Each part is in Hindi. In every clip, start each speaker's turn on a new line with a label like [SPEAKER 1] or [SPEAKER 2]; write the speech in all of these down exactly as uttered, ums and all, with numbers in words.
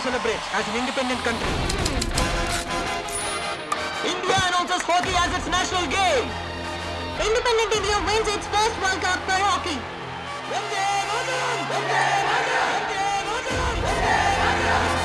[SPEAKER 1] celebrates as an independent country. India announces hockey as its national game.
[SPEAKER 2] Independent India wins its first World Cup for hockey.
[SPEAKER 1] Vande Mataram! Vande Mataram! Vande Mataram! Vande Mataram!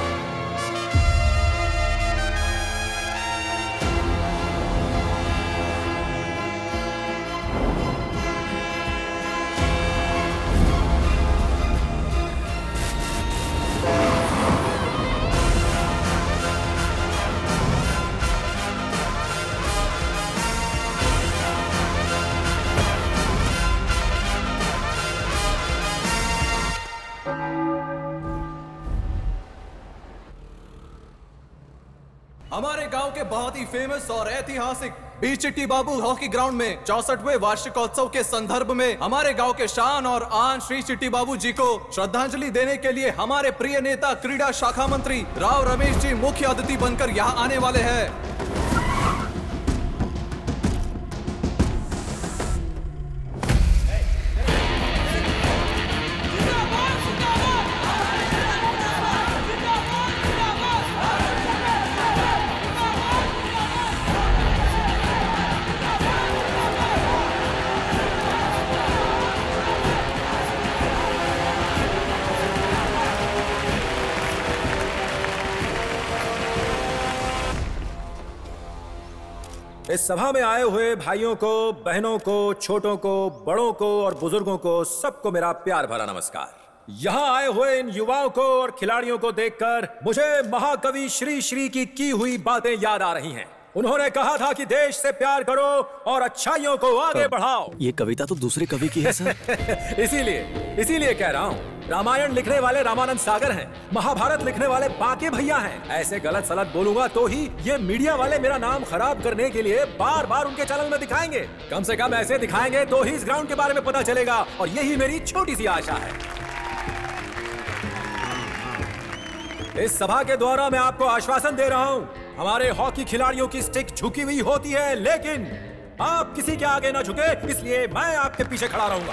[SPEAKER 3] हमारे गांव के बहुत ही फेमस और ऐतिहासिक बी चिट्टी बाबू हॉकी ग्राउंड में चौसठवें वार्षिकोत्सव के संदर्भ में हमारे गांव के शान और आन श्री चिट्टी बाबू जी को श्रद्धांजलि देने के लिए हमारे प्रिय नेता क्रीड़ा शाखा मंत्री राव रमेश जी मुख्य अतिथि बनकर यहाँ आने वाले हैं।
[SPEAKER 4] इस सभा में आए हुए भाइयों को, बहनों को, छोटों को, बड़ों को और बुजुर्गों को सबको मेरा प्यार भरा नमस्कार। यहाँ आए हुए इन युवाओं को और खिलाड़ियों को देखकर मुझे महाकवि श्री श्री की की हुई बातें याद आ रही हैं। उन्होंने कहा था कि देश से प्यार करो और अच्छाइयों को आगे बढ़ाओ।
[SPEAKER 5] ये कविता तो दूसरे कवि की है सर।
[SPEAKER 4] इसीलिए इसीलिए कह रहा हूँ, रामायण लिखने वाले रामानंद सागर हैं, महाभारत लिखने वाले बाके भैया हैं। ऐसे गलत सलत बोलूंगा तो ही ये मीडिया वाले मेरा नाम खराब करने के लिए बार बार उनके चैनल में दिखाएंगे। कम से कम ऐसे दिखाएंगे तो ही इस ग्राउंड के बारे में पता चलेगा, और यही मेरी छोटी सी आशा है। इस सभा के द्वारा मैं आपको आश्वासन दे रहा हूँ, हमारे हॉकी खिलाड़ियों की स्टिक झुकी हुई होती है, लेकिन आप किसी के आगे न झुके, इसलिए मैं आपके पीछे खड़ा रहूंगा।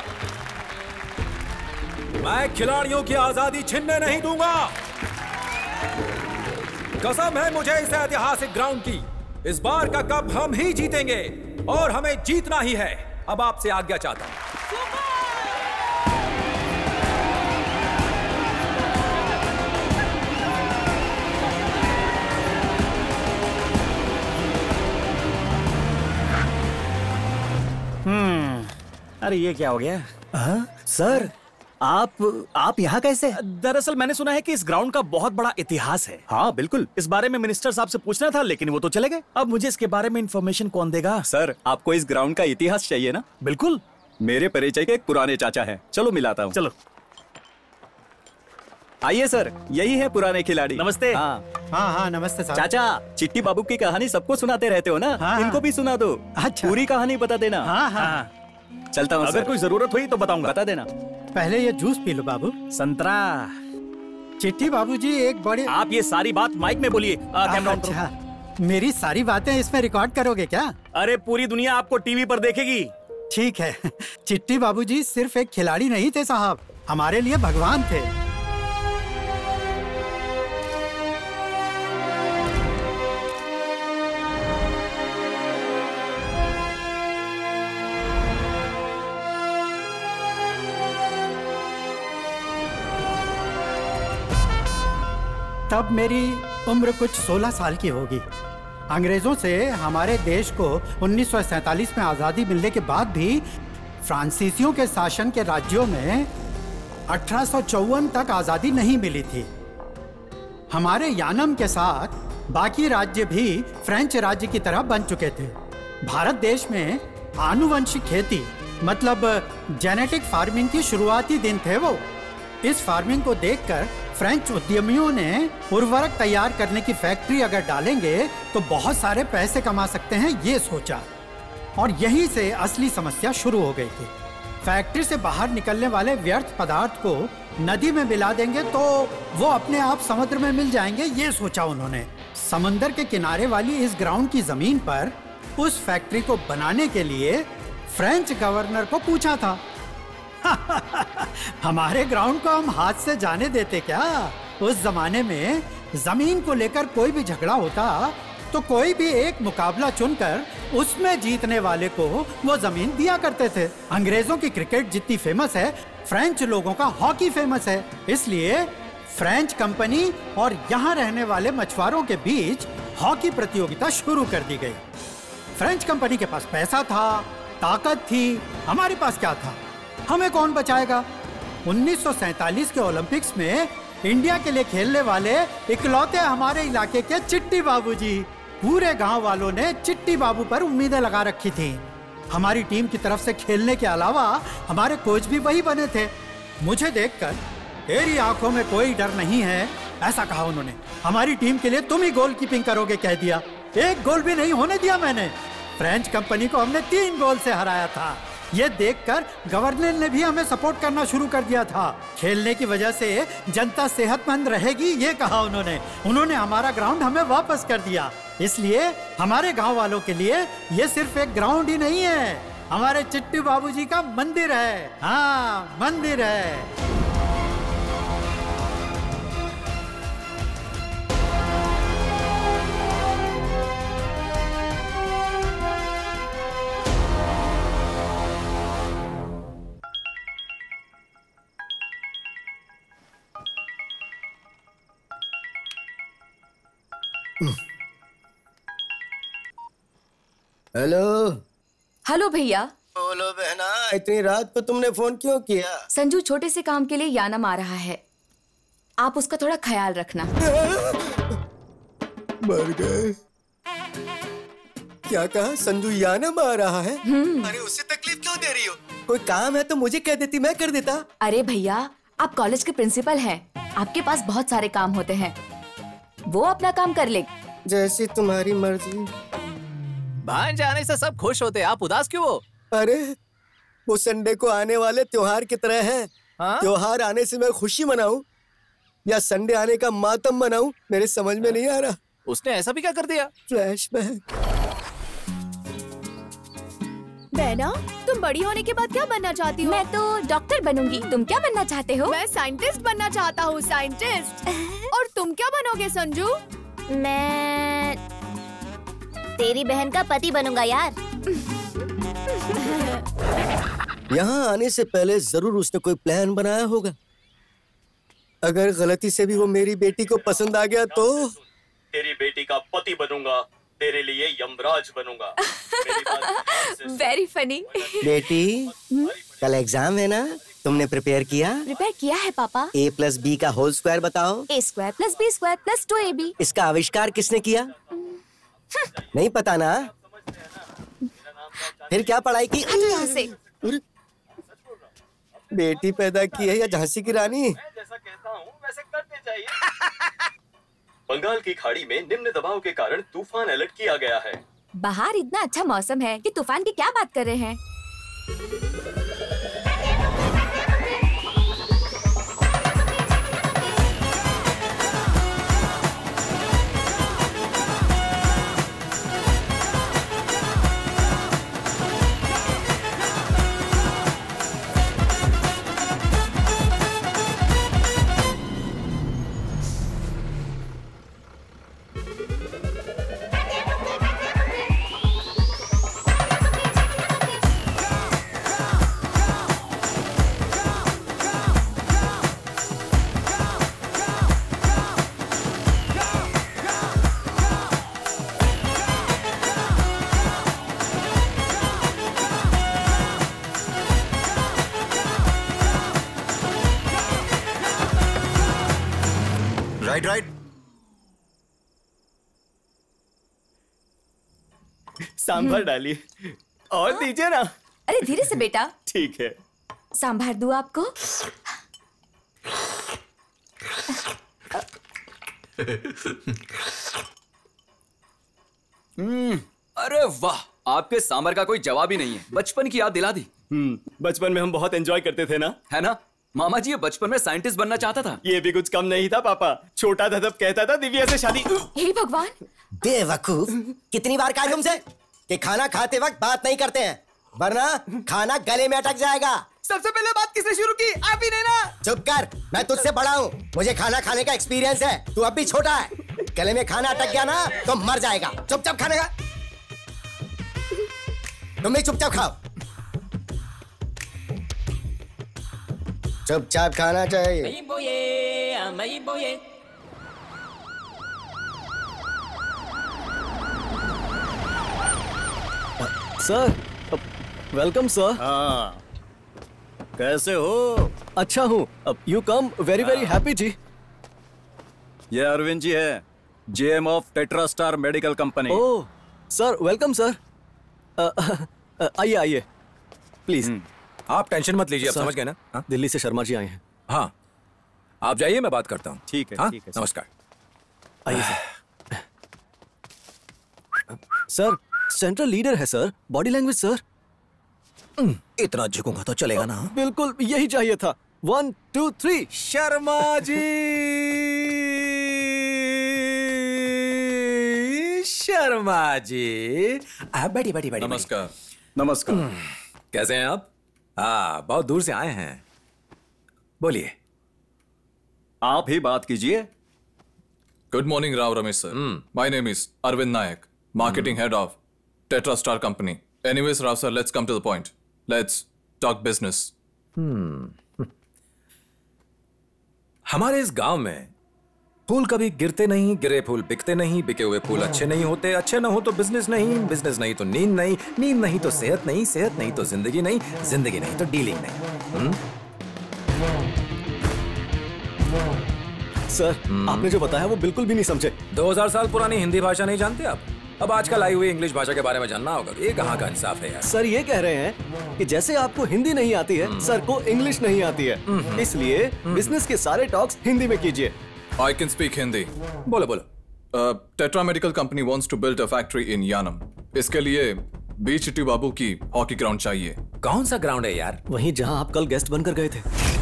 [SPEAKER 4] मैं खिलाड़ियों की आजादी छीनने नहीं दूंगा। कसम है मुझे इस ऐतिहासिक ग्राउंड की। इस बार का कप हम ही जीतेंगे और हमें जीतना ही है। अब आपसे आज्ञा चाहता हूं।
[SPEAKER 5] हम्म, अरे ये क्या हो गया? हाँ? सर आप आप यहाँ कैसे? दरअसल मैंने सुना है कि इस ग्राउंड का बहुत बड़ा इतिहास है। हाँ बिल्कुल, इस बारे में मिनिस्टर साहब से पूछना था, लेकिन वो तो चले गए। अब मुझे इसके बारे में इंफॉर्मेशन कौन देगा?
[SPEAKER 6] सर आपको इस ग्राउंड का इतिहास चाहिए ना?
[SPEAKER 5] बिल्कुल,
[SPEAKER 6] मेरे परिचय के एक पुराने चाचा हैं, चलो मिलाता हूँ।
[SPEAKER 5] चलो
[SPEAKER 6] आइए सर, यही है पुराने खिलाड़ी।
[SPEAKER 5] नमस्ते।
[SPEAKER 6] हाँ
[SPEAKER 7] हाँ हाँ नमस्ते साहब।
[SPEAKER 6] चाचा, चिट्टी बाबू की कहानी सबको सुनाते रहते हो ना?
[SPEAKER 7] हाँ,
[SPEAKER 6] इनको भी सुना दो।
[SPEAKER 7] अच्छा।
[SPEAKER 6] पूरी कहानी बता देना।
[SPEAKER 7] हाँ हाँ,
[SPEAKER 6] चलता हूँ।
[SPEAKER 5] अगर कोई जरूरत हुई तो बताऊंगा।
[SPEAKER 6] बता देना।
[SPEAKER 7] पहले ये जूस पी लो बाबू।
[SPEAKER 5] संतरा।
[SPEAKER 7] चिट्टी बाबूजी एक बड़े।
[SPEAKER 5] आप ये सारी बात माइक में बोलिए।
[SPEAKER 7] अच्छा, मेरी सारी बातें इसमें रिकॉर्ड करोगे क्या?
[SPEAKER 5] अरे पूरी दुनिया आपको टीवी पर देखेगी।
[SPEAKER 7] ठीक है। चिट्टी बाबूजी सिर्फ एक खिलाड़ी नहीं थे साहब, हमारे लिए भगवान थे। तब मेरी उम्र कुछ सोलह साल की होगी। अंग्रेजों से हमारे देश को उन्नीस सौ सैंतालीस में आज़ादी मिलने के बाद भी फ्रांसीसियों के शासन के राज्यों में अठारह सौ चौवन तक आज़ादी नहीं मिली थी। हमारे यानम के साथ बाकी राज्य भी फ्रेंच राज्य की तरह बन चुके थे। भारत देश में आनुवंशिक खेती मतलब जेनेटिक फार्मिंग की शुरुआती दिन थे वो। इस फार्मिंग को देखकर फ्रेंच उद्यमियों ने उर्वरक तैयार करने की फैक्ट्री अगर डालेंगे तो बहुत सारे पैसे कमा सकते हैं, ये सोचा, और यहीं से असली समस्या शुरू हो गई थी। फैक्ट्री से बाहर निकलने वाले व्यर्थ पदार्थ को नदी में मिला देंगे तो वो अपने आप समुद्र में मिल जाएंगे, ये सोचा उन्होंने। समुद्र के किनारे वाली इस ग्राउंड की जमीन पर उस फैक्ट्री को बनाने के लिए फ्रेंच गवर्नर को पूछा था। हमारे ग्राउंड को हम हाथ से जाने देते क्या? उस जमाने में जमीन को लेकर कोई भी झगड़ा होता तो कोई भी एक मुकाबला चुनकर उसमें जीतने वाले को वो जमीन दिया करते थे। अंग्रेजों की क्रिकेट जितनी फेमस है, फ्रेंच लोगों का हॉकी फेमस है। इसलिए फ्रेंच कंपनी और यहाँ रहने वाले मछुआरों के बीच हॉकी प्रतियोगिता शुरू कर दी गई। फ्रेंच कंपनी के पास पैसा था, ताकत थी, हमारे पास क्या था? हमें कौन बचाएगा? उन्नीस सौ सैतालीस के ओलंपिक्स में इंडिया के लिए खेलने वाले इकलौते हमारे इलाके के चिट्टी बाबूजी। पूरे गांव वालों ने चिट्टी बाबू पर उम्मीदें लगा रखी थी। हमारी टीम की तरफ से खेलने के अलावा हमारे कोच भी वही बने थे। मुझे देखकर तेरी आंखों में कोई डर नहीं है, ऐसा कहा उन्होंने। हमारी टीम के लिए तुम ही गोलकीपिंग करोगे कह दिया। एक गोल भी नहीं होने दिया मैंने। फ्रेंच कंपनी को हमने तीन गोल से हराया था। ये देखकर गवर्नर ने भी हमें सपोर्ट करना शुरू कर दिया था। खेलने की वजह से जनता सेहतमंद रहेगी, ये कहा उन्होंने। उन्होंने हमारा ग्राउंड हमें वापस कर दिया। इसलिए हमारे गांव वालों के लिए ये सिर्फ एक ग्राउंड ही नहीं है, हमारे चिट्टी बाबूजी का मंदिर है। हाँ, मंदिर है।
[SPEAKER 8] हेलो
[SPEAKER 9] हेलो भैया।
[SPEAKER 8] बोलो बहना, इतनी रात को तुमने फोन क्यों किया?
[SPEAKER 9] संजू छोटे से काम के लिए यानम आ रहा है, आप उसका थोड़ा ख्याल रखना।
[SPEAKER 8] मर गए। क्या कहा? संजू यानम आ रहा है? अरे उससे तकलीफ क्यों दे रही हो? कोई काम है तो मुझे कह देती, मैं कर देता।
[SPEAKER 9] अरे भैया, आप कॉलेज के प्रिंसिपल हैं, आपके पास बहुत सारे काम होते हैं, वो अपना काम कर ले।
[SPEAKER 8] जैसी तुम्हारी मर्जी।
[SPEAKER 3] भांजे आने से सब खुश होते, आप उदास क्यों हो?
[SPEAKER 8] अरे वो संडे को आने वाले त्योहार की तरह है।
[SPEAKER 3] हाँ?
[SPEAKER 8] त्योहार आने से मैं खुशी मनाऊं या संडे आने का मातम मनाऊं, मेरे समझ में नहीं आ रहा।
[SPEAKER 3] उसने ऐसा भी क्या कर दिया?
[SPEAKER 8] फ्लैशबैक।
[SPEAKER 10] बहना, तुम बड़ी होने के बाद क्या बनना चाहती हो?
[SPEAKER 9] मैं तो डॉक्टर बनूंगी, तुम क्या बनना चाहते हो?
[SPEAKER 10] मैं साइंटिस्ट बनना चाहता हूँ, साइंटिस्ट। और तुम क्या बनोगे संजू?
[SPEAKER 2] मैं तेरी बहन का पति बनूंगा यार।
[SPEAKER 8] यहाँ आने से पहले जरूर उसने कोई प्लान बनाया होगा। अगर गलती से भी वो मेरी बेटी को पसंद आ गया तो
[SPEAKER 4] तेरी बेटी का पति बनूंगा, तेरे लिए यमराज बनूंगा।
[SPEAKER 9] Very funny.
[SPEAKER 8] बेटी, कल एग्जाम है ना, तुमने प्रिपेयर किया?
[SPEAKER 9] प्रिपेयर किया है पापा।
[SPEAKER 8] ए प्लस बी का होल स्क्वायर बताओ।
[SPEAKER 9] A square plus B square plus two A B.
[SPEAKER 8] इसका आविष्कार किसने किया? नहीं पता ना? फिर क्या पढ़ाई की?
[SPEAKER 9] यहाँ से।
[SPEAKER 8] बेटी पैदा की है या झांसी की रानी?
[SPEAKER 4] जैसा कहता हूँ वैसे करते चाहिए। बंगाल की खाड़ी में निम्न दबाव के कारण तूफान अलर्ट किया गया है।
[SPEAKER 9] बाहर इतना अच्छा मौसम है कि तूफान की क्या बात कर रहे हैं?
[SPEAKER 11] Right right.
[SPEAKER 6] सांभर डालिए और दीजिए ना।
[SPEAKER 9] अरे धीरे से बेटा।
[SPEAKER 6] ठीक है।
[SPEAKER 9] सांभर दूं आपको?
[SPEAKER 6] हम्म,
[SPEAKER 12] अरे वाह, आपके सांभर का कोई जवाब ही नहीं है। बचपन की याद दिला दी।
[SPEAKER 6] हम्म, बचपन में हम बहुत एंजॉय करते थे ना,
[SPEAKER 12] है ना? मामा जी ये बचपन में साइंटिस्ट बनना चाहता था।
[SPEAKER 6] ये भी कुछ कम नहीं था पापा। छोटा था तब कहता था दिव्या से शादी।
[SPEAKER 9] हे भगवान,
[SPEAKER 8] बेवकूफ, कितनी बार कहा तुमसे कि खाना खाते वक्त बात नहीं करते हैं, वरना खाना गले में अटक जाएगा।
[SPEAKER 6] सबसे पहले बात किसने शुरू की? आप ही ने ना?
[SPEAKER 8] चुप कर, मैं तुझसे बड़ा हूँ, मुझे खाना खाने का एक्सपीरियंस है, तू अब भी छोटा है। गले में खाना अटक गया ना तो मर जाएगा। चुपचाप खाने का, तुम भी चुपचाप खाओ। चुपचाप खाना चाहिए।
[SPEAKER 11] Sir, welcome sir.
[SPEAKER 5] हाँ, कैसे हो?
[SPEAKER 11] अच्छा हूँ। अब you come very very happy जी।
[SPEAKER 5] ये अरविंद जी है, GM of Tetra star medical company.
[SPEAKER 11] Oh sir, welcome sir. आइए आइए प्लीज।
[SPEAKER 4] आप टेंशन मत लीजिए, आप समझ गए ना? हा?
[SPEAKER 11] दिल्ली से शर्मा जी आए हैं।
[SPEAKER 4] हाँ, आप जाइए, मैं बात करता हूँ।
[SPEAKER 5] ठीक है,
[SPEAKER 4] हाँ?
[SPEAKER 5] ठीक है।
[SPEAKER 4] नमस्कार।
[SPEAKER 11] आइए सर। सर, सेंट्रल लीडर है सर, बॉडी लैंग्वेज सर।
[SPEAKER 4] इतना झुकूंगा तो चलेगा ना?
[SPEAKER 11] बिल्कुल यही चाहिए था। One two three.
[SPEAKER 4] Sharma ji, Sharma ji, आप बैठी बैठी बैठी।
[SPEAKER 3] नमस्कार।
[SPEAKER 5] नमस्कार।
[SPEAKER 4] कैसे हैं आप? हाँ, बहुत दूर से आए हैं। बोलिए।
[SPEAKER 5] आप ही बात कीजिए।
[SPEAKER 3] Good morning Rao Ramesh sir. My name is Arvind Nayak, marketing head of Tetra star company. Anyways Rao sir, let's come to the point. Let's talk business.
[SPEAKER 4] हमारे इस गांव में फूल कभी गिरते नहीं, गिरे फूल बिकते नहीं, बिके हुए फूल अच्छे नहीं होते, अच्छे ना हो तो बिजनेस नहीं, बिजनेस नहीं तो नींद नहीं, नींद नहीं तो सेहत नहीं, सेहत नहीं तो जिंदगी नहीं, जिंदगी नहीं तो डीलिंग नहीं। हुँ?
[SPEAKER 11] सर, आपने जो बताया वो बिल्कुल भी नहीं समझे।
[SPEAKER 4] दो हज़ार साल पुरानी हिंदी भाषा नहीं जानते आप? अब आजकल आई हुई इंग्लिश भाषा के बारे में जानना होगा। ये कहाँ का इंसाफ है यार?
[SPEAKER 11] सर ये कह रहे हैं कि जैसे आपको हिंदी नहीं आती है, सर को इंग्लिश नहीं आती है, इसलिए बिजनेस के सारे टॉक्स हिंदी में कीजिए।
[SPEAKER 3] I can speak Hindi.
[SPEAKER 4] बोलो बोलो।
[SPEAKER 3] Uh, Tetra Medical Company wants to build a factory in Yanam. इसके लिए बी चिट्टी बाबू की हॉकी ग्राउंड चाहिए।
[SPEAKER 4] कौन सा ग्राउंड है यार?
[SPEAKER 11] वहीं जहां आप कल गेस्ट बनकर गए थे।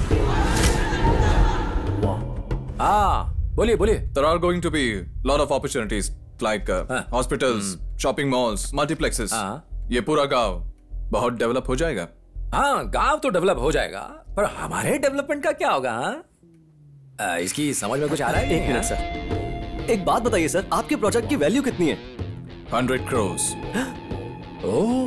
[SPEAKER 3] हाँ, बोलिए बोलिए। There are going to be lot of opportunities like uh, hospitals, shopping malls, multiplexes. ये पूरा गांव बहुत डेवलप हो जाएगा।
[SPEAKER 4] हाँ, गांव तो डेवलप हो जाएगा, पर हमारे डेवलपमेंट का क्या होगा? हाँ? आ, इसकी समझ में कुछ आ रहा है?
[SPEAKER 11] एक मिनट सर, एक बात बताइए सर, आपके प्रोजेक्ट की वैल्यू कितनी है?
[SPEAKER 3] हंड्रेड क्रोर्स।
[SPEAKER 4] ओह,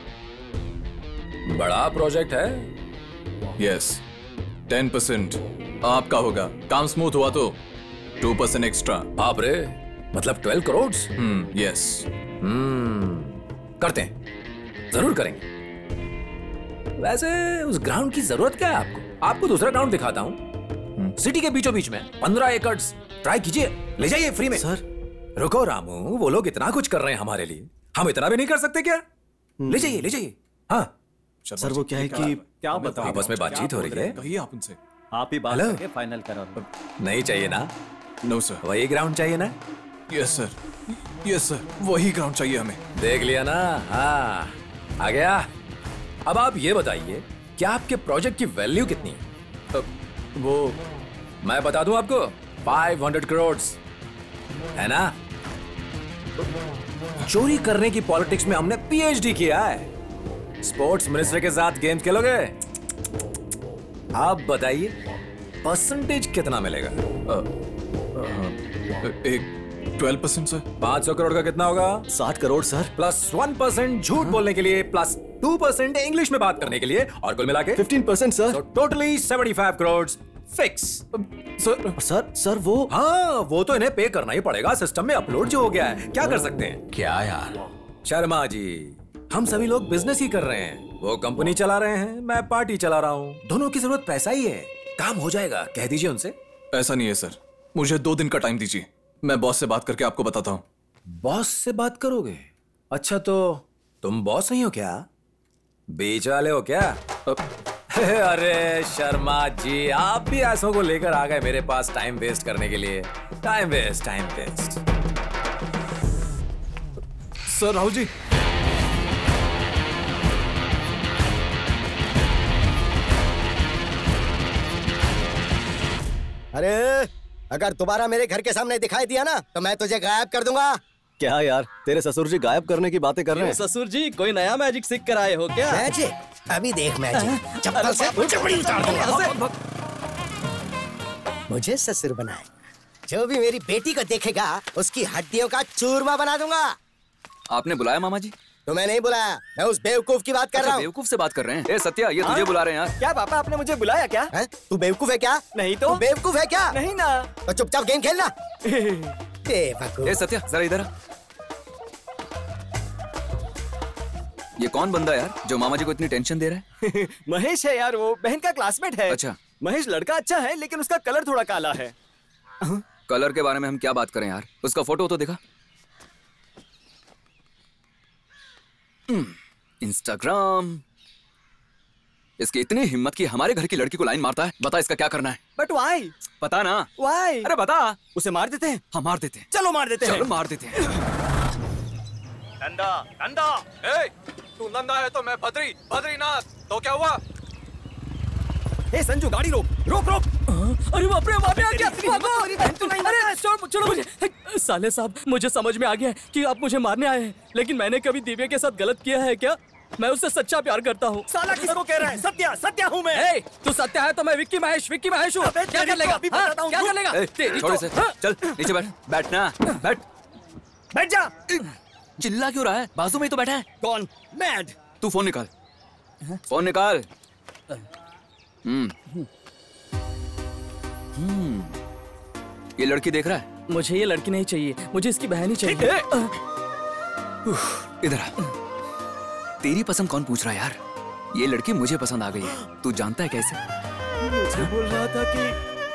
[SPEAKER 4] बड़ा प्रोजेक्ट है।
[SPEAKER 3] यस, टेन परसेंट आपका होगा। काम स्मूथ हुआ तो टू परसेंट एक्स्ट्रा।
[SPEAKER 4] बाप रे, मतलब twelve crore?
[SPEAKER 3] Hmm, yes.
[SPEAKER 4] Hmm, करते हैं, जरूर करेंगे। वैसे उस ग्राउंड की जरूरत क्या है आपको? आपको दूसरा ग्राउंड दिखाता हूँ, सिटी के बीचों बीच में पंद्रह एकड़। ट्राई कीजिए, ले जाइए फ्री में।
[SPEAKER 11] सर
[SPEAKER 4] रुको रामू, वो लोग इतना कुछ कर रहे हैं हमारे लिए, हम इतना भी नहीं कर सकते क्या? ले जाइए ले जाइए। हाँ
[SPEAKER 11] सर, वो क्या है कि
[SPEAKER 5] क्या बताओ,
[SPEAKER 4] आपस में बातचीत हो रही है।
[SPEAKER 3] कहिए आप उनसे।
[SPEAKER 5] आप ही बात करके फाइनल करो।
[SPEAKER 4] नहीं चाहिए ना?
[SPEAKER 3] No sir.
[SPEAKER 4] वही ग्राउंड चाहिए ना?
[SPEAKER 3] यस सर, यस सर, वही ग्राउंड चाहिए हमें।
[SPEAKER 4] देख लिया ना? हाँ, आ गया। अब आप ये बताइए, क्या आपके प्रोजेक्ट की वैल्यू कितनी है?
[SPEAKER 3] वो
[SPEAKER 4] मैं बता दूं आपको, पाँच सौ करोड़ है ना? चोरी करने की पॉलिटिक्स में हमने पीएचडी किया है। स्पोर्ट्स मिनिस्टर के साथ गेम्स खेलोगे? आप बताइए, परसेंटेज कितना मिलेगा?
[SPEAKER 3] आ, आ, एक ट्वेल्व परसेंट सर।
[SPEAKER 4] पाँच सौ करोड़ का कितना होगा?
[SPEAKER 11] साठ crore sir.
[SPEAKER 4] Plus one percent झूठ बोलने के लिए, प्लस टू परसेंट इंग्लिश में बात करने के लिए, और कुल मिला के
[SPEAKER 11] fifteen percent sir.
[SPEAKER 4] Totally seventy five crore fix.
[SPEAKER 11] Sir sir sir वो
[SPEAKER 4] हाँ, वो तो इन्हें पे करना ही पड़ेगा, सिस्टम में अपलोड जो हो गया है। क्या कर सकते हैं?
[SPEAKER 8] क्या यार?
[SPEAKER 4] शर्मा जी, हम सभी लोग बिजनेस ही कर रहे हैं। वो कंपनी चला रहे हैं, मैं पार्टी चला रहा हूँ। दोनों की जरूरत पैसा ही है। काम हो जाएगा, कह दीजिए उनसे।
[SPEAKER 3] ऐसा नहीं है सर, मुझे दो दिन का टाइम दीजिए, मैं बॉस से बात करके आपको बताता हूँ।
[SPEAKER 4] बॉस से बात करोगे? अच्छा, तो तुम बॉस नहीं हो क्या? बीच वाले हो क्या? अरे शर्मा जी, आप भी ऐसों को लेकर आ गए मेरे पास टाइम वेस्ट करने के लिए। Time waste, time waste.
[SPEAKER 3] Sir Rahul ji,
[SPEAKER 8] अरे अगर दोबारा मेरे घर के सामने दिखाई दिया ना तो मैं तुझे गायब कर दूंगा।
[SPEAKER 11] क्या यार, तेरे ससुर जी गायब करने की बातें कर रहे हैं।
[SPEAKER 13] ससुर जी कोई नया मैजिक सीख कर आए हो क्या?
[SPEAKER 8] मैजिक? अभी देख मैजिक, चप्पल से चपड़ी उतार दूंगा। मुझे ससुर बनाए, जो भी मेरी बेटी को देखेगा उसकी हड्डियों का चूरमा बना दूंगा।
[SPEAKER 12] आपने बुलाया मामा जी?
[SPEAKER 8] तो मैं नहीं बुलाया, मैं उस बेवकूफ की बात कर रहा हूँ।
[SPEAKER 12] बेवकूफ से बात कर रहे हैं? ए सत्या, ये तुझे बुला रहे हैं यार।
[SPEAKER 11] क्या पापा, आपने मुझे बुलाया क्या?
[SPEAKER 8] है? तू बेवकूफ है क्या?
[SPEAKER 11] नहीं तो।
[SPEAKER 8] तू बेवकूफ है क्या?
[SPEAKER 11] नहीं ना।
[SPEAKER 8] तो चुपचाप गेम खेलना।
[SPEAKER 12] ए सत्या, जरा इधर आ। ये कौन बंदा यार जो मामा जी को इतनी टेंशन दे रहा है?
[SPEAKER 11] महेश है यार, वो बहन का क्लासमेट है।
[SPEAKER 12] अच्छा।
[SPEAKER 11] महेश लड़का अच्छा है, लेकिन उसका कलर थोड़ा काला है।
[SPEAKER 12] कलर के बारे में हम क्या बात करें यार, उसका फोटो तो दिखा। इंस्टाग्राम। इसकी इतनी हिम्मत की हमारे घर की लड़की को लाइन मारता है। बता इसका क्या करना है?
[SPEAKER 11] But why?
[SPEAKER 12] पता ना।
[SPEAKER 11] वाई?
[SPEAKER 12] अरे बता।
[SPEAKER 11] उसे मार देते हैं?
[SPEAKER 12] हाँ मार देते हैं।
[SPEAKER 11] चलो मार देते हैं।
[SPEAKER 12] चलो मार देते हैं।
[SPEAKER 3] नंदा, नंदा, ए, तू नंदा है तो मैं बद्री, बद्रीनाथ। तो क्या हुआ?
[SPEAKER 11] ए संजू, गाड़ी रोक, रोक रोक।
[SPEAKER 13] अरे बाप रे, बाप रे, क्या भागो! अरे छोड़ो छोड़ो मुझे। साले साहब, मुझे समझ में आ गया है कि आप मुझे मारने आए हैं, लेकिन मैंने कभी दिव्या के साथ गलत किया है क्या? मैं उससे सच्चा प्यार करता हूँ।
[SPEAKER 11] साला किसको कह रहा है? सत्या, सत्या हूँ मैं।
[SPEAKER 13] ए, तू सत्या है तो मैं विक्की महेश, विक्की महेश हूँ। क्या कर लेगा? हाँ, क्या कर लेगा? तेरी
[SPEAKER 12] छोड़
[SPEAKER 13] तो-
[SPEAKER 12] इसे। चल नीचे बैठ। बैठना, बैठ।
[SPEAKER 11] बैठ जा।
[SPEAKER 12] चिल्ला क्यों रहा है? बाजू में ही तो बैठा है।
[SPEAKER 11] कौन? मैड।
[SPEAKER 12] तू फोन निकाल। फोन निकाल। हम्म हम्म ये लड़की देख रहा है?
[SPEAKER 13] मुझे ये लड़की नहीं चाहिए, मुझे इसकी बहन ही चाहिए।
[SPEAKER 12] इधर आ। तेरी पसंद कौन पूछ रहा है यार? ये लड़की मुझे पसंद आ गई है। तू जानता है कैसे?
[SPEAKER 11] मुझे बोल रहा था कि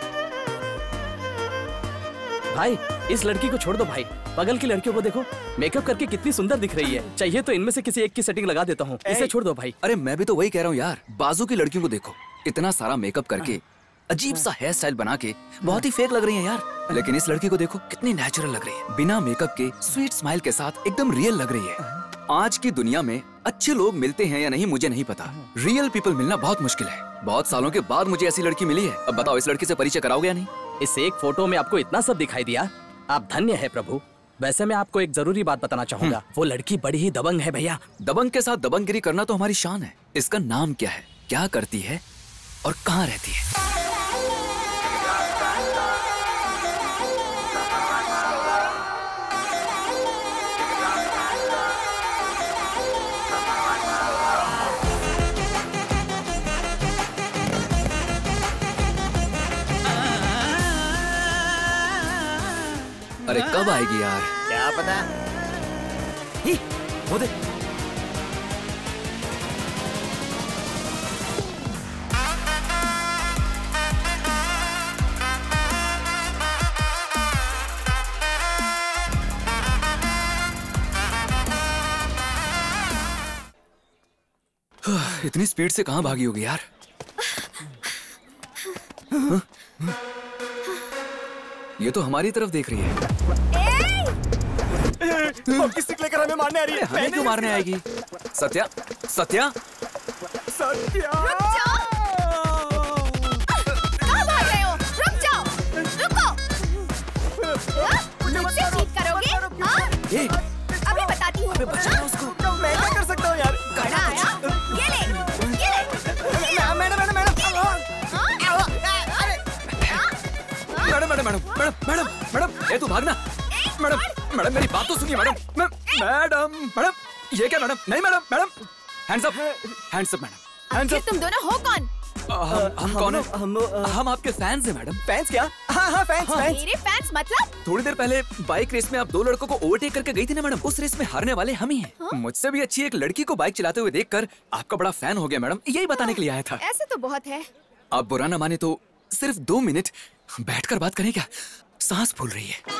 [SPEAKER 13] भाई इस लड़की को छोड़ दो भाई, बगल की लड़कियों को देखो, मेकअप करके कितनी सुंदर दिख रही है। चाहिए तो इनमें से किसी एक की सेटिंग लगा देता हूँ, इसे छोड़ दो भाई।
[SPEAKER 12] अरे मैं भी तो वही कह रहा हूँ यार। बाजू की लड़कियों को देखो, इतना सारा मेकअप करके, अजीब सा हेयर स्टाइल बना के बहुत ही फेक लग रही है यार। लेकिन इस लड़की को देखो, कितनी नेचुरल लग रही है, बिना मेकअप के, स्वीट स्माइल के साथ एकदम रियल लग रही है। आज की दुनिया में अच्छे लोग मिलते हैं या नहीं मुझे नहीं पता, रियल पीपल मिलना बहुत मुश्किल है। बहुत सालों के बाद मुझे ऐसी लड़की मिली है। अब बताओ, इस लड़की से परिचय कराओगे या नहीं?
[SPEAKER 13] इस एक फोटो में आपको इतना सब दिखाई दिया, आप धन्य है प्रभु। वैसे मैं आपको एक जरूरी बात बताना चाहूंगा, वो लड़की बड़ी ही दबंग है भैया।
[SPEAKER 12] दबंग के साथ दबंगगिरी करना तो हमारी शान है। इसका नाम क्या है, क्या करती है और कहाँ रहती है? अरे कब आएगी यार?
[SPEAKER 11] क्या पता। ही, वो दे।
[SPEAKER 12] इतनी स्पीड से कहाँ भागी होगी यार? हाँ? ये तो हमारी तरफ देख रही है।
[SPEAKER 11] किससे लेकर हमें मारने आ रही है?
[SPEAKER 12] हमें क्यों मारने आएगी? सत्या, सत्या,
[SPEAKER 11] सत्या।
[SPEAKER 10] रुक जाओ। कहाँ भाग रहे हो? रुक जाओ, रुको। मुझसे चीट करोगे? हाँ?
[SPEAKER 12] ए,
[SPEAKER 10] अभी बताती हूँ।
[SPEAKER 12] बचाओ उसको।
[SPEAKER 11] मैं क्या कर सकता हूँ यार?
[SPEAKER 10] कहाँ आया? ये ले, ये ले।
[SPEAKER 11] Madam, madam, madam.
[SPEAKER 12] Madam madam madam madam madam madam, ए तू भागना। मैडम मैडम मेरी बात तो सुनिए मैडम। मैडम मैडम, ये क्या मैडम? नहीं madam, madam hands up, hands up madam, hands
[SPEAKER 10] up. तुम दोनों हो कौन?
[SPEAKER 12] हम हम कौन है?
[SPEAKER 11] हम
[SPEAKER 12] हम आपके फैंस हैं मैडम।
[SPEAKER 11] फैंस क्या? हाँ हाँ फैंस, फैंस।
[SPEAKER 10] मेरे फैंस मतलब?
[SPEAKER 12] थोड़ी देर पहले बाइक रेस में आप दो लड़कों को ओवरटेक करके गई थी ना मैडम, उस रेस में हारने वाले हम ही हैं। मुझसे भी अच्छी एक लड़की को बाइक चलाते हुए देखकर आपका बड़ा फैन हो गया मैडम, यही बताने के लिए आया था।
[SPEAKER 10] ऐसे तो बहुत है।
[SPEAKER 12] आप बुरा ना माने तो सिर्फ दो मिनट बैठकर बात करें क्या? सांस फूल रही है।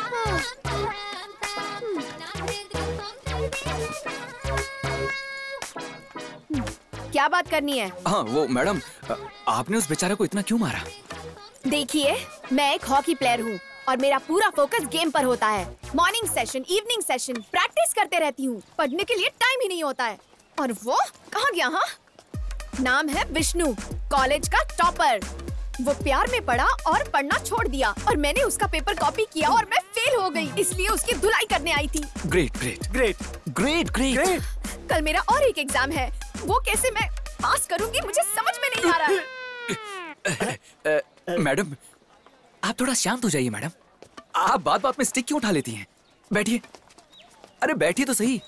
[SPEAKER 10] क्या बात करनी है?
[SPEAKER 12] हाँ वो मैडम, आपने उस बेचारे को इतना क्यों मारा?
[SPEAKER 10] देखिए, मैं एक हॉकी प्लेयर हूँ और मेरा पूरा फोकस गेम पर होता है। Morning session, evening session, practice करते रहती हूँ। पढ़ने के लिए टाइम ही नहीं होता है। और वो कहाँ गया? हाँ, नाम है विष्णु, कॉलेज का टॉपर। वो प्यार में पड़ा और पढ़ना छोड़ दिया और मैंने उसका पेपर कॉपी किया और मैं फेल फेल हो गई, इसलिए उसकी धुलाई करने आई थी।
[SPEAKER 12] Great great
[SPEAKER 11] great
[SPEAKER 12] great great.
[SPEAKER 10] कल मेरा और एक एग्जाम है, वो कैसे मैं पास करूंगी मुझे समझ में नहीं आ रहा है।
[SPEAKER 12] मैडम आप थोड़ा शांत हो जाइए मैडम। आप बात बात में स्टिक क्यों उठा लेती हैं? बैठिए, अरे बैठिए तो सही।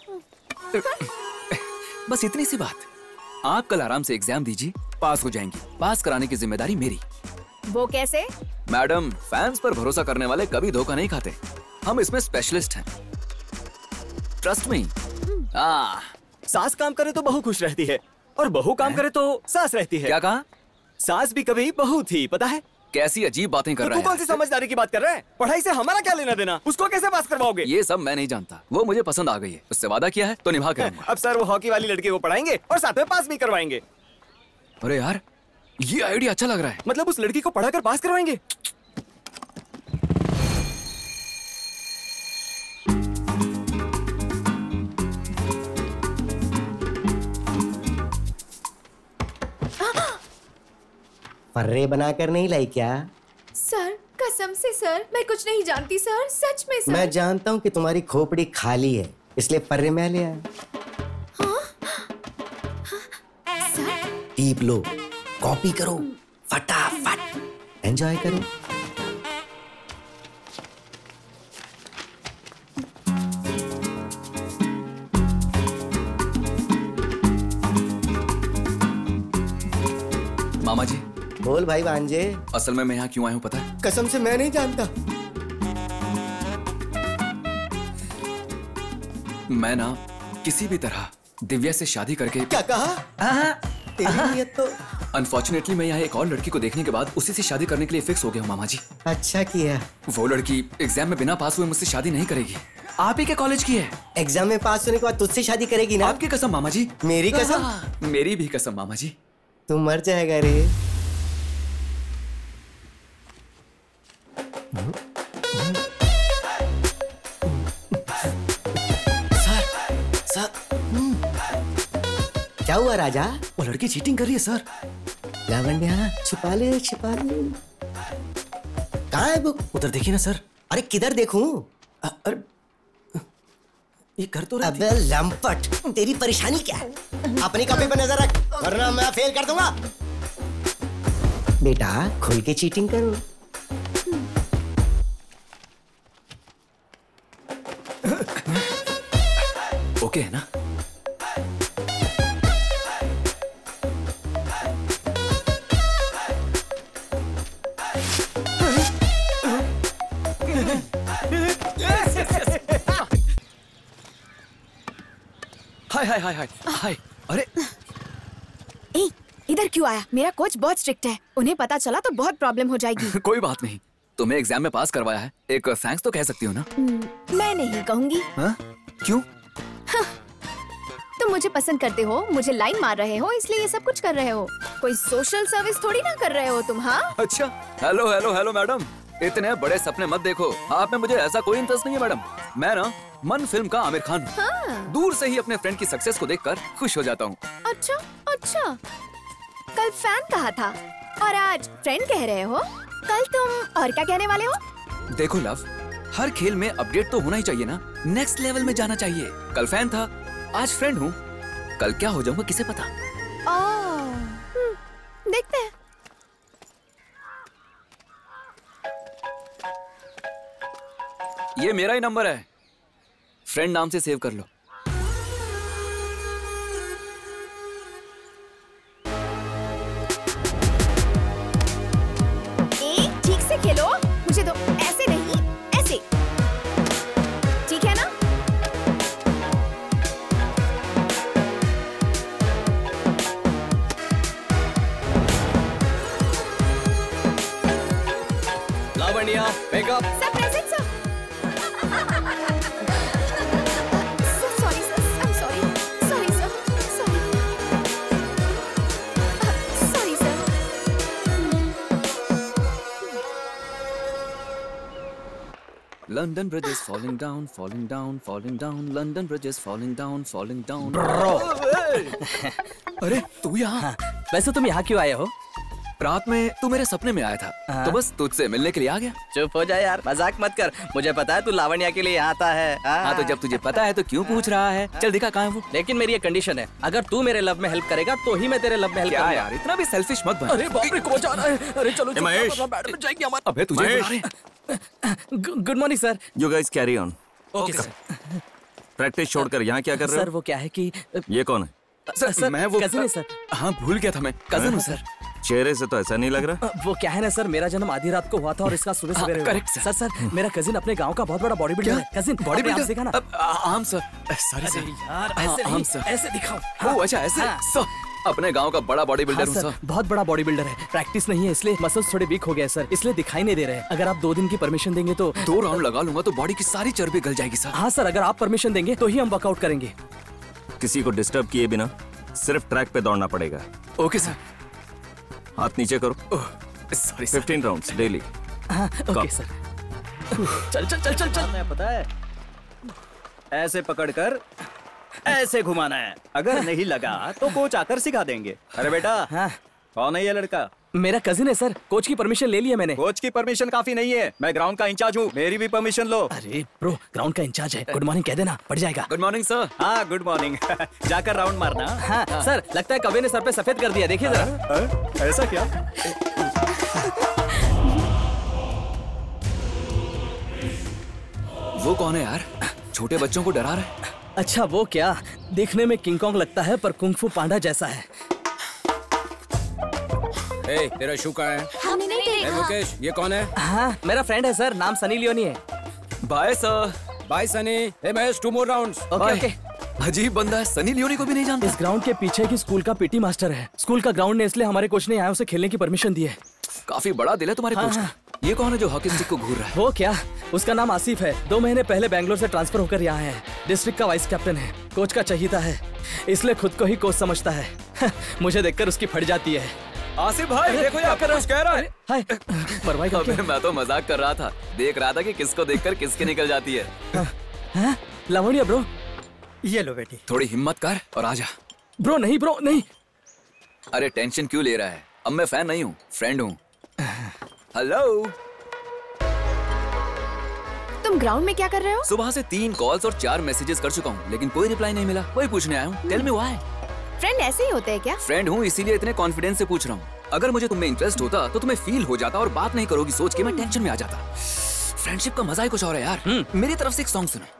[SPEAKER 12] बस इतनी सी बात। आप कल आराम से एग्जाम दीजिए, पास हो जाएंगी। पास कराने की जिम्मेदारी मेरी।
[SPEAKER 10] वो कैसे?
[SPEAKER 12] मैडम फैंस पर भरोसा करने वाले कभी धोखा नहीं खाते। हम इसमें स्पेशलिस्ट हैं, ट्रस्ट मी। आ
[SPEAKER 11] सास काम करे तो बहू खुश रहती है और बहू काम करे तो सास रहती है।
[SPEAKER 12] क्या कहा?
[SPEAKER 11] सास भी कभी बहू थी, पता है?
[SPEAKER 12] कैसी अजीब बातें कर
[SPEAKER 11] तो
[SPEAKER 12] रहे हैं।
[SPEAKER 11] तू कौन सी समझदारी की बात कर रहा है? पढ़ाई से हमारा क्या लेना देना? उसको कैसे पास करवाओगे?
[SPEAKER 12] ये सब मैं नहीं जानता, वो मुझे पसंद आ गई है, उससे वादा किया है तो निभा के रहूंगा।
[SPEAKER 11] अब सर वो हॉकी वाली लड़की को पढ़ाएंगे और साथ में पास भी करवाएंगे।
[SPEAKER 12] अरे यार ये आइडिया अच्छा लग रहा है।
[SPEAKER 11] मतलब उस लड़की को पढ़ाकर पास करवाएंगे?
[SPEAKER 8] फर्रे बनाकर नहीं लाई क्या?
[SPEAKER 10] सर कसम से सर, मैं कुछ नहीं जानती सर, सच में सर।
[SPEAKER 8] मैं जानता हूँ कि तुम्हारी खोपड़ी खाली है, इसलिए फर्रे में ले आया। टीप लो, कॉपी करो, फटाफट एंजॉय करो।
[SPEAKER 12] मामा जी।
[SPEAKER 8] बोल भाई भांजे।
[SPEAKER 12] असल में मैं यहाँ क्यों आया हूँ पता है?
[SPEAKER 8] कसम से मैं नहीं जानता।
[SPEAKER 12] मैं ना किसी भी तरह दिव्या से शादी करके।
[SPEAKER 8] क्या कहा? तेरी नियत तो।
[SPEAKER 12] अनफॉर्चुनेटली मैं यहाँ एक और लड़की को देखने के बाद उसी से शादी करने के लिए फिक्स हो गया हूँ मामा जी।
[SPEAKER 8] अच्छा किया।
[SPEAKER 12] वो लड़की एग्जाम में बिना पास हुए मुझसे शादी नहीं करेगी। आप ही के कॉलेज की है।
[SPEAKER 8] एग्जाम में पास होने के बाद तुझसे शादी करेगी ना?
[SPEAKER 12] आपकी कसम मामा जी।
[SPEAKER 8] मेरी कसम?
[SPEAKER 12] मेरी भी कसम मामा जी।
[SPEAKER 8] तू मर जाएगा रे।
[SPEAKER 11] सर, सर,
[SPEAKER 8] क्या हुआ राजा?
[SPEAKER 11] वो लड़की चीटिंग कर रही है सर।
[SPEAKER 8] लावण्या छिपा ले छिपा ले। कहाँ है वो?
[SPEAKER 11] उधर देखिए ना सर।
[SPEAKER 8] अरे किधर देखूं?
[SPEAKER 11] अरे ये कर तो रही
[SPEAKER 8] अबे लंपट, तेरी परेशानी क्या है? अपनी कॉपी पर नजर रख वरना मैं फेल कर दूंगा। बेटा खुल के चीटिंग करो।
[SPEAKER 12] ओके है ना? हाय हाय हाय हाय हाय। अरे
[SPEAKER 10] ए, इधर क्यों आया? मेरा कोच बहुत स्ट्रिक्ट है, उन्हें पता चला तो बहुत प्रॉब्लम हो जाएगी।
[SPEAKER 12] कोई बात नहीं, तुम्हें एग्जाम में पास करवाया है, एक थैंक्स तो कह सकती हो ना?
[SPEAKER 10] मैं नहीं कहूंगी।
[SPEAKER 12] हाँ? क्यों?
[SPEAKER 10] हाँ, तुम मुझे पसंद करते हो, मुझे लाइन मार रहे हो, इसलिए ये सब कुछ कर रहे हो। कोई सोशल सर्विस थोड़ी ना कर रहे हो तुम। हाँ
[SPEAKER 12] अच्छा। हेलो हेलो हेलो मैडम, इतने बड़े सपने मत देखो। आप में मुझे ऐसा कोई इंटरेस्ट नहीं है मैडम। मैं ना मन फिल्म का आमिर खान हूँ।
[SPEAKER 10] हाँ।
[SPEAKER 12] दूर से ही अपने फ्रेंड की सक्सेस को देखकर खुश हो जाता हूँ।
[SPEAKER 10] अच्छा अच्छा, कल फैन कहा था और आज फ्रेंड कह रहे हो। कल तुम और क्या कहने वाले हो?
[SPEAKER 12] देखो लव, हर खेल में अपडेट तो होना ही चाहिए ना, नेक्स्ट लेवल में जाना चाहिए। कल फैन था, आज फ्रेंड हूँ, कल क्या हो जाऊंगा किसे पता।
[SPEAKER 10] ओह, देखते हैं।
[SPEAKER 12] ये मेरा ही नंबर है, फ्रेंड नाम से सेव कर लो।
[SPEAKER 10] ए, ठीक से खेलो, मुझे दो। ऐसे नहीं, ऐसे, ठीक है ना?
[SPEAKER 6] Lavanya, makeup.
[SPEAKER 10] Sir present sir. Sorry sir, I am sorry. Sorry sir, sorry. Sorry sir.
[SPEAKER 12] London Bridge is falling down, falling down, falling down. London Bridge is falling down, falling down.
[SPEAKER 13] Bro.
[SPEAKER 12] अरे तू यहाँ?
[SPEAKER 13] वैसे तुम यहाँ क्यों आए हो?
[SPEAKER 12] रात में तू मेरे सपने में आया था, तो बस तुझसे मिलने के लिए आ गया।
[SPEAKER 13] चुप हो जा यार, मजाक मत कर। मुझे पता है तू लावण्या के लिए आता है।
[SPEAKER 12] हाँ, तो जब तुझे पता है तो क्यों पूछ रहा है? चल दिखा कहाँ है वो।
[SPEAKER 13] लेकिन मेरी एक कंडीशन है, अगर तू मेरे लव में हेल्प करेगा तो ही मैं तेरे लव में हेल्प करूंगा।
[SPEAKER 12] यार इतना भी सेल्फिश मत बन।
[SPEAKER 13] अरे बाप रे, कौन आ रहा है? अरे चलो चलो,
[SPEAKER 5] महेश।
[SPEAKER 13] मैडम जाएगी हमारी।
[SPEAKER 12] अबे तुझे बुला रहे हैं।
[SPEAKER 13] Good morning sir.
[SPEAKER 5] You guys carry on.
[SPEAKER 13] Okay sir.
[SPEAKER 5] Practice छोड़कर यहाँ क्या कर रहे हो?
[SPEAKER 13] सर वो क्या है कि
[SPEAKER 5] ये कौन है?
[SPEAKER 12] सर,
[SPEAKER 13] सर
[SPEAKER 12] मैं वो
[SPEAKER 13] कजिन है सर।
[SPEAKER 12] हाँ भूल गया था, मैं कजन हूँ सर।
[SPEAKER 5] चेहरे से तो ऐसा नहीं लग रहा।
[SPEAKER 13] वो क्या है ना सर, मेरा जन्म आधी रात को हुआ था और इसका सुबह
[SPEAKER 12] हाँ,
[SPEAKER 13] सवेरे।
[SPEAKER 12] Correct
[SPEAKER 13] sir. सर सर मेरा कजिन अपने गांव का बहुत बड़ा बॉडी बिल्डर है। कजिन बॉडी बिल्डर देखा ना।
[SPEAKER 12] आम सर, सॉरी सर
[SPEAKER 13] यार, ऐसे
[SPEAKER 12] आम
[SPEAKER 13] नहीं,
[SPEAKER 12] सर,
[SPEAKER 13] ऐसे दिखाओ।
[SPEAKER 12] ओ अच्छा ऐसे सर, अपने गांव का बड़ा बॉडी बिल्डर हूँ सर।
[SPEAKER 13] बहुत बड़ा बॉडी बिल्डर है। प्रैक्टिस नहीं है इसलिए मसल्स थोड़े वीक हो गए सर, इसलिए दिखाई नहीं दे रहे हैं। अगर आप दो दिन की परमिशन देंगे तो
[SPEAKER 12] दो राउंड लगा लूंगा तो बॉडी की सारी चर्बी गल जाएगी सर।
[SPEAKER 13] हाँ सर, अगर आप परमिशन देंगे तो ही हम वर्कआउट करेंगे।
[SPEAKER 5] किसी को डिस्टर्ब किए बिना सिर्फ ट्रैक पे दौड़ना पड़ेगा।
[SPEAKER 12] Okay sir.
[SPEAKER 5] हाथ नीचे करो।
[SPEAKER 12] Sorry sir.
[SPEAKER 5] Fifteen rounds daily.
[SPEAKER 13] हाँ ओके सर। चल चल चल चल चल।
[SPEAKER 5] मैं पता है ऐसे पकड़कर ऐसे घुमाना है, अगर नहीं लगा तो कोच आकर सिखा देंगे। अरे बेटा,
[SPEAKER 13] हाँ
[SPEAKER 5] कौन है ये लड़का?
[SPEAKER 13] मेरा कजिन है सर। कोच की परमिशन ले ली है मैंने।
[SPEAKER 5] कोच की परमिशन काफी नहीं है, मैं ग्राउंड का इंचार्ज हूँ, मेरी भी परमिशन लो।
[SPEAKER 13] अरे ब्रो, ग्राउंड का इंचार्ज है। गुड मॉर्निंग कह देना, पड़ जाएगा।
[SPEAKER 12] Good morning sir.
[SPEAKER 5] हाँ गुड मॉर्निंग। जाकर राउंड मारना।
[SPEAKER 13] हाँ, हाँ सर, लगता है कबे ने सर पे सफेद कर दिया, देखिए जरा।
[SPEAKER 5] ऐसा क्या?
[SPEAKER 12] वो कौन है यार? छोटे बच्चों को डरा रहा है।
[SPEAKER 13] अच्छा वो क्या, देखने में किंग कॉन्ग लगता है पर कुंग फू पांडा जैसा है।
[SPEAKER 14] ए, तेरा शू कहाँ है?
[SPEAKER 2] हमने नहीं देखा।
[SPEAKER 14] ए, मुकेश, ये कौन है?
[SPEAKER 13] हाँ मेरा फ्रेंड है सर, नाम सनी लियोनी है।
[SPEAKER 12] Bye sir.
[SPEAKER 14] Bye Sunny. ए Mahesh, two more rounds.
[SPEAKER 13] Okay okay.
[SPEAKER 12] अजीब बंदा है, सनी लियोनी को भी नहीं जानता।
[SPEAKER 13] इस ग्राउंड के पीछे की स्कूल का पीटी मास्टर है। स्कूल का ग्राउंड ने इसलिए हमारे कोच ने यहाँ उसे खेलने की परमिशन दी है।
[SPEAKER 12] काफी बड़ा दिल है तुम्हारे
[SPEAKER 13] हाँ,
[SPEAKER 12] कोच का। ये कौन है जो हॉकी स्टिक को घूर रहा है?
[SPEAKER 13] वो क्या, उसका नाम आसिफ है। दो महीने पहले बैंगलोर से ट्रांसफर होकर यहाँ है। डिस्ट्रिक्ट का वाइस कैप्टन है, कोच का चहीता है, इसलिए खुद को ही कोच समझता है। मुझे देखकर उसकी फट जाती है।
[SPEAKER 12] आसिफ भाई देखो ये आपका कुछ कह रहा है।
[SPEAKER 13] हाय, परवाही का क्या?
[SPEAKER 12] मैं तो मजाक कर रहा था, देख रहा था कि किसको देखकर किसकी निकल जाती है।
[SPEAKER 13] हाँ, लावण्या ब्रो,
[SPEAKER 7] ये लो बेटी।
[SPEAKER 12] थोड़ी हिम्मत कर और आजा।
[SPEAKER 13] ब्रो नहीं ब्रो नहीं।
[SPEAKER 12] अरे टेंशन क्यों ले रहा है? अब मैं फैन नहीं हूँ, फ्रेंड हूँ। हेलो।
[SPEAKER 10] तुम ग्राउंड में क्या कर रहे हो?
[SPEAKER 12] सुबह से तीन कॉल्स और चार मैसेजेस कर चुका हूँ, लेकिन कोई रिप्लाई नहीं मिला। वही पूछने आया हूँ। Tell me why.
[SPEAKER 10] फ्रेंड ऐसे ही होते हैं क्या?
[SPEAKER 12] फ्रेंड हूँ इसीलिए इतने कॉन्फिडेंस से पूछ रहा हूँ। अगर मुझे तुम में इंटरेस्ट होता तो तुम्हें फील हो जाता और बात नहीं करोगी सोच के मैं टेंशन में आ जाता। फ्रेंडशिप का मजा ही कुछ और है यार। मेरी तरफ से एक सॉन्ग सुनो।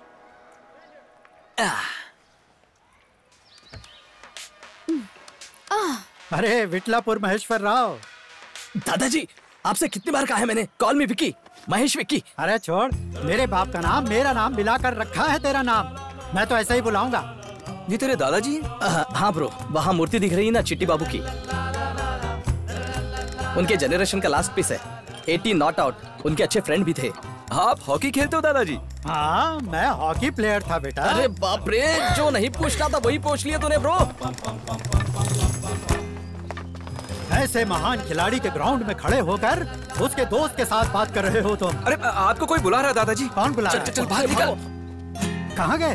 [SPEAKER 7] अरे विटलापुर महेश्वर राव।
[SPEAKER 13] दादाजी आपसे कितनी बार कहा है मैंने, कॉल मी विक्की, महेश विक्की।
[SPEAKER 7] अरे छोड़, मेरे बाप का नाम मेरा नाम मिलाकर रखा है तेरा नाम, मैं तो ऐसे ही बुलाऊंगा।
[SPEAKER 12] ये तेरे दादाजी?
[SPEAKER 13] हाँ ब्रो, वहाँ मूर्ति दिख रही है ना चिट्टी बाबू की, उनके जनरेशन का लास्ट पीस है। एटी नॉट आउट, उनके अच्छे फ्रेंड भी थे।
[SPEAKER 12] आप हॉकी खेलते हो दादाजी?
[SPEAKER 7] हाँ मैं हॉकी प्लेयर था बेटा।
[SPEAKER 13] अरे बाप रे, जो नहीं पूछना था वही पूछ लिया तूने ब्रो।
[SPEAKER 7] ऐसे महान खिलाड़ी के ग्राउंड में खड़े होकर उसके दोस्त के साथ बात कर रहे हो तुम।
[SPEAKER 12] अरे आपको कोई बुला रहा है दादाजी।
[SPEAKER 7] कौन बुला रहा है?
[SPEAKER 12] चल चल बाहर निकल।
[SPEAKER 7] कहाँ गए?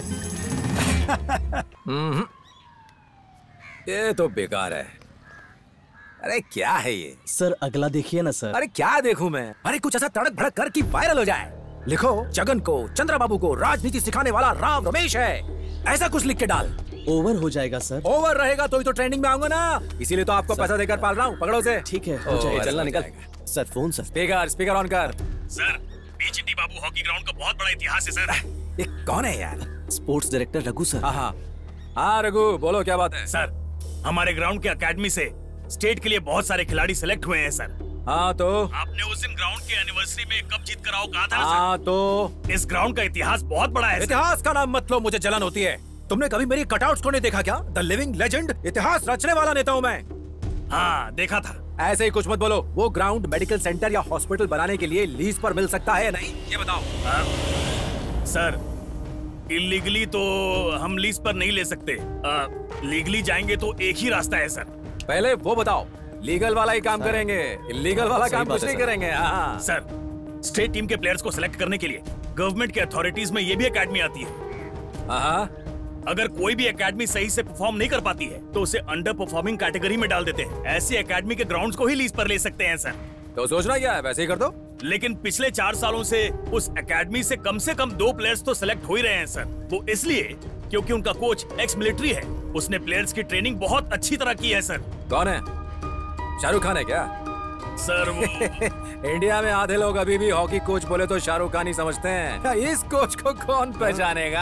[SPEAKER 4] ये तो बेकार है। अरे क्या है ये?
[SPEAKER 13] सर अगला देखिए ना सर।
[SPEAKER 4] अरे क्या देखूं मैं? अरे कुछ ऐसा तड़क भड़क कर कि वायरल हो जाए। लिखो जगन को, चंद्रबाबू को राजनीति सिखाने वाला राव रमेश है, ऐसा कुछ लिख के डाल।
[SPEAKER 13] ओवर हो जाएगा सर।
[SPEAKER 4] ओवर रहेगा तो ही तो ट्रेंडिंग में आऊंगा ना, इसीलिए तो आपको पैसा देकर पाल रहा हूँ। पकड़ो से।
[SPEAKER 13] ठीक है, हो जाएगा।
[SPEAKER 4] चलना निकल।
[SPEAKER 13] Sir phone sir.
[SPEAKER 4] Speaker speaker on कर।
[SPEAKER 5] सर बीचिटी बाबू हॉकी ग्राउंड का बहुत बड़ा इतिहास है सर।
[SPEAKER 4] ये कौन है यार?
[SPEAKER 13] Sports director Raghu sir.
[SPEAKER 4] हाँ हाँ रघु बोलो क्या बात है?
[SPEAKER 5] सर हमारे ग्राउंड के अकेडमी से स्टेट के लिए बहुत सारे खिलाड़ी सिलेक्ट हुए हैं सर।
[SPEAKER 4] हाँ तो
[SPEAKER 5] आपने उस दिन ग्राउंड की एनिवर्सरी में कप जीत कर आओ कहा था ना सर?
[SPEAKER 4] हाँ तो
[SPEAKER 5] इस ग्राउंड का इतिहास बहुत बड़ा है।
[SPEAKER 4] इतिहास का नाम मत लो, मुझे जलन होती है। तुमने कभी मेरी कटआउट्स को नहीं देखा क्या? द लिविंग लेजेंड, इतिहास रचने वाला नेता हूँ मैं।
[SPEAKER 5] हाँ देखा था।
[SPEAKER 4] ऐसे ही कुछ मत बोलो। वो ग्राउंड मेडिकल सेंटर या हॉस्पिटल बनाने के लिए लीज पर मिल सकता है नहीं, ये बताओ।
[SPEAKER 5] हाँ, सर इलीगली तो हम लीज पर नहीं ले सकते, लीगली जाएंगे तो एक ही रास्ता है सर।
[SPEAKER 4] पहले वो बताओ, लीगल वाला ही काम करेंगे, इलीगल वाला काम कुछ नहीं करेंगे। हाँ
[SPEAKER 5] सर स्टेट टीम के प्लेयर्स को सिलेक्ट करने के लिए गवर्नमेंट के अथॉरिटीज में ये भी एकेडमी आती है।
[SPEAKER 4] हाँ
[SPEAKER 5] अगर कोई भी एकेडमी सही से परफॉर्म नहीं कर पाती है तो उसे अंडर परफॉर्मिंग कैटेगरी में डाल देते हैं। ऐसी एकेडमी के ग्राउंड्स को ही लीज पर ले सकते हैं सर।
[SPEAKER 4] तो सोचना क्या है, वैसे ही कर दो।
[SPEAKER 5] लेकिन पिछले चार सालों से उस एकेडमी से कम से कम दो प्लेयर्स तो सिलेक्ट हो ही रहे हैं सर। वो इसलिए क्योंकि उनका कोच एक्स मिलिट्री है। उसने प्लेयर्स की ट्रेनिंग बहुत अच्छी तरह की है सर।
[SPEAKER 4] कौन है? शाहरुख खान है क्या?
[SPEAKER 5] सर वो
[SPEAKER 4] इंडिया में आधे लोग अभी भी हॉकी कोच बोले तो शाहरुख खान ही समझते हैं। इस कोच को कौन पहचानेगा?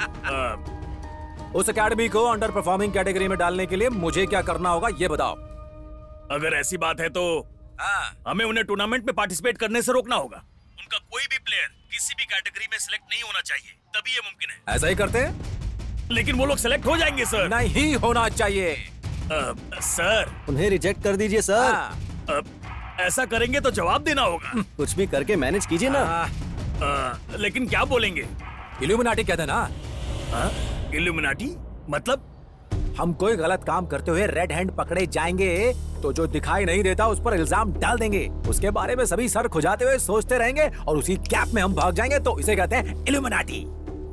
[SPEAKER 4] उस एकेडमी को अंडर परफॉर्मिंग कैटेगरी में डालने के लिए मुझे क्या करना होगा ये बताओ।
[SPEAKER 5] अगर ऐसी बात है तो हमें उन्हें टूर्नामेंट में पार्टिसिपेट करने से रोकना होगा। उनका कोई भी प्लेयर किसी भी कैटेगरी में सिलेक्ट नहीं होना चाहिए, तभी ये मुमकिन है।
[SPEAKER 4] ऐसा ही करते हैं?
[SPEAKER 5] लेकिन वो लोग सिलेक्ट हो जाएंगे सर।
[SPEAKER 4] नहीं होना चाहिए।
[SPEAKER 5] आ, सर
[SPEAKER 11] उन्हें रिजेक्ट कर दीजिए सर।
[SPEAKER 5] आ, ऐसा करेंगे तो जवाब देना होगा।
[SPEAKER 11] कुछ भी करके मैनेज कीजिए ना।
[SPEAKER 5] आ, लेकिन क्या बोलेंगे?
[SPEAKER 4] इल्यूमिनाटी कहते ना।
[SPEAKER 5] इल्यूमिनाटी मतलब?
[SPEAKER 4] हम कोई गलत काम करते हुए रेड हैंड पकड़े जाएंगे तो जो दिखाई नहीं देता उस पर इल्जाम डाल देंगे। उसके बारे में सभी सर खुजाते हुए सोचते रहेंगे और उसी गैप में हम भाग जाएंगे, तो इसे कहते हैं इल्यूमिनाटी।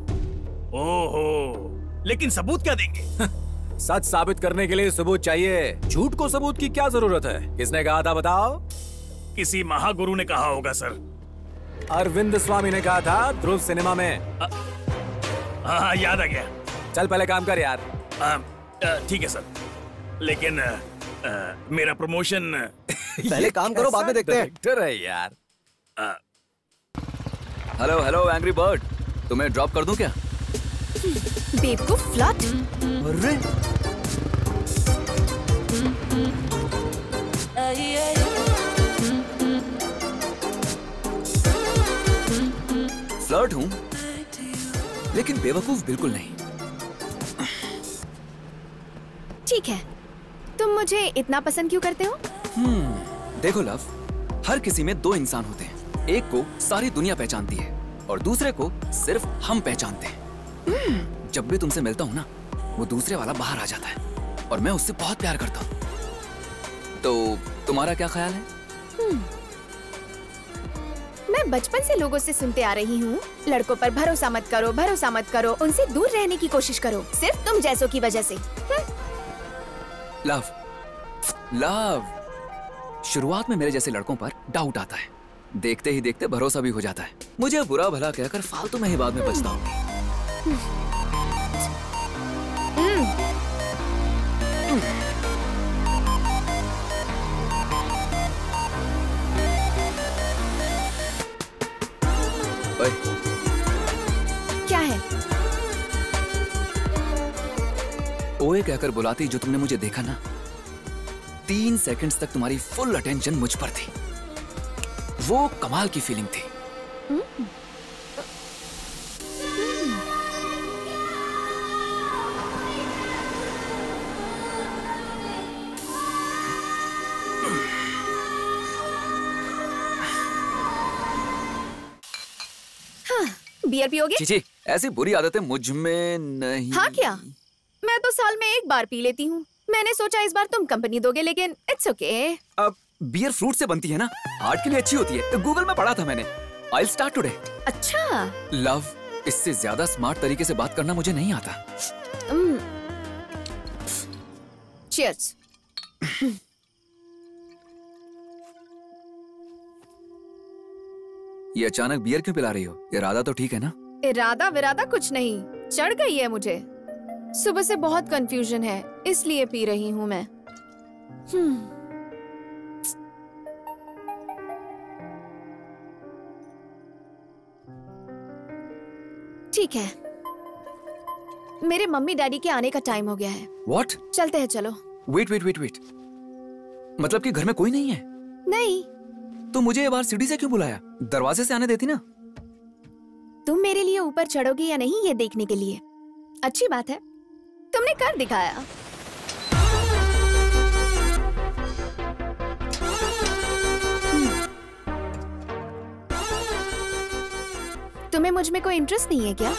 [SPEAKER 5] ओहो, लेकिन सबूत क्या देंगे?
[SPEAKER 4] सच साबित करने के लिए सबूत चाहिए। झूठ को सबूत की क्या जरूरत है? किसने कहा था बताओ?
[SPEAKER 5] किसी महागुरु ने कहा होगा सर।
[SPEAKER 4] अरविंद स्वामी ने कहा था ध्रुव सिनेमा में।
[SPEAKER 5] हाँ याद आ गया।
[SPEAKER 4] चल पहले काम कर यार।
[SPEAKER 5] ठीक है सर, लेकिन आ, आ, मेरा प्रमोशन
[SPEAKER 11] पहले काम करो, बाद में देखते हैं।
[SPEAKER 4] डायरेक्टर है यार।
[SPEAKER 12] हेलो हेलो एंग्री बर्ड, तुम्हें ड्रॉप कर दूं क्या?
[SPEAKER 10] बेवकूफ फ्लर्ट।
[SPEAKER 11] अरे
[SPEAKER 12] फ्लर्ट हूं, लेकिन बेवकूफ बिल्कुल नहीं।
[SPEAKER 10] ठीक है, तुम मुझे इतना पसंद क्यों करते हो?
[SPEAKER 12] हम्म, देखो लव, हर किसी में दो इंसान होते हैं। एक को सारी दुनिया पहचानती है और दूसरे को सिर्फ हम पहचानते हैं। जब भी तुमसे मिलता हूँ ना, वो दूसरे वाला बाहर आ जाता है और मैं उससे बहुत प्यार करता हूँ। तो तुम्हारा क्या ख्याल है?
[SPEAKER 10] मैं बचपन से लोगों से सुनते आ रही हूँ, लड़कों पर भरोसा मत करो, भरोसा मत करो, उनसे दूर रहने की कोशिश करो, सिर्फ तुम जैसों की वजह से।
[SPEAKER 12] लव, लव, शुरुआत में मेरे जैसे लड़कों पर डाउट आता है, देखते ही देखते भरोसा भी हो जाता है। मुझे बुरा भला कहकर फालतू में ही बाद में बचता हूँ।
[SPEAKER 10] क्या है?
[SPEAKER 12] ओए कहकर बुलाती जो तुमने मुझे देखा ना, तीन सेकंड्स तक तुम्हारी फुल अटेंशन मुझ पर थी। वो कमाल की फीलिंग थी।
[SPEAKER 10] बियर पियोगे?
[SPEAKER 12] चीची, ऐसी बुरी आदतें मुझ में नहीं।
[SPEAKER 10] हाँ क्या? मैं तो साल में एक बार पी लेती हूँ। मैंने सोचा इस बार तुम कंपनी दोगे, लेकिन इट्स ओके।
[SPEAKER 12] अब बियर फ्रूट से बनती है ना, हार्ट के लिए अच्छी होती है। गूगल में पढ़ा था मैंने। I will start today.
[SPEAKER 10] अच्छा।
[SPEAKER 12] लव, इससे ज्यादा स्मार्ट तरीके से बात करना मुझे नहीं आता।
[SPEAKER 10] चीयर्स।
[SPEAKER 12] ये अचानक बियर क्यों पिला रही हो? इरादा तो ठीक है ना?
[SPEAKER 10] इरादा विरादा कुछ नहीं, चढ़ गई है मुझे। सुबह से बहुत कंफ्यूजन है, इसलिए पी रही हूँ मैं। ठीक है, मेरे मम्मी डैडी के आने का टाइम हो गया है।
[SPEAKER 12] What?
[SPEAKER 10] चलते हैं, चलो।
[SPEAKER 12] वेट वेट वेट वेट, मतलब कि घर में कोई नहीं है?
[SPEAKER 10] नहीं।
[SPEAKER 12] तो मुझे ये बार सीढ़ी से क्यों बुलाया? दरवाजे से आने देती ना।
[SPEAKER 10] तुम मेरे लिए ऊपर चढ़ोगे या नहीं ये देखने के लिए। अच्छी बात है, तुमने कर दिखाया। तुम्हें मुझ में कोई इंटरेस्ट नहीं है क्या?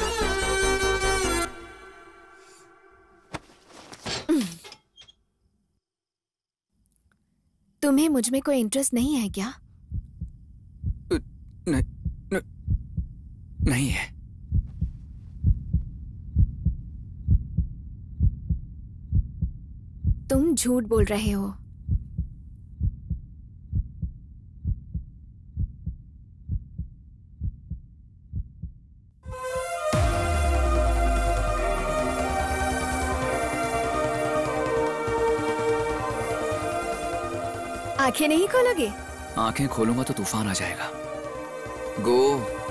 [SPEAKER 10] तुम्हें मुझ में कोई इंटरेस्ट नहीं है क्या?
[SPEAKER 12] नहीं, नहीं, नहीं है।
[SPEAKER 10] झूठ बोल रहे हो। आंखें नहीं खोलोगे?
[SPEAKER 12] आंखें खोलूंगा तो तूफान आ जाएगा। गो।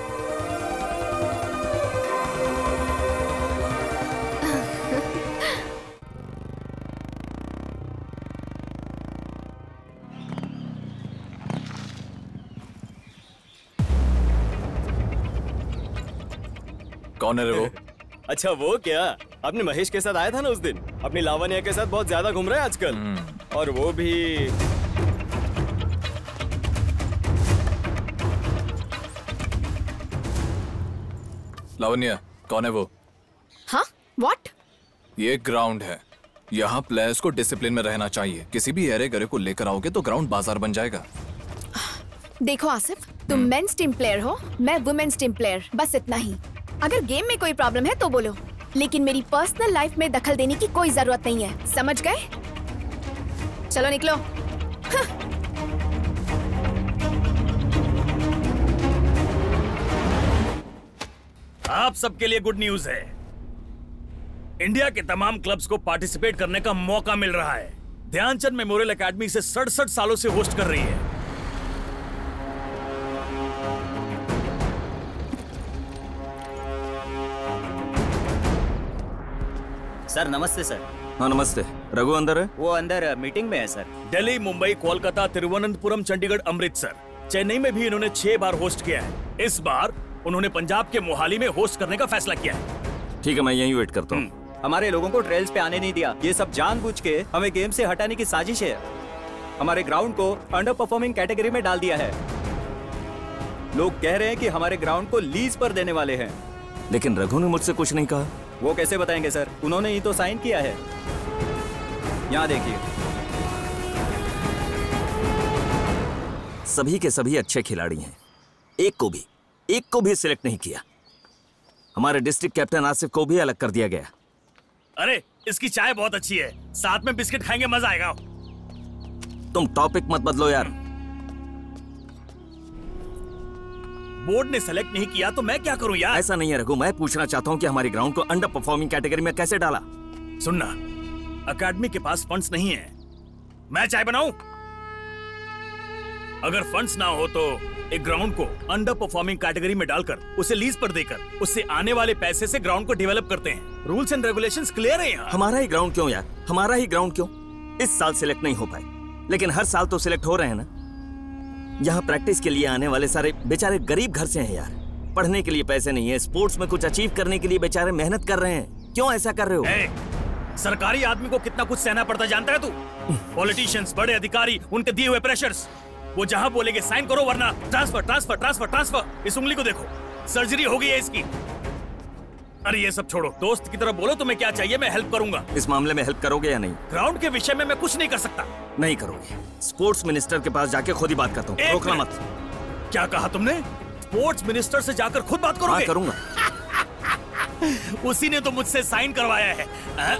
[SPEAKER 6] कौन है रे वो? अच्छा वो क्या, आपने महेश के साथ आया था ना उस दिन, अपनी लावण्या के साथ बहुत ज्यादा घूम रहा है आजकल। और वो भी
[SPEAKER 3] लावण्या, कौन है वो?
[SPEAKER 10] हाँ? What?
[SPEAKER 3] ये ग्राउंड है, यहाँ प्लेयर्स को डिसिप्लिन में रहना चाहिए। किसी भी एरे गरे को लेकर आओगे तो ग्राउंड बाजार बन जाएगा।
[SPEAKER 10] देखो आसिफ, तुम मेंस टीम प्लेयर हो, मैं वुमेन्स टीम प्लेयर, बस इतना ही। अगर गेम में कोई प्रॉब्लम है तो बोलो, लेकिन मेरी पर्सनल लाइफ में दखल देने की कोई जरूरत नहीं है, समझ गए? चलो निकलो।
[SPEAKER 5] आप सबके लिए गुड न्यूज है। इंडिया के तमाम क्लब्स को पार्टिसिपेट करने का मौका मिल रहा है। ध्यानचंद मेमोरियल एकेडमी से सड़सठ सालों से होस्ट कर रही है।
[SPEAKER 15] सर नमस्ते सर।
[SPEAKER 5] हाँ नमस्ते। रघु अंदर है?
[SPEAKER 15] वो अंदर मीटिंग में है सर।
[SPEAKER 5] दिल्ली, मुंबई, कोलकाता, तिरुवनंतपुरम, चंडीगढ़, अमृतसर, चेन्नई में भी इन्होंने छह बार होस्ट किया है। इस बार उन्होंने पंजाब के मोहाली में होस्ट करने का फैसला किया है।
[SPEAKER 11] ठीक है, मैं यहीं वेट करता हूँ।
[SPEAKER 15] हमारे लोगों को ट्रेल्स पे आने नहीं दिया, ये सब जानबूझ के हमें गेम से हटाने की साजिश है। हमारे ग्राउंड को अंडर परफॉर्मिंग कैटेगरी में डाल दिया है। लोग कह रहे हैं कि हमारे ग्राउंड को लीज पर देने वाले हैं।
[SPEAKER 11] लेकिन रघु ने मुझसे कुछ नहीं कहा।
[SPEAKER 15] वो कैसे बताएंगे सर, उन्होंने ही तो साइन किया है। यहाँ देखिए,
[SPEAKER 11] सभी के सभी अच्छे खिलाड़ी हैं, एक को भी एक को भी सिलेक्ट नहीं किया। हमारे डिस्ट्रिक्ट कैप्टन आसिफ को भी अलग कर दिया गया।
[SPEAKER 5] अरे इसकी चाय बहुत अच्छी है, साथ में बिस्किट खाएंगे, मजा आएगा।
[SPEAKER 11] तुम टॉपिक मत बदलो यार।
[SPEAKER 5] बोर्ड ने सेलेक्ट नहीं किया तो मैं क्या करूं यार?
[SPEAKER 11] ऐसा नहीं है रघु, मैं पूछना चाहता हूं कि हमारी ग्राउंड को अंडर परफॉर्मिंग कैटेगरी में कैसे डाला।
[SPEAKER 5] सुनना, अकेडमी के पास फंड्स नहीं है, मैं चाय बनाऊं? अगर फंड्स ना हो तो एक ग्राउंड को अंडर परफॉर्मिंग कैटेगरी में डालकर उसे लीज पर देकर उससे आने वाले पैसे से ग्राउंड को डेवलप करते हैं। रूल्स एंड रेगुलेशंस क्लियर है यहाँ।
[SPEAKER 11] हमारा ही ग्राउंड क्यों यार, हमारा ही ग्राउंड क्यों? इस साल सिलेक्ट नहीं हो पाए, लेकिन हर साल तो सिलेक्ट हो रहे हैं ना। यहाँ प्रैक्टिस के लिए आने वाले सारे बेचारे गरीब घर से हैं यार, पढ़ने के लिए पैसे नहीं है, स्पोर्ट्स में कुछ अचीव करने के लिए बेचारे मेहनत कर रहे हैं। क्यों ऐसा कर रहे हो?
[SPEAKER 5] hey, सरकारी आदमी को कितना कुछ सहना पड़ता जानता है तू? पॉलिटिशियंस, बड़े अधिकारी, उनके दिए हुए प्रेशर्स, वो जहां बोलेंगे साइन करो वरना ट्रांसफर ट्रांसफर ट्रांसफर ट्रांसफर। इस उंगली को देखो, सर्जरी हो गई है इसकी। अरे ये सब छोड़ो, दोस्त की तरह बोलो तुम्हें क्या चाहिए, मैं हेल्प करूंगा।
[SPEAKER 11] इस मामले में हेल्प करोगे या नहीं?
[SPEAKER 5] ग्राउंड के विषय में मैं कुछ नहीं कर सकता।
[SPEAKER 11] नहीं करोगे? स्पोर्ट्स मिनिस्टर के पास जाके खुद ही बात करता हूँ, रोकना मत।
[SPEAKER 5] क्या कहा तुमने? स्पोर्ट्स मिनिस्टर से जाकर खुद बात करोगे?
[SPEAKER 11] हाँ, करूंगा।
[SPEAKER 5] उसी ने तो मुझसे साइन करवाया है। आ?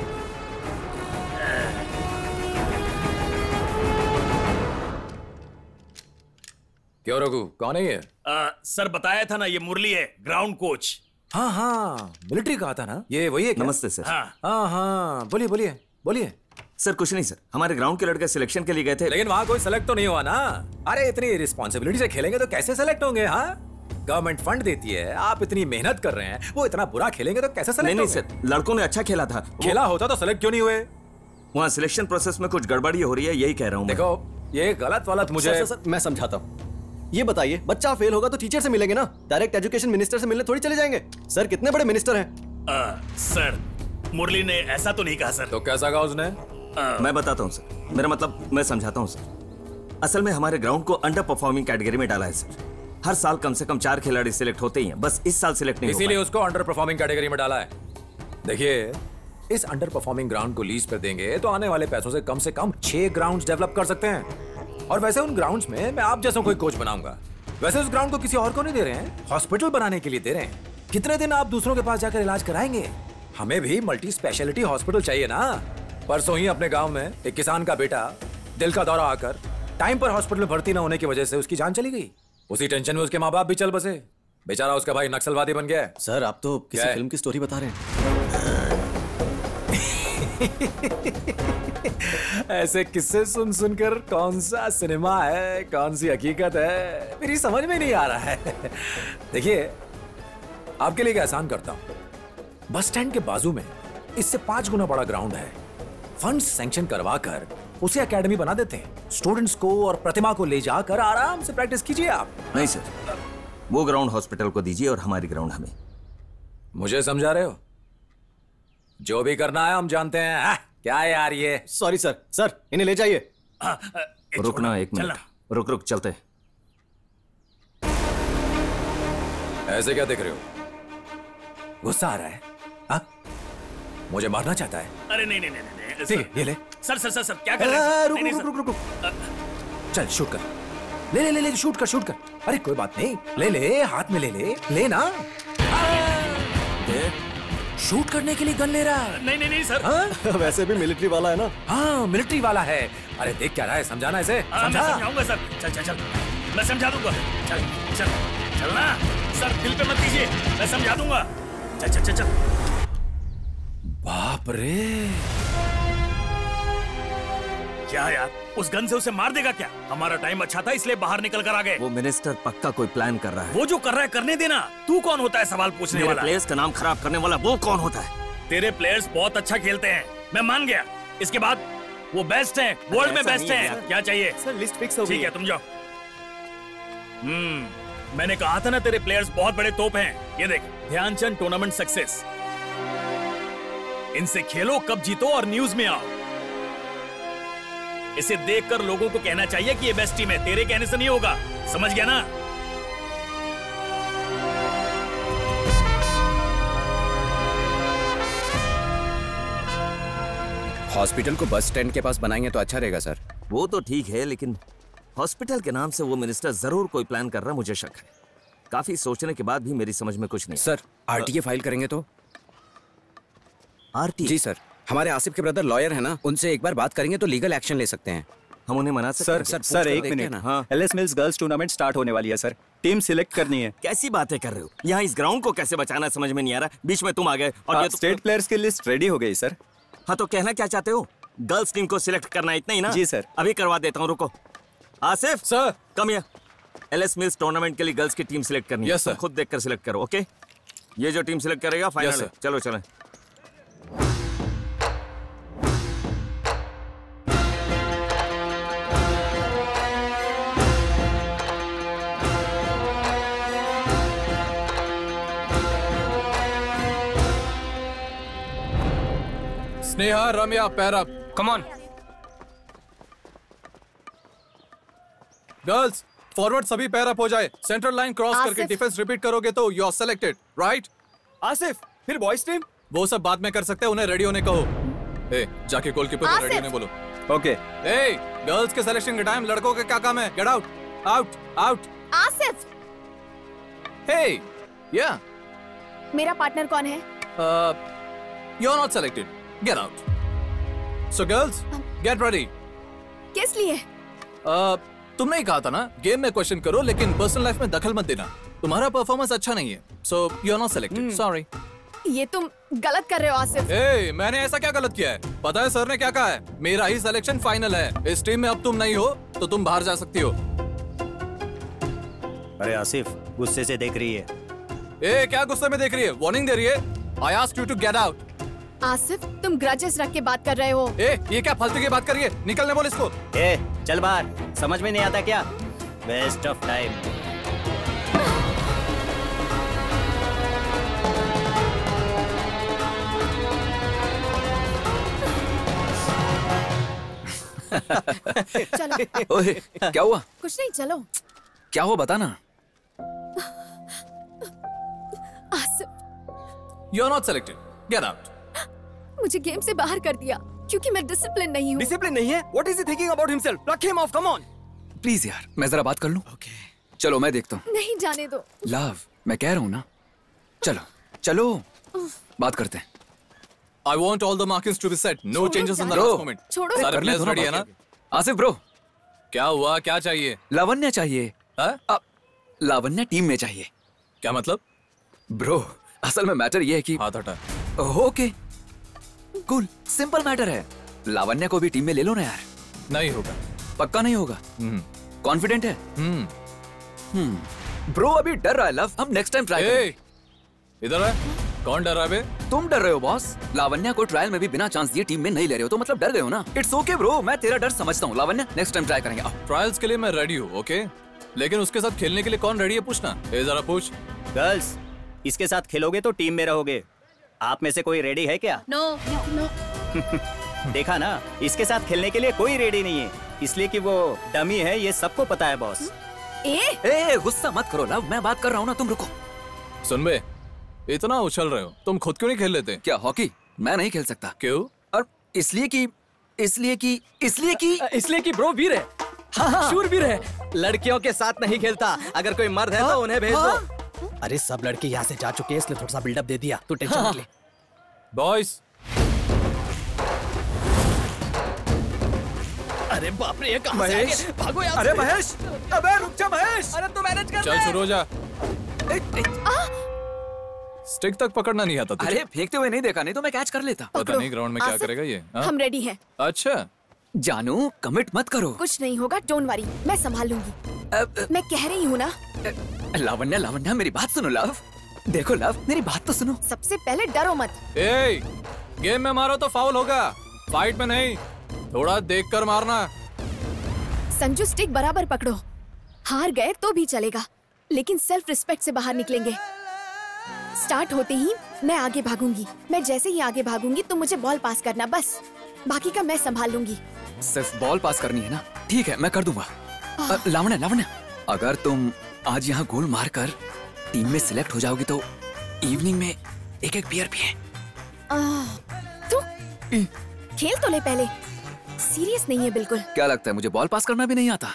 [SPEAKER 4] क्यों रघु, कौन है ये?
[SPEAKER 5] आ, सर बताया था ना, ये मुरली है, ग्राउंड कोच।
[SPEAKER 4] हाँ हाँ, मिलिट्री का था ना, ये वही है क्या?
[SPEAKER 11] नमस्ते सर।
[SPEAKER 5] हाँ
[SPEAKER 4] हाँ हाँ, बोलिए बोलिए बोलिए।
[SPEAKER 11] सर कुछ नहीं सर, हमारे ग्राउंड के लड़के सिलेक्शन के लिए गए थे,
[SPEAKER 4] लेकिन वहाँ कोई सेलेक्ट तो नहीं हुआ ना। अरे इतनी रिस्पॉन्सिबिलिटी से खेलेंगे तो कैसे सेलेक्ट होंगे? हाँ, गवर्नमेंट फंड देती है, आप इतनी मेहनत कर रहे हैं, वो इतना बुरा खेलेंगे तो कैसे सेलेक्ट?
[SPEAKER 11] नहीं नहीं सर, लड़कों ने अच्छा खेला था।
[SPEAKER 4] खेला होता तो सेलेक्ट क्यों नहीं हुए?
[SPEAKER 11] वहाँ सिलेक्शन प्रोसेस में कुछ गड़बड़ी हो रही है, यही कह रहा हूँ।
[SPEAKER 4] देखो ये गलत वालत मुझे
[SPEAKER 6] सर, सर, सर, मैं समझाता हूँ। ये बताइए, बच्चा फेल होगा तो टीचर से मिलेंगे ना, डायरेक्ट एजुकेशन मिनिस्टर से मिलने थोड़ी चले जाएंगे। सर कितने बड़े मिनिस्टर हैं।
[SPEAKER 5] आ, सर मुरली ने ऐसा तो नहीं कहा सर।
[SPEAKER 4] तो कैसा कहा उसने?
[SPEAKER 5] आ,
[SPEAKER 11] मैं बताता हूँ सर, मेरा मतलब मैं समझाता हूँ सर। असल में हमारे ग्राउंड को अंडर परफॉर्मिंग कैटेगरी में डाला है सर। हर साल कम से कम चार खिलाड़ी सिलेक्ट होते ही हैं, बस इस साल सिलेक्ट नहीं हो पाए,
[SPEAKER 4] इसीलिए उसको अंडर परफॉर्मिंग कैटेगरी में डाला है। देखिए, इस अंडर परफॉर्मिंग ग्राउंड को लीज पर देंगे तो आने वाले पैसों से कम से कम छह ग्राउंड्स डेवलप कर सकते हैं। और वैसे उन ग्राउंड्स में मैं आप जैसा कोई कोच बनाऊंगा। वैसे उस ग्राउंड को किसी और को नहीं दे रहे हैं, हॉस्पिटल बनाने के लिए दे रहे हैं। कितने दिन आप दूसरों के पास जाकर इलाज कराएंगे? हमें भी मल्टी स्पेशलिटी हॉस्पिटल चाहिए ना। परसों ही अपने गांव में एक किसान का बेटा दिल का दौरा आकर टाइम पर हॉस्पिटल में भर्ती न होने की वजह से उसकी जान चली गई। उसी टेंशन में उसके माँ बाप भी चल बसे। बेचारा उसका भाई नक्सलवादी बन गया है।
[SPEAKER 6] सर आप तो किसी फिल्म की स्टोरी बता रहे हैं।
[SPEAKER 4] ऐसे किस्से सुन सुनकर कौन सा सिनेमा है, कौन सी हकीकत है, मेरी समझ में नहीं आ रहा है। देखिए, आपके लिए एक एहसान करता हूं। बस स्टैंड के बाजू में इससे पांच गुना बड़ा ग्राउंड है। फंड सैंक्शन करवा कर उसे एकेडमी बना देते हैं। स्टूडेंट्स को और प्रतिभा को ले जाकर आराम से प्रैक्टिस कीजिए आप।
[SPEAKER 11] नहीं सर, वो ग्राउंड हॉस्पिटल को दीजिए और हमारी ग्राउंड हमें।
[SPEAKER 4] मुझे समझा रहे हो? जो भी करना है हम जानते हैं। आ, क्या यार ये?
[SPEAKER 6] सॉरी सर, सर इन्हें ले जाइए।
[SPEAKER 11] रुकना एक मिनट, रुक रुक चलते।
[SPEAKER 4] ऐसे क्या देख रहे हो? गुस्सा आ रहा है? हाँ? मुझे मारना चाहता है?
[SPEAKER 5] अरे नहीं नहीं नहीं नहीं
[SPEAKER 4] ठीक है, ये ले।
[SPEAKER 5] सर सर सर सर क्या कर रहे हैं?
[SPEAKER 4] रुक रुक रुक रुक रुक। चल शूट कर। ले ले ले ले शूट कर शूट कर। अरे कोई बात नहीं, ले ले, हाथ में ले ले, ले ना। शूट करने के लिए गन ले रहा है।
[SPEAKER 5] नहीं नहीं नहीं सर।
[SPEAKER 4] हाँ?
[SPEAKER 6] वैसे भी मिलिट्री वाला है ना।
[SPEAKER 4] हाँ मिलिट्री वाला है। अरे देख क्या रहा है, समझाना इसे।
[SPEAKER 5] समझा? मैं समझाऊंगा सर। चल चल चल, मैं समझा दूंगा। चल चल चलना सर, दिल पे मत कीजिए, मैं समझा दूंगा। चल चल चल चल।
[SPEAKER 4] बाप रे,
[SPEAKER 5] क्या यार, उस गन से उसे मार देगा क्या? हमारा टाइम अच्छा था इसलिए बाहर निकल कर आ गए।
[SPEAKER 11] वो मिनिस्टर पक्का कोई प्लान कर रहा है।
[SPEAKER 5] वो जो कर रहा है करने देना। तू कौन होता है सवाल पूछने वाला?
[SPEAKER 11] प्लेयर्स का नाम खराब करने वाला वो कौन होता है?
[SPEAKER 5] तेरे प्लेयर्स बहुत अच्छा खेलते हैं, मैं मान गया। इसके बाद वो बेस्ट हैं, वर्ल्ड में बेस्ट हैं। क्या चाहिए?
[SPEAKER 6] सर लिस्ट फिक्स हो गई।
[SPEAKER 5] ठीक है तुम जाओ। हम्म मैंने कहा था ना तेरे प्लेयर्स बहुत बड़े तोप हैं। ये देख, ध्यानचंद टूर्नामेंट सक्सेस। इनसे खेलो, कब जीतो और न्यूज में आओ। इसे देखकर लोगों को कहना चाहिए कि ये बेस्ट टीम है, तेरे कहने से नहीं होगा। समझ गया ना?
[SPEAKER 14] हॉस्पिटल को बस स्टैंड के पास बनाएंगे तो अच्छा रहेगा सर।
[SPEAKER 11] वो तो ठीक है, लेकिन हॉस्पिटल के नाम से वो मिनिस्टर जरूर कोई प्लान कर रहा, मुझे शक है। काफी सोचने के बाद भी मेरी समझ में कुछ नहीं।
[SPEAKER 14] सर आरटीए फाइल करेंगे तो?
[SPEAKER 11] आरटीए?
[SPEAKER 14] जी सर, हमारे आसिफ के ब्रदर लॉयर है ना, उनसे एक बार बात करेंगे तो लीगल एक्शन ले सकते हैं।
[SPEAKER 11] हम उन्हें मना सकते
[SPEAKER 15] सर
[SPEAKER 11] हैं?
[SPEAKER 15] सर, सर एक मिनट। हाँ, LS Mills girls tournament start होने वाली है सर। टीम सिलेक्ट करनी है।
[SPEAKER 11] कैसी बातें कर रहे हो? यहाँ इस ग्राउंड को कैसे बचाना समझ में नहीं आ रहा। बीच में तुम आ गए और
[SPEAKER 15] आ,
[SPEAKER 11] ये तो...
[SPEAKER 15] स्टेट प्लेयर्स की लिस्ट रेडी हो गई सर।
[SPEAKER 11] हाँ तो कहना क्या चाहते हो? गर्ल्स टीम को सिलेक्ट करना इतना ही ना?
[SPEAKER 15] जी सर।
[SPEAKER 11] अभी करवा देता हूँ, रुको। Asif
[SPEAKER 3] sir,
[SPEAKER 11] come here. LS Mills tournament के लिए गर्ल्स की टीम सिलेक्ट करनी है।
[SPEAKER 3] Yes sir.
[SPEAKER 11] खुद देखकर सिलेक्ट करो, ओके? ये जो टीम सिलेक्ट करेगा फाइनल है। चलो चलो।
[SPEAKER 3] Sneha, Ramya, pair up.
[SPEAKER 16] Come on.
[SPEAKER 3] Girls forward सभी पैर अप हो जाए। सेंट्रल लाइन क्रॉस करके डिफेंस रिपीट करोगे तो you are selected, right?
[SPEAKER 6] Asif, फिर बॉयज टीम?
[SPEAKER 3] वो सब बाद में कर सकते हैं, उन्हें रेडी होने कहो। ए, जाके गोलकीपर को रेडी होने बोलो।
[SPEAKER 15] ओके।
[SPEAKER 3] ए, गर्ल्स के सिलेक्शन के टाइम लड़कों के क्या काम है? Get out, out, out.
[SPEAKER 10] Asif,
[SPEAKER 3] hey, yeah.
[SPEAKER 10] मेरा पार्टनर कौन है?
[SPEAKER 3] You are not selected, get out. So girls, get ready.
[SPEAKER 10] किस लिए?
[SPEAKER 3] uh, तुमने ही कहा था ना, गेम में क्वेश्चन करो लेकिन पर्सनल लाइफ में दखल मत देना। तुम्हारा परफॉर्मेंस अच्छा नहीं है, so you are not selected, sorry.
[SPEAKER 10] ये तुम गलत कर रहे हो आसिफ।
[SPEAKER 3] ए, मैंने ऐसा क्या गलत किया है? पता है सर ने क्या कहा है? मेरा ही सिलेक्शन फाइनल है। इस टीम में अब तुम नहीं हो तो तुम बाहर जा सकती हो।
[SPEAKER 5] अरे आसिफ, गुस्से से देख रही है।
[SPEAKER 3] ए, क्या गुस्से में देख रही है? वार्निंग दे रही है। I asked you to get out.
[SPEAKER 10] Asif, तुम ग्रजेस रख के बात कर रहे हो।
[SPEAKER 3] ए, ये क्या फालतू की बात कर रही है? निकलने बोल इसको।
[SPEAKER 5] ए, चल बाहर। समझ में नहीं आता क्या? Waste of time.
[SPEAKER 10] चलो।
[SPEAKER 12] ओए, क्या हुआ?
[SPEAKER 10] कुछ नहीं, चलो।
[SPEAKER 12] क्या हुआ बता ना।
[SPEAKER 10] Asif,
[SPEAKER 3] you are not selected, get out.
[SPEAKER 10] मुझे गेम से बाहर कर दिया क्योंकि मैं डिसिप्लिन नहीं हूँ।
[SPEAKER 6] डिसिप्लिन नहीं है? What is he thinking about himself? Pluck him off, come on.
[SPEAKER 12] Please यार, मैं जरा बात कर लूं। ओके चलो, मैं देखता हूँ।
[SPEAKER 10] नहीं, जाने दो।
[SPEAKER 12] लव, मैं कह रहा हूँ ना, चलो चलो बात करते हैं।
[SPEAKER 3] I want all the markings to be set. No changes in the last moment.
[SPEAKER 10] छोड़ो।
[SPEAKER 3] सारे प्लेयर्स रेडी है ना?
[SPEAKER 12] आसिफ ब्रो,
[SPEAKER 3] क्या हुआ? क्या चाहिए?
[SPEAKER 12] लावण्य चाहिए।
[SPEAKER 3] हाँ?
[SPEAKER 12] लावण्य टीम में चाहिए।
[SPEAKER 3] क्या मतलब?
[SPEAKER 12] ब्रो, असल में मैटर ये है कि
[SPEAKER 3] हाथ हटा।
[SPEAKER 12] ओके, कूल, सिंपल मैटर है। लावण्य को भी टीम में ले लो ना यार।
[SPEAKER 3] नहीं होगा।
[SPEAKER 12] पक्का नहीं होगा? कॉन्फिडेंट है?
[SPEAKER 3] हम्म।
[SPEAKER 12] ब्रो अभी डर रहा है लव, हम नेक्स्ट टाइम ट्राई करेंगे।
[SPEAKER 3] इधर है। कौन डर रहा है बे?
[SPEAKER 12] तुम डर रहे हो बॉस। लावण्य को ट्रायल में भी बिना चांस दिए टीम में नहीं ले रहे हो तो मतलब डर गए हो ना। इट्स ओके ब्रो, मैं तेरा डर समझता हूँ। लावण्य नेक्स्ट टाइम ट्राई करेंगे।
[SPEAKER 3] ट्रायल्स के लिए मैं रेडी हूँ, ओके? लेकिन उसके साथ खेलने के लिए कौन रेडी है पूछना। ए जरा पूछ।
[SPEAKER 15] गर्ल्स, इसके साथ खेलोगे तो टीम में रहोगे। आप में से कोई रेडी है क्या?
[SPEAKER 10] No no.
[SPEAKER 15] देखा ना, इसके साथ खेलने के लिए कोई रेडी नहीं है, इसलिए कि वो डमी है, ये सबको पता है बॉस।
[SPEAKER 10] ए
[SPEAKER 12] ए गुस्सा मत करो लव, मैं बात कर रहा हूँ ना, तुम रुको।
[SPEAKER 3] सुन बे, इतना उछल रहे हो, तुम खुद क्यों नहीं खेल लेते?
[SPEAKER 12] क्या हॉकी? मैं नहीं खेल सकता।
[SPEAKER 3] क्यों?
[SPEAKER 12] और इसलिए कि इसलिए कि इसलिए कि
[SPEAKER 13] इसलिए कि ब्रो वीर है। हाँ, शूरवीर है। लड़कियों के साथ नहीं खेलता। अगर कोई मर्द है तो उन्हें भेज दो। अरे सब लड़के यहाँ से जा चुके हैं, इसलिए थोड़ा सा बिल्डअप दे दिया। तू टेंशन मत ले।
[SPEAKER 3] बॉयज,
[SPEAKER 13] अरे बाप रे, ये कहाँ से आ
[SPEAKER 4] महेश,
[SPEAKER 13] गए? भागो यहाँ
[SPEAKER 4] अरे
[SPEAKER 13] से।
[SPEAKER 4] महेश, अबे रुक जा महेश।
[SPEAKER 13] अरे तू मैनेज कर
[SPEAKER 3] चल
[SPEAKER 13] ले।
[SPEAKER 3] शुरू हो जा। स्टिक तक पकड़ना नहीं आता तुझे?
[SPEAKER 12] अरे फेंकते हुए नहीं देखा, नहीं तो मैं कैच कर लेता।
[SPEAKER 3] पता नहीं ग्राउंड में क्या करेगा ये। हाँ?
[SPEAKER 10] हम रेडी हैं।
[SPEAKER 3] अच्छा
[SPEAKER 12] जानू, कमिट मत करो।
[SPEAKER 10] कुछ नहीं होगा, डोंट वरी, मैं संभाल लूंगी। मैं कह रही हूँ ना।
[SPEAKER 12] लावण्या, लावण्या मेरी बात सुनो लव। देखो लव, मेरी बात तो सुनो।
[SPEAKER 10] सबसे पहले डरो मत।
[SPEAKER 3] ए, गेम में मारो तो फाउल होगा, फाइट में नहीं। थोड़ा देखकर मारना।
[SPEAKER 10] संजू, स्टिक बराबर पकड़ो। हार गए तो भी चलेगा, लेकिन सेल्फ रिस्पेक्ट से बाहर निकलेंगे। स्टार्ट होते ही मैं आगे भागूंगी। मैं जैसे ही आगे भागूंगी तुम मुझे बॉल पास करना, बस। बाकी का मैं संभाल लूंगी।
[SPEAKER 12] सिर्फ बॉल पास करनी है ना? ठीक है, मैं कर दूंगा। लावण्या, लावण्या, अगर तुम आज यहाँ गोल मारकर टीम में सिलेक्ट हो जाओगी तो इवनिंग में एक एक बियर पिए।
[SPEAKER 10] तू खेल तो ले पहले। सीरियस नहीं है बिल्कुल।
[SPEAKER 12] क्या लगता है मुझे बॉल पास करना भी नहीं आता?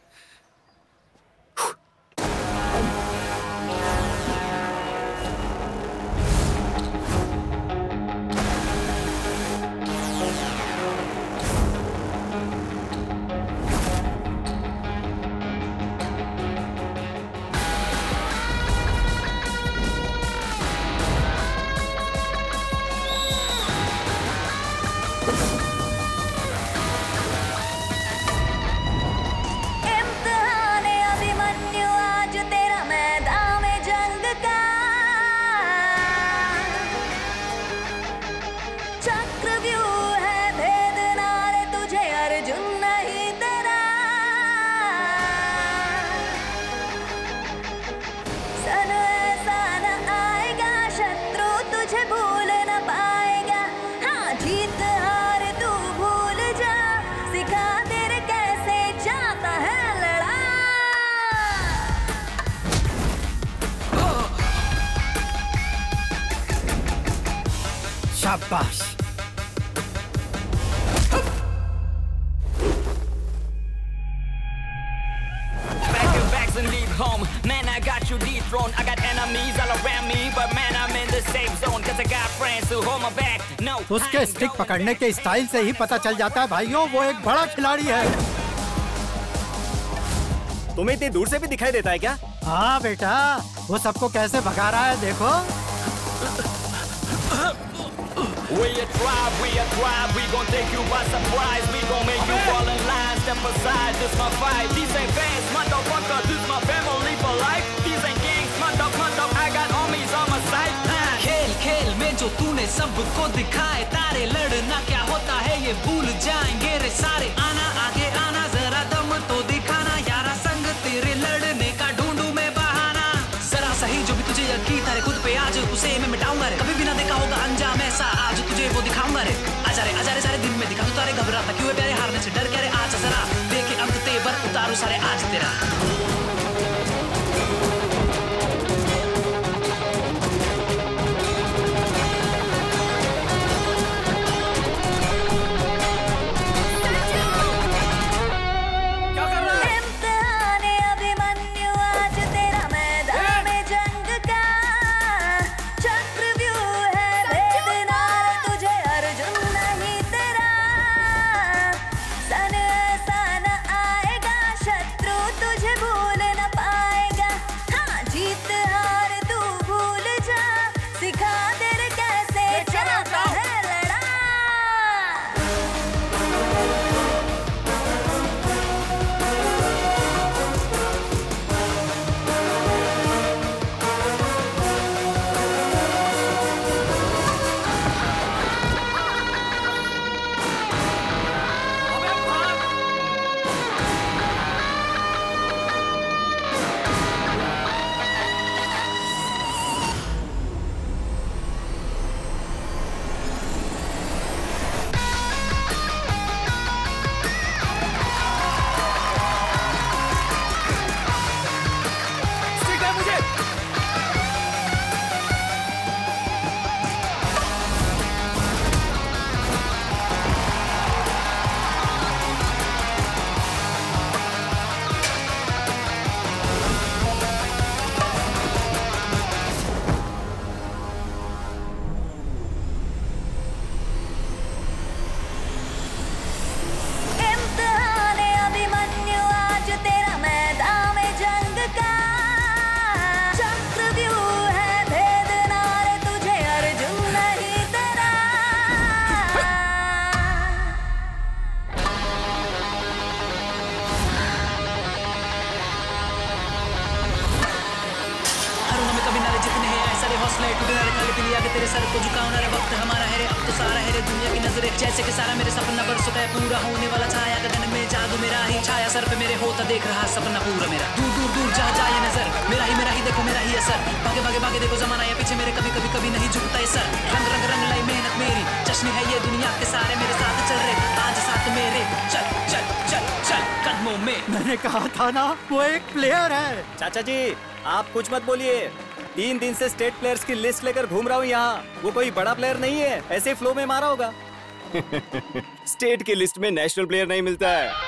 [SPEAKER 7] शाबाश।
[SPEAKER 1] Pack your bags and leave home. Man, I got you dethroned. I got enemies all around me, but man, I'm in the safe zone. Cause I got friends who hold my back. No,
[SPEAKER 7] उसके स्टिक पकड़ने के स्टाइल से ही पता चल जाता है भाइयों, वो एक बड़ा खिलाड़ी है।
[SPEAKER 15] तुम्हें इतनी दूर से भी दिखाई देता है क्या?
[SPEAKER 7] हाँ बेटा, वो सबको कैसे भगा रहा है देखो।
[SPEAKER 1] We a tribe, we a tribe, we gon' take you by surprise. We gon' make you fall in line, step aside, this my fight. These ain't fans, motherfucker, this my family for life. These ain't gangs, mother, mother, I got homies on my side.
[SPEAKER 16] खेल खेल में जो तूने सबको दिखाए तारे, लड़ना क्या होता है ये भूल जाएंगे रे सारे। आना आगे आना, जरा दम तो दिखाना, यारा संग तेरे लड़ने का ढूंढूं मैं बहाना। जरा सही जो भी तुझे यकीन तारे खुद पे, आज उसे मैं मिटाऊंगा रे। कभी भी ना देखा होगा अंजाम ऐसा, आज तुझे वो दिखाऊंगा रे। आजा रे, आजा रे, सारे दिन में दिखा तू तारे, घबराता क्यों है प्यारे, हारने से डर क्या रे। आज जरा देखे अंत तेवर उतारू सारे आज तेरा। मेरे सर को झुकाओ ना रे, वक्त हमारा है रे, अब तो सारा है रे दुनिया की नजरें, जैसे कि सारा मेरे सपना बरसों का पूरा होने वाला छाया गगन में, जादू मेरा ही छाया सर पे मेरे होता देख रहा सपना पूरा मेरा, दूर दूर दूर जहाँ जाए नजर, मेरा ही मेरा ही देखो मेरा ही असर, भागे भागे भागे देखो जमाना या पीछे मेरे, कभी कभी कभी नहीं झुकता ये सर, रंग रंग रंग लाई मेहनत मेरी, जश्न है ये दुनिया के सारे मेरे साथ चल रहे, आज साथ मेरे, चल चल चल चल कदमों में।
[SPEAKER 7] मैंने कहा था ना वो एक प्लेयर है।
[SPEAKER 15] चाचा जी आप कुछ मत बोलिए, तीन दिन से स्टेट प्लेयर्स की लिस्ट लेकर घूम रहा हूँ यहाँ, वो कोई बड़ा प्लेयर नहीं है, ऐसे फ्लो में मारा होगा।
[SPEAKER 6] स्टेट की लिस्ट में नेशनल प्लेयर नहीं मिलता है।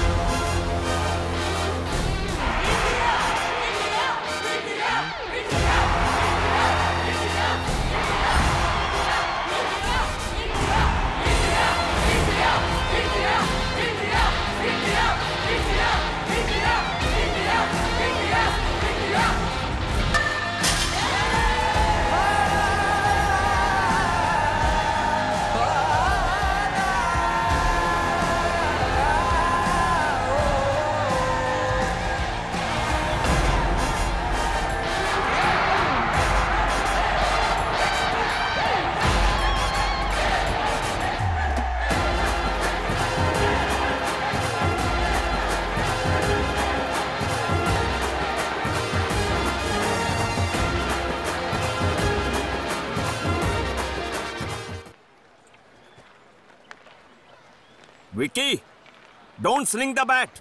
[SPEAKER 11] Vicky, don't sling the bat.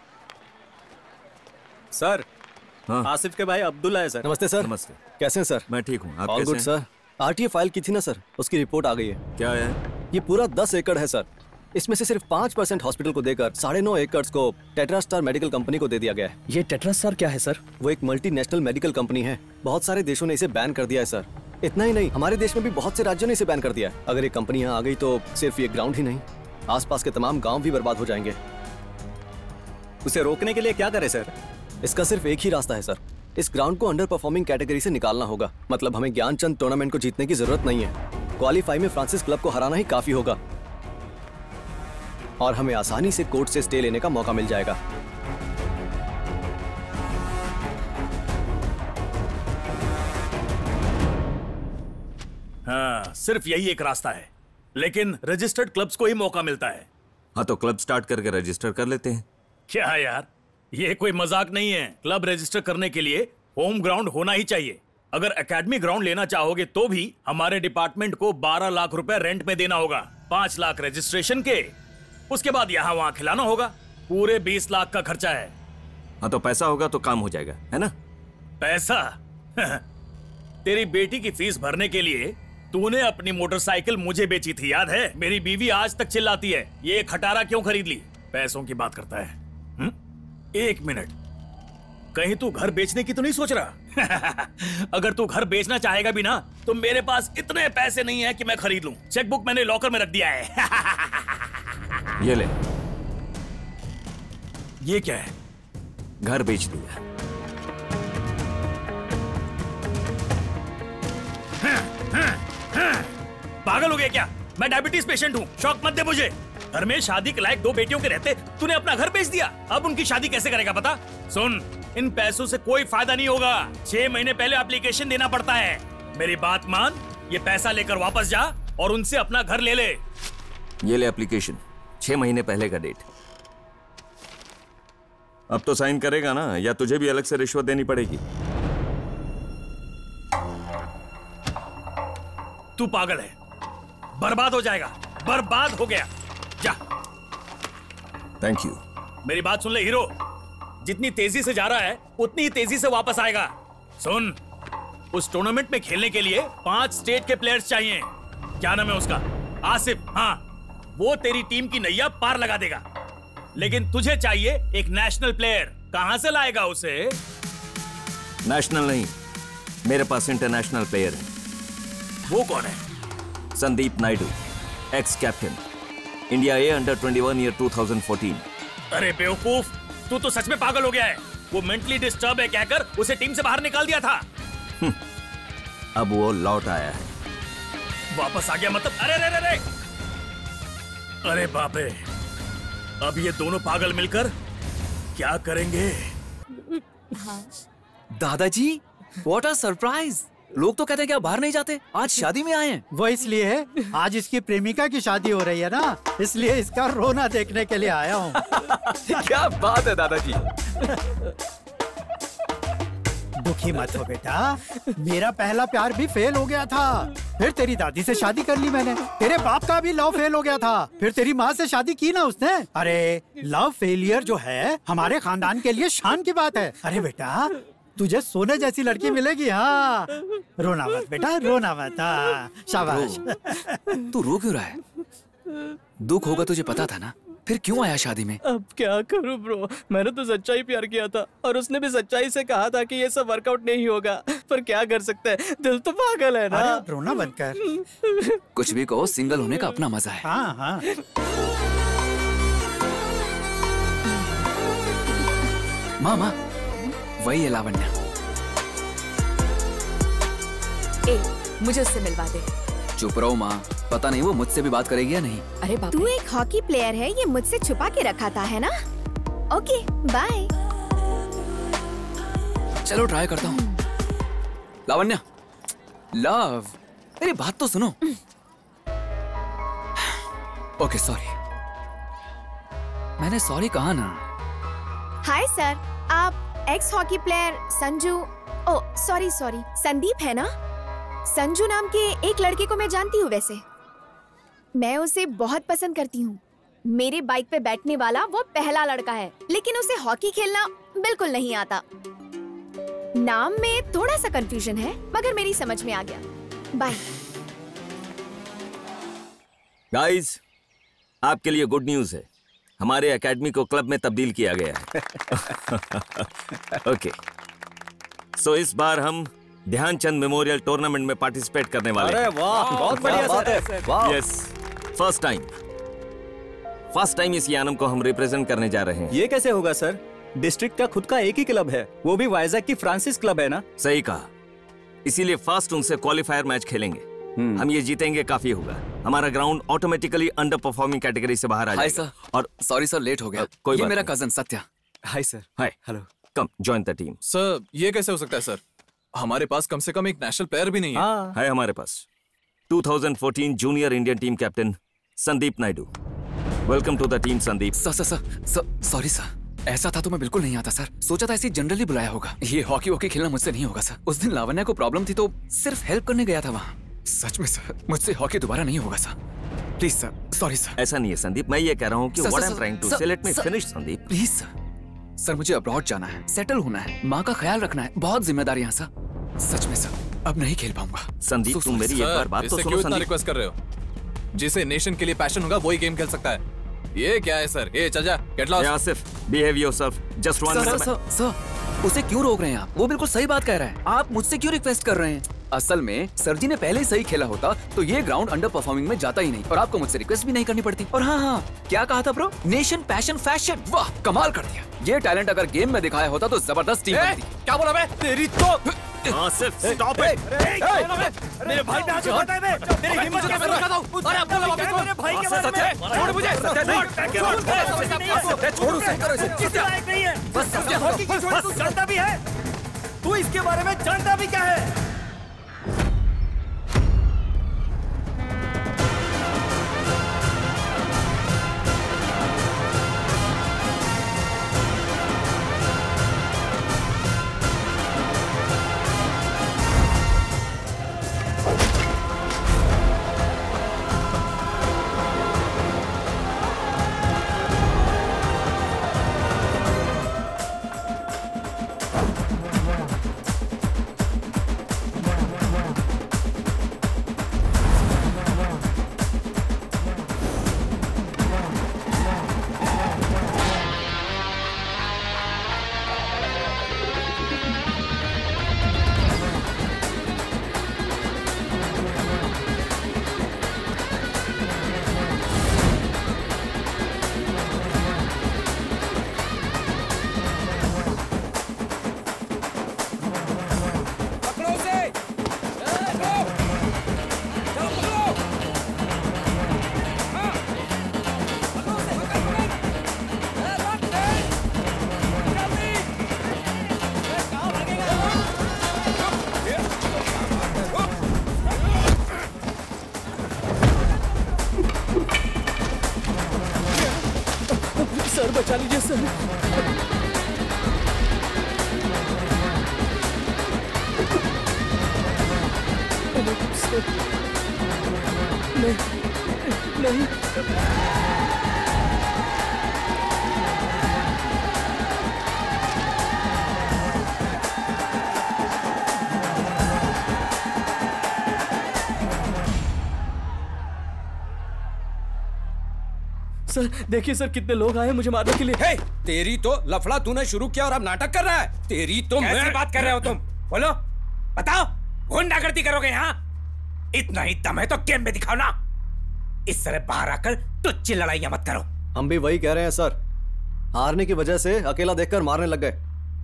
[SPEAKER 3] Sir, हाँ? आसिफ के भाई अब्दुल्ला है सर।
[SPEAKER 6] नमस्ते सर।
[SPEAKER 11] नमस्ते।
[SPEAKER 3] कैसे हैं सर?
[SPEAKER 11] मैं ठीक हूँ, आप
[SPEAKER 3] ऑल
[SPEAKER 11] कैसे
[SPEAKER 3] गुड
[SPEAKER 11] हैं?
[SPEAKER 3] सर। आरटीए फाइल की थी ना सर, उसकी रिपोर्ट आ गई है।
[SPEAKER 11] क्या है?
[SPEAKER 3] ये पूरा दस एकड़ है सर, इसमें से सिर्फ पाँच परसेंट हॉस्पिटल को देकर साढ़े नौ एकड़ को टेट्रा स्टार मेडिकल कंपनी को दे दिया गया है।
[SPEAKER 15] ये टेट्रा स्टार क्या है सर?
[SPEAKER 3] वो एक मल्टीनेशनल मेडिकल कंपनी है, बहुत सारे देशों ने इसे बैन कर दिया है सर। इतना ही नहीं, हमारे देश में भी बहुत से राज्यों ने इसे बैन कर दिया है। अगर ये कंपनी यहाँ आ गई तो सिर्फ ये ग्राउंड ही नहीं, आसपास के तमाम गांव भी बर्बाद हो जाएंगे।
[SPEAKER 15] उसे रोकने के लिए क्या करें सर?
[SPEAKER 3] इसका सिर्फ एक ही रास्ता है सर, इस ग्राउंड को अंडर परफॉर्मिंग कैटेगरी से निकालना होगा। मतलब हमें ज्ञानचंद टूर्नामेंट को जीतने की जरूरत नहीं है, क्वालीफाई में फ्रांसिस क्लब को हराना ही काफी होगा और हमें आसानी से कोर्ट से स्टे लेने का मौका मिल जाएगा।
[SPEAKER 5] हाँ, सिर्फ यही एक रास्ता है, लेकिन रजिस्टर्ड क्लब्स को ही मौका मिलता है।
[SPEAKER 11] हाँ तो क्लब स्टार्ट करके रजिस्टर कर लेते हैं।
[SPEAKER 5] क्या यार, ये कोई मजाक नहीं है। क्लब रजिस्टर करने के लिए होम ग्राउंड होना ही चाहिए। अगर एकेडमी ग्राउंड लेना चाहोगे तो भी हमारे डिपार्टमेंट को बारह लाख रुपए रेंट में देना होगा, पांच लाख रजिस्ट्रेशन के, उसके बाद यहाँ वहाँ खिलाना होगा। पूरे बीस लाख का खर्चा है।
[SPEAKER 11] हाँ तो पैसा होगा तो काम हो जाएगा, है ना?
[SPEAKER 5] पैसा? तेरी बेटी की फीस भरने के लिए तूने अपनी मोटरसाइकिल मुझे बेची थी, याद है? मेरी बीवी आज तक चिल्लाती है, ये खटारा क्यों खरीद ली? पैसों की बात करता है। हुँ? एक मिनट, कहीं तू घर बेचने की तो नहीं सोच रहा? अगर तू घर बेचना चाहेगा भी ना तो मेरे पास इतने पैसे नहीं है कि मैं खरीद लूं। चेकबुक मैंने लॉकर में रख दिया है।
[SPEAKER 11] ये ले।
[SPEAKER 5] ये क्या है?
[SPEAKER 11] घर बेच दिया।
[SPEAKER 5] पागल हो गया क्या? मैं डायबिटीज पेशेंट हूँ, शौक मत दे मुझे। घर में शादी के लायक दो बेटियों के रहते तूने अपना घर बेच दिया। अब उनकी शादी कैसे करेगा पता? सुन, इन पैसों से कोई फायदा नहीं होगा। छह महीने पहले एप्लीकेशन देना पड़ता है। मेरी बात मान, ये पैसा लेकर वापस जा और उनसे अपना घर ले ले।
[SPEAKER 11] ये ले एप्लीकेशन, छह महीने पहले का डेट। अब तो साइन करेगा ना, या तुझे भी अलग से रिश्वत देनी पड़ेगी?
[SPEAKER 5] तू पागल है, बर्बाद हो जाएगा। बर्बाद हो गया, जा।
[SPEAKER 11] Thank you.
[SPEAKER 5] मेरी बात सुन ले हीरो, जितनी तेजी से जा रहा है उतनी ही तेजी से वापस आएगा। सुन, उस टूर्नामेंट में खेलने के लिए पांच स्टेट के प्लेयर्स चाहिए। क्या नाम है उसका? आसिफ। हाँ, वो तेरी टीम की नैया पार लगा देगा। लेकिन तुझे चाहिए एक नेशनल प्लेयर। कहां से लाएगा उसे?
[SPEAKER 11] नेशनल नहीं, मेरे पास इंटरनेशनल प्लेयर है।
[SPEAKER 5] वो कौन है?
[SPEAKER 11] Sandeep Naidu, ex captain, India A under twenty one year two thousand fourteen.
[SPEAKER 5] अरे बेवकूफ, तू तो सच में पागल हो गया है। वो मेंटली डिस्टर्ब है कहकर उसे टीम से बाहर निकाल दिया था।
[SPEAKER 11] अब वो लौट आया है।
[SPEAKER 5] वापस आ गया मतलब? अरे अरे अरे अरे बाप रे, अब ये दोनों पागल मिलकर क्या करेंगे?
[SPEAKER 12] दादाजी, व्हाट अ सरप्राइज! लोग तो कहते हैं कि आप बाहर नहीं जाते, आज शादी में आए हैं।
[SPEAKER 7] वो इसलिए है, आज इसकी प्रेमिका की शादी हो रही है ना, इसलिए इसका रोना देखने के लिए आया हूँ।
[SPEAKER 12] क्या बात है दादाजी।
[SPEAKER 7] दुखी मत हो बेटा, मेरा पहला प्यार भी फेल हो गया था, फिर तेरी दादी से शादी कर ली मैंने। तेरे बाप का भी लव फेल हो गया था, फिर तेरी माँ से शादी की ना उसने। अरे लव फेलियर जो है हमारे खानदान के लिए शान की बात है। अरे बेटा तुझे सोने जैसी लड़की मिलेगी। हाँ रोना मत बेटा, रोना मत। हाँ शाबाश।
[SPEAKER 12] तू रो क्यों रहा है? दुख होगा तुझे पता था ना, फिर क्यों आया शादी में?
[SPEAKER 13] अब क्या करूं ब्रो, मैंने तो सच्चाई प्यार किया था और उसने भी सच्चाई से कहा था कि ये सब वर्कआउट नहीं होगा, पर क्या कर सकते हैं, दिल तो पागल है ना।
[SPEAKER 7] अरे रोना बंद कर।
[SPEAKER 12] कुछ भी कहो, सिंगल होने का अपना मजा है।
[SPEAKER 7] हाँ हाँ।
[SPEAKER 12] माँ माँ वही है लावण्या।
[SPEAKER 9] ए, मुझे उससे मिलवा दे।
[SPEAKER 12] चुप रहो माँ, पता नहीं वो मुझसे भी बात करेगी या नहीं।
[SPEAKER 9] अरे बाप,
[SPEAKER 10] तू एक हॉकी प्लेयर है, ये मुझसे छुपा के रखा था है ना। Okay bye.
[SPEAKER 12] चलो ट्राई करता हूँ। लावण्या, लव, मेरी बात तो सुनो। ओके सॉरी, मैंने सॉरी कहा ना।
[SPEAKER 10] हाय सर, आप ex hockey player Sanju, oh sorry sorry Sandeep है ना? संजू नाम के एक लड़के को मैं जानती हूँ। वैसे मैं उसे बहुत पसंद करती हूँ। मेरे बाइक पे बैठने वाला वो पहला लड़का है, लेकिन उसे हॉकी खेलना बिल्कुल नहीं आता। नाम में थोड़ा सा कंफ्यूजन है, मगर मेरी समझ में आ गया। बाय।
[SPEAKER 11] गाइस, आपके लिए गुड न्यूज है, हमारे एकेडमी को क्लब में तब्दील किया गया है। ओके, सो इस बार हम ध्यानचंद मेमोरियल टूर्नामेंट में पार्टिसिपेट करने वाले हैं।
[SPEAKER 15] अरे वाह, बहुत बढ़िया बात है। वाह।
[SPEAKER 11] Yes, first time first time इस यानम को हम रिप्रेजेंट करने जा रहे हैं।
[SPEAKER 15] ये कैसे होगा सर? डिस्ट्रिक्ट का खुद का एक ही क्लब है, वो भी वाइजैक की फ्रांसिस क्लब है ना।
[SPEAKER 11] सही कहा, इसीलिए फर्स्ट उनसे क्वालिफायर मैच खेलेंगे। हम ये जीतेंगे काफी होगा। हमारा ground automatically under performing category से बाहर आ जाएगा।
[SPEAKER 12] हाय सर, और सॉरी सर लेट हो गया।
[SPEAKER 11] कोई
[SPEAKER 12] ये
[SPEAKER 11] बात
[SPEAKER 12] मेरा
[SPEAKER 11] नहीं।
[SPEAKER 12] Cousin Satya.
[SPEAKER 15] Hi sir.
[SPEAKER 11] Hi, hello, come join the team.
[SPEAKER 3] Sir ये कैसे हो सकता है सर? हमारे पास कम से कम एक नेशनल प्लेयर भी नहीं है।
[SPEAKER 11] हाँ। है हमारे पास दो हज़ार चौदह junior Indian team captain Sandeep Naidu. Welcome to the team Sandeep.
[SPEAKER 12] Sir sir sir sorry sir, ऐसा था तो मैं बिल्कुल नहीं आता सर। सोचा था ऐसे जनरली बुलाया होगा। ये हॉकी वॉकी खेलना मुझसे नहीं होगा सर। उस दिन लावण्या को प्रॉब्लम थी तो सिर्फ हेल्प करने गया था वहाँ। सच में सर, मुझसे हॉकी दोबारा नहीं होगा sir. Please sir, sorry sir.
[SPEAKER 11] ऐसा नहीं है संदीप, मैं ये कह रहा हूँ कि what I am trying to say, let me finish Sandeep.
[SPEAKER 12] Please sir. Sir मुझे अब्रॉड जाना है, सेटल होना है, माँ का ख्याल रखना है, बहुत जिम्मेदारियां सर। सच में सर, अब नहीं खेल पाऊंगा।
[SPEAKER 11] संदीप तुम मेरी एक बार बात तो सुनो।
[SPEAKER 3] क्यों इतना रिक्वेस्ट कर रहे हो? जिसे नेशन के लिए पैशन होगा वही गेम खेल सकता है। ये क्या है सर? ए चल जा, get lost.
[SPEAKER 11] Asif, behave yourself, just one minute.
[SPEAKER 12] Sir sir, उसे क्यों रोक रहे हैं आप? वो बिल्कुल सही बात कह रहा है। आप मुझसे क्यों रिक्वेस्ट कर रहे हैं? असल में सर जी ने पहले ही सही खेला होता तो ये ग्राउंड अंडर परफॉर्मिंग में जाता ही नहीं और आपको मुझसे रिक्वेस्ट भी नहीं करनी पड़ती। और हाँ हाँ, क्या कहा था ब्रो? नेशन पैशन फैशन, वाह कमाल कर दिया। ये टैलेंट अगर गेम में दिखाया होता तो जबरदस्त टीम बनती।
[SPEAKER 3] क्या बोला मैं? तेरी तो
[SPEAKER 11] आसिफ स्टॉप इट।
[SPEAKER 3] मेरे भाई पे हाथ उठाता है बे। तेरी हिम्मत कैसे रखा था? अरे अब बोला वापस मेरे भाई के बारे में। छोड़ मुझे।
[SPEAKER 15] छोड़ उसे, करो इसे। किसी लायक नहीं है। बस हॉकी की छोड़, तू जानता भी है? तू इसके बारे में जानता भी क्या है?
[SPEAKER 13] बचा लीजिए सर। नहीं नहीं सर देखिए सर कितने लोग आए हैं मुझे मारने के लिए।
[SPEAKER 14] हे, तेरी तो लफड़ा तूने शुरू किया और अब नाटक कर रहा है। तेरी तो
[SPEAKER 17] कैसी
[SPEAKER 14] मैं...
[SPEAKER 17] बात कर रहे हो तुम? बोलो, बताओ, गुंडागर्दी करोगे यहाँ? इतना ही दम है तो गेम में दिखाओ ना। इस तरह बाहर आकर तुच्ची लड़ाइयां मत करो।
[SPEAKER 3] हम भी वही कह रहे हैं सर, हारने की वजह से अकेला देखकर मारने लग गए।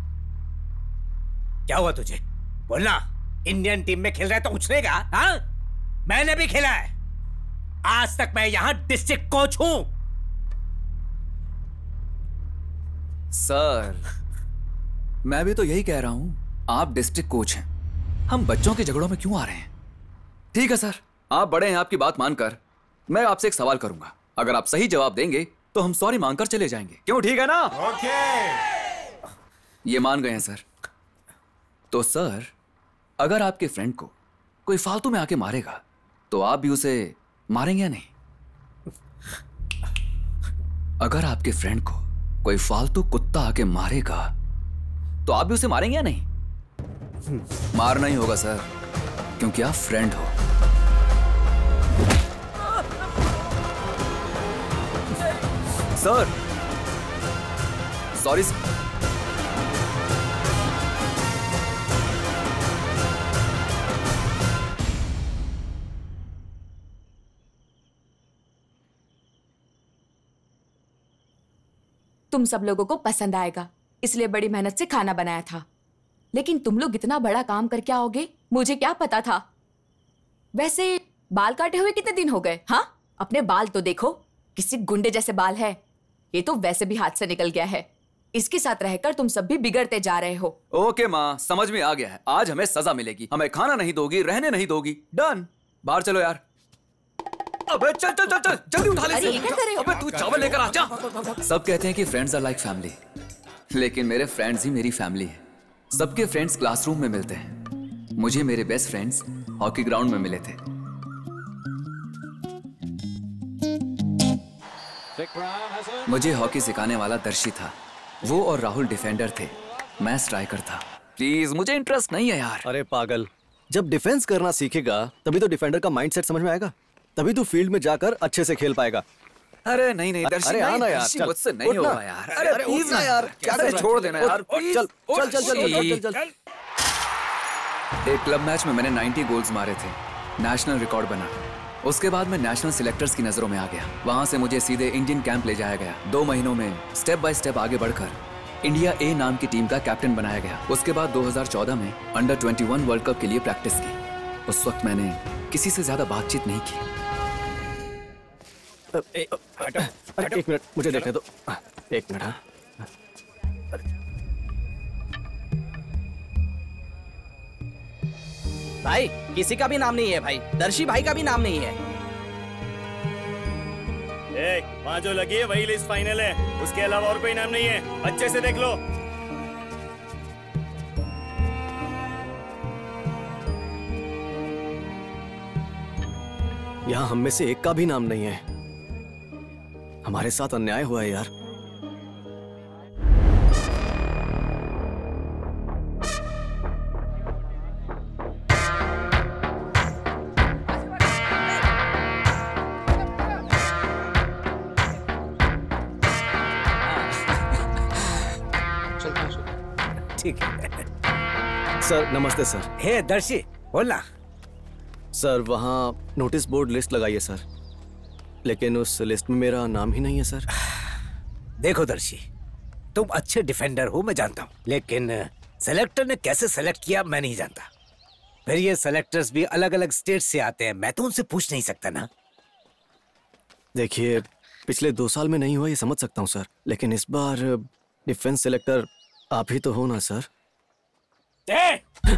[SPEAKER 17] क्या हुआ तुझे? बोलना। इंडियन टीम में खेल रहा है तो उछलेगा? हाँ, मैंने भी खेला है। आज तक मैं यहाँ डिस्ट्रिक्ट कोच हूँ।
[SPEAKER 12] सर मैं भी तो यही कह रहा हूं, आप डिस्ट्रिक्ट कोच हैं, हम बच्चों के झगड़ों में क्यों आ रहे हैं? ठीक है सर, आप बड़े हैं, आपकी बात मानकर मैं आपसे एक सवाल करूंगा। अगर आप सही जवाब देंगे तो हम सॉरी मांगकर चले जाएंगे। क्यों, ठीक है ना?
[SPEAKER 17] ओके।
[SPEAKER 12] ये मान गए हैं सर। तो सर अगर आपके फ्रेंड को कोई फालतू में आके मारेगा तो आप भी उसे मारेंगे या नहीं? अगर आपके फ्रेंड को कोई फालतू कुत्ता आके मारेगा तो आप भी उसे मारेंगे या नहीं? मारना ही होगा सर, क्योंकि आप फ्रेंड हो। Sir sorry sir.
[SPEAKER 9] तुम सब लोगों को पसंद आएगा इसलिए बड़ी मेहनत से खाना बनाया था, लेकिन तुम लोग इतना बड़ा काम करके आओगे मुझे क्या पता था। वैसे बाल काटे हुए कितने दिन हो गए? हाँ, अपने बाल तो देखो, किसी गुंडे जैसे बाल है। ये तो वैसे भी हाथ से निकल गया है। इसके साथ रहकर तुम सब भी बिगड़ते जा रहे हो।
[SPEAKER 12] ओके माँ, समझ में आ गया है। आज हमें सजा मिलेगी। हमें खाना नहीं दोगी, रहने नहीं दोगी। डन। बाहर चलो यार। अबे चल चल चल चल जल्दी उठा ले।
[SPEAKER 9] अरे ये क्या कर रहे हो?
[SPEAKER 12] अबे तू चावल लेकर आ जा। सब कहते हैं कि फ्रेंड्स आर लाइक फैमिली, लेकिन मेरे फ्रेंड्स ही मेरी फैमिली है। सबके फ्रेंड्स क्लासरूम में मिलते हैं, मुझे मेरे बेस्ट फ्रेंड्स हॉकी ग्राउंड में मिले थे। मुझे हॉकी सिखाने वाला दर्शी था, वो और राहुल डिफेंडर थे, मैं स्ट्राइकर था। प्लीज मुझे इंटरेस्ट नहीं है यार।
[SPEAKER 3] अरे पागल, जब डिफेंस करना सीखेगा तभी तो डिफेंडर का माइंडसेट समझ में आएगा, तभी तो फील्ड में जाकर अच्छे से खेल पाएगा।
[SPEAKER 12] अरे नहीं नहीं दर्शी,
[SPEAKER 3] अरे आना यार,
[SPEAKER 12] दर्शी मुझसे नहीं होगा यार। अरे प्लीज
[SPEAKER 3] ना यार, क्या कर
[SPEAKER 12] छोड़ देना यार।
[SPEAKER 3] चल चल चल चल चल चल।
[SPEAKER 12] एक क्लब मैच में मैंने नब्बे गोल्स मारे थे, नेशनल रिकॉर्ड बना। उसके बाद मैं नेशनल सिलेक्टर्स की नजरों में आ गया। वहां से मुझे सीधे इंडियन कैंप ले जाया गया। दो महीनों में स्टेप बाय स्टेप आगे बढ़कर इंडिया ए नाम की टीम का कैप्टन बनाया गया। उसके बाद दो हज़ार चौदह में अंडर इक्कीस वर्ल्ड कप के लिए प्रैक्टिस की। उस वक्त मैंने किसी से ज्यादा बातचीत नहीं की।
[SPEAKER 3] ए, अरे एक मिनट मुझे देखने दो। एक मिनट। हाँ,
[SPEAKER 18] भाई किसी का भी नाम नहीं है भाई, दर्शी भाई का भी नाम नहीं है।
[SPEAKER 6] ए, वहाँ जो लगी है वही लिस्ट फाइनल है, उसके अलावा और कोई नाम नहीं है। अच्छे से देख लो।
[SPEAKER 3] यहाँ हम में से एक का भी नाम नहीं है। हमारे साथ अन्याय हुआ है यार।
[SPEAKER 17] ठीक है
[SPEAKER 3] सर नमस्ते सर।
[SPEAKER 17] हे दर्शी बोलना।
[SPEAKER 3] सर वहाँ नोटिस बोर्ड लिस्ट लगाइए सर, लेकिन उस लिस्ट में मेरा नाम ही नहीं है सर।
[SPEAKER 17] देखो दर्शी, तुम अच्छे डिफेंडर हो मैं जानता हूँ, लेकिन सेलेक्टर ने कैसे सेलेक्ट किया मैं नहीं जानता। फिर ये सेलेक्टर्स भी अलग अलग स्टेट से आते हैं, मैं तो उनसे पूछ नहीं सकता ना।
[SPEAKER 3] देखिए पिछले दो साल में नहीं हुआ ये समझ सकता हूँ सर, लेकिन इस बार डिफेंस सेलेक्टर आप ही तो हो ना सर।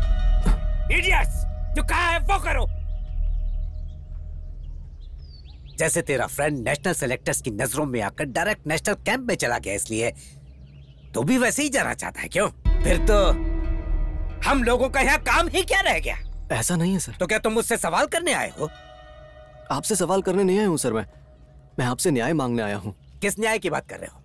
[SPEAKER 17] इडियट्स, जो कहा है वो करो। जैसे तेरा फ्रेंड नेशनल सेलेक्टर्स की नजरों में आकर डायरेक्ट नेशनल कैंप में चला गया, इसलिए तो भी वैसे ही जाना चाहता है क्यों? फिर तो हम लोगों का यहाँ काम ही क्या रह गया?
[SPEAKER 19] ऐसा नहीं है सर।
[SPEAKER 17] तो क्या तुम मुझसे सवाल करने आए हो?
[SPEAKER 19] आपसे सवाल करने नहीं आया हूँ सर, मैं मैं आपसे न्याय मांगने आया हूँ।
[SPEAKER 17] किस न्याय की बात कर रहे हो?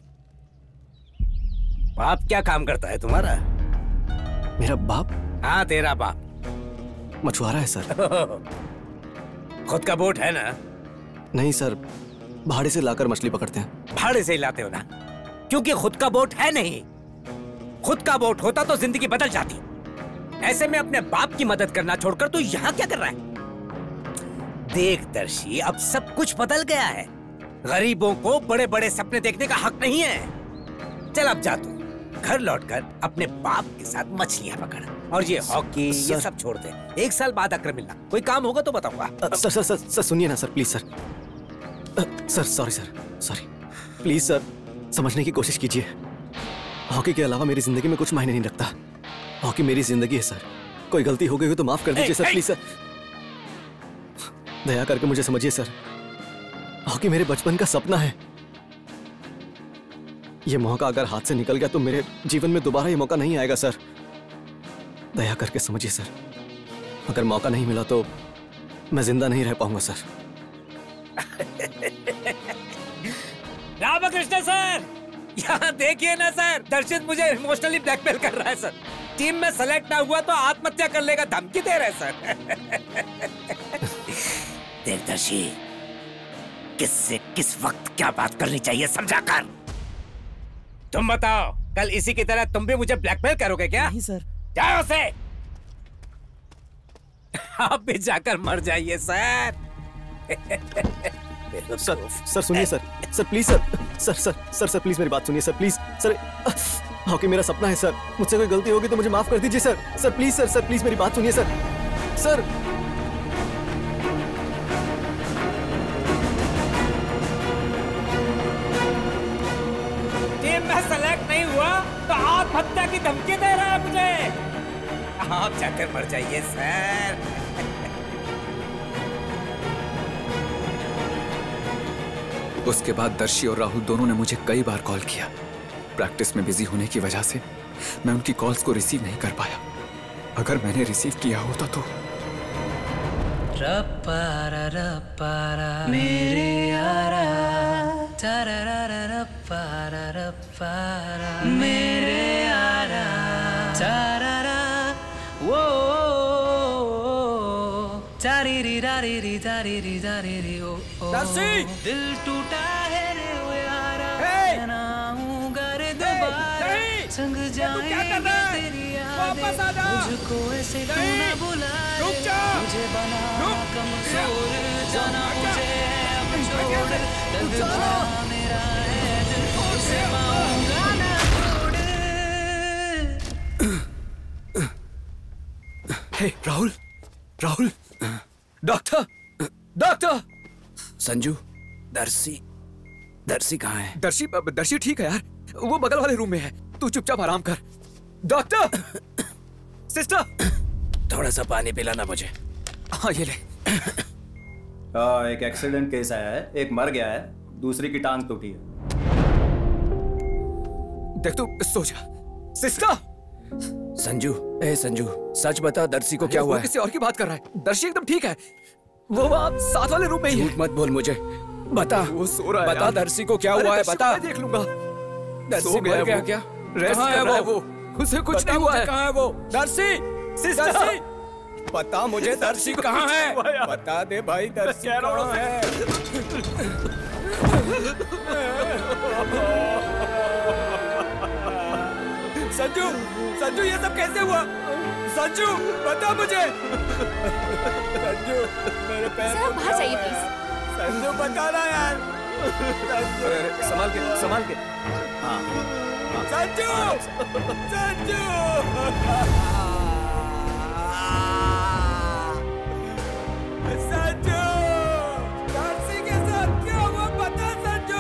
[SPEAKER 17] बाप क्या काम करता है तुम्हारा?
[SPEAKER 19] मेरा बाप?
[SPEAKER 17] हाँ तेरा बाप
[SPEAKER 19] मछुआरा है सर।
[SPEAKER 17] खुद का बोट है ना?
[SPEAKER 19] नहीं सर, भाड़े से लाकर मछली पकड़ते हैं।
[SPEAKER 17] भाड़े से ही लाते हो ना? क्योंकि खुद का बोट है नहीं। खुद का बोट होता तो जिंदगी बदल जाती। ऐसे में अपने बाप की मदद करना छोड़कर तू यहाँ क्या कर रहा है? देख दर्शी, अब सब कुछ बदल गया है। गरीबों को बड़े बड़े सपने देखने का हक नहीं है। चल अब जा तू घर लौटकर अपने बाप के साथ मछलियां पकड़, और ये हॉकी ये सब छोड़ दे। एक साल बाद आकर मिलना, कोई काम होगा तो बताऊंगा।
[SPEAKER 19] सर सर सर सर सुनिए ना sir, please sir. Sir sorry sir, sorry please sir, समझने की कोशिश कीजिए। हॉकी के अलावा मेरी जिंदगी में कुछ मायने नहीं रखता। हॉकी मेरी जिंदगी है सर। कोई गलती हो गई हो तो माफ कर दीजिए सर, प्लीज सर। दया करके मुझे समझिए सर। हॉकी मेरे बचपन का सपना है। ये मौका अगर हाथ से निकल गया तो मेरे जीवन में दोबारा ये मौका नहीं आएगा सर। दया करके समझिए सर। अगर मौका नहीं मिला तो मैं जिंदा नहीं रह पाऊंगा सर।
[SPEAKER 17] रामकृष्ण सर, यहाँ देखिए ना सर, दर्शित मुझे इमोशनली ब्लैकमेल कर रहा है सर। टीम में सेलेक्ट ना हुआ तो आत्महत्या कर लेगा धमकी दे रहे सर। देख दर्शी, किससे किस वक्त क्या बात करनी चाहिए समझा कर। तुम बताओ, कल इसी की तरह तुम भी मुझे ब्लैकमेल करोगे क्या?
[SPEAKER 19] नहीं सर।
[SPEAKER 17] जाओ से। आप भी जाकर मर जाइए सर।
[SPEAKER 19] सर सर सुनिए sir, sir please sir, sir sir sir sir please मेरी बात सुनिए सर, प्लीज सर। हॉकी मेरा सपना है सर। मुझसे कोई गलती होगी तो मुझे माफ कर दीजिए sir. Sir please sir, sir please मेरी बात सुनिए सर। सर
[SPEAKER 17] टीम में सेलेक्ट नहीं हुआ तो आत्महत्या की धमकी दे रहा है मुझे। आप जाकर मर जाइए सर।
[SPEAKER 12] उसके बाद दर्शी और राहुल दोनों ने मुझे कई बार कॉल किया। प्रैक्टिस में बिजी होने की वजह से मैं उनकी कॉल्स को रिसीव नहीं कर पाया। अगर मैंने रिसीव किया होता तो
[SPEAKER 16] रप्पारा रप्पारा मेरे यारा, तारारा रप्पारा रप्पारा मेरे यारा, तारारा वो तारीरी रारीरी तारीरी तारीरी ओ ओ।
[SPEAKER 6] दर्शी!
[SPEAKER 16] दिल टूटा है रे ओ यारा, मैं ना हूँ घर दोबारा, संग जाएंगे तेरी यादें, मुझको ऐसे तू ना बुला, मुझे बना कमजोर, जाना मुझे अब छोड़, दर्द बना मेरा है दिल, उसे पाऊंगा ना छोड़।
[SPEAKER 12] Hey Rahul, Rahul, doctor, doctor.
[SPEAKER 14] Sanju, Darshi, Darshi कहाँ है?
[SPEAKER 12] दर्शी, दर्शी ठीक है यार, वो बगल वाले रूम में है। तू चुपचाप आराम कर। डॉक्टर, सिस्टर,
[SPEAKER 14] थोड़ा सा पानी पिलाना मुझे।
[SPEAKER 12] हाँ ये ले।
[SPEAKER 15] हाँ, एक एक्सीडेंट केस आया है, एक मर गया है, दूसरी की टांग टूटी है।
[SPEAKER 12] देख तू सो जा। सिस्टर,
[SPEAKER 14] संजू, ए संजू, सच बता दर्शी को क्या हुआ है?
[SPEAKER 12] किसी और की बात कर रहा है। दर्शी एकदम ठीक है, वो वहाँ साथ वाले रूम में ही है।
[SPEAKER 14] झूठ मत बोल मुझे, बता।
[SPEAKER 12] वो सो रहा है
[SPEAKER 14] बता
[SPEAKER 12] यार।
[SPEAKER 14] दर्शी को क्या हुआ है, बता।
[SPEAKER 12] मैं देख लूंगा।
[SPEAKER 14] दर्शी मर गया क्या?
[SPEAKER 12] रेस्ट कर रहा है वो, उसे कुछ नहीं हुआ है।
[SPEAKER 14] कहाँ है वो?
[SPEAKER 12] दर्शी,
[SPEAKER 14] दर्शी, बता मुझे दर्शी कहाँ है? बता दे भाई, दर्शी कहाँ है? संजू, संजू ये सब कैसे हुआ? संजू बता मुझे। संजू मेरे पैर
[SPEAKER 10] सर बाहर जाइए प्लीज।
[SPEAKER 14] संजू बता ना यार।
[SPEAKER 12] संभाल के, संभाल के। हाँ,
[SPEAKER 14] संजू, संजू। संजू, दर्शी के साथ क्या हुआ बता संजू।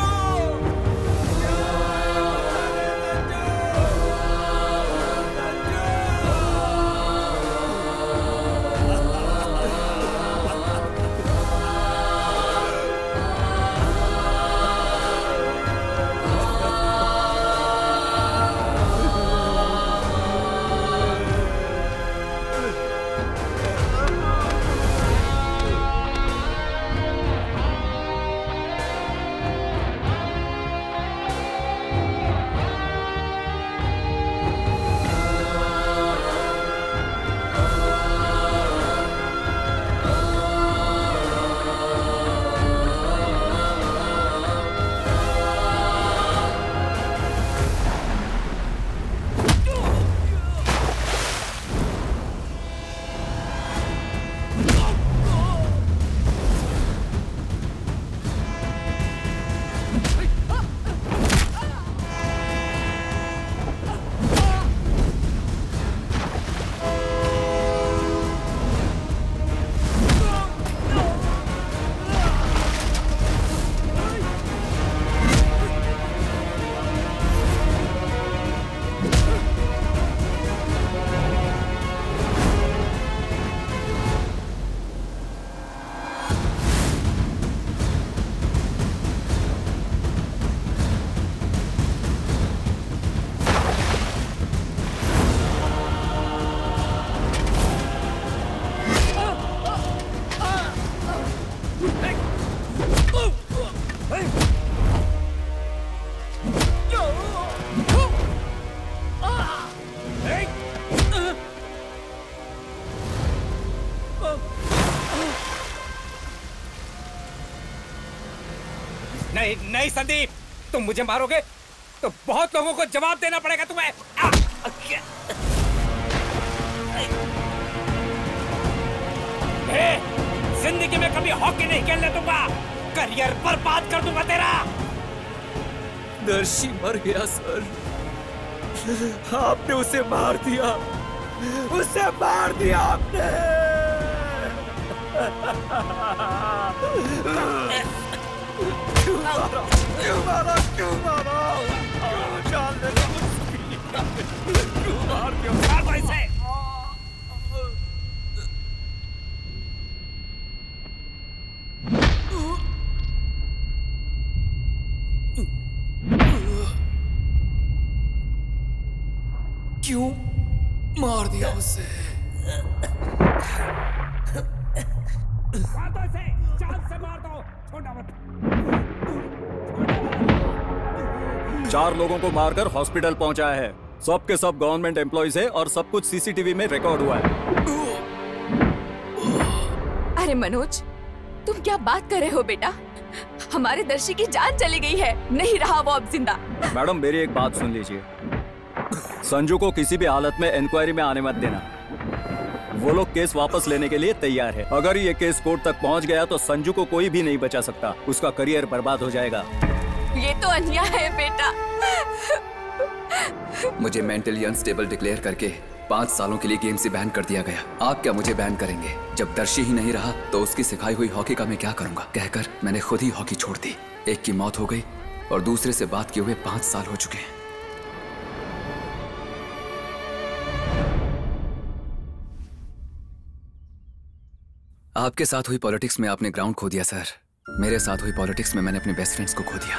[SPEAKER 17] नहीं नहीं संदीप, तुम मुझे मारोगे तो बहुत लोगों को जवाब देना पड़ेगा तुम्हें। आ, ए, जिंदगी में कभी हॉकी नहीं खेलने दूंगा, करियर बर्बाद कर दूंगा तेरा।
[SPEAKER 15] दर्शी मर गया सर, आपने उसे मार दिया, उसे मार दिया आपने। क्यों मारा, क्यों मारा, क्यों मारा, क्यों जान लेना मुझकी, क्यों मार दिया, मार दो इसे। क्यों मार दिया उसे?
[SPEAKER 17] मार दो इसे, जान से मार दो, छोड़ना मत।
[SPEAKER 15] चार लोगों को मारकर हॉस्पिटल पहुंचाया है, सब के सब गवर्नमेंट एम्प्लॉइज है और सब कुछ सीसीटीवी में रिकॉर्ड हुआ है।
[SPEAKER 9] अरे मनोज, तुम क्या बात कर रहे हो बेटा? हमारे दर्शी की जान चली गई है, नहीं रहा वो अब जिंदा।
[SPEAKER 15] मैडम मेरी एक बात सुन लीजिए, संजू को किसी भी हालत में इंक्वायरी में आने मत देना, वो लोग केस वापस लेने के लिए तैयार है। अगर ये केस कोर्ट तक पहुंच गया तो संजू को कोई भी नहीं बचा सकता, उसका करियर बर्बाद हो जाएगा।
[SPEAKER 9] ये तो अन्याय है बेटा।
[SPEAKER 12] मुझे मेंटली अनस्टेबल डिक्लेयर करके पाँच सालों के लिए गेम से बैन कर दिया गया। आप क्या मुझे बैन करेंगे? जब दर्शी ही नहीं रहा तो उसकी सिखाई हुई हॉकी का मैं क्या करूंगा? कहकर मैंने खुद ही हॉकी छोड़ दी। एक की मौत हो गई और दूसरे से बात किए हुए पाँच साल हो चुके हैं। आपके साथ हुई पॉलिटिक्स में आपने ग्राउंड खो दिया सर, मेरे साथ हुई पॉलिटिक्स में मैंने अपने बेस्ट फ्रेंड्स को खो दिया।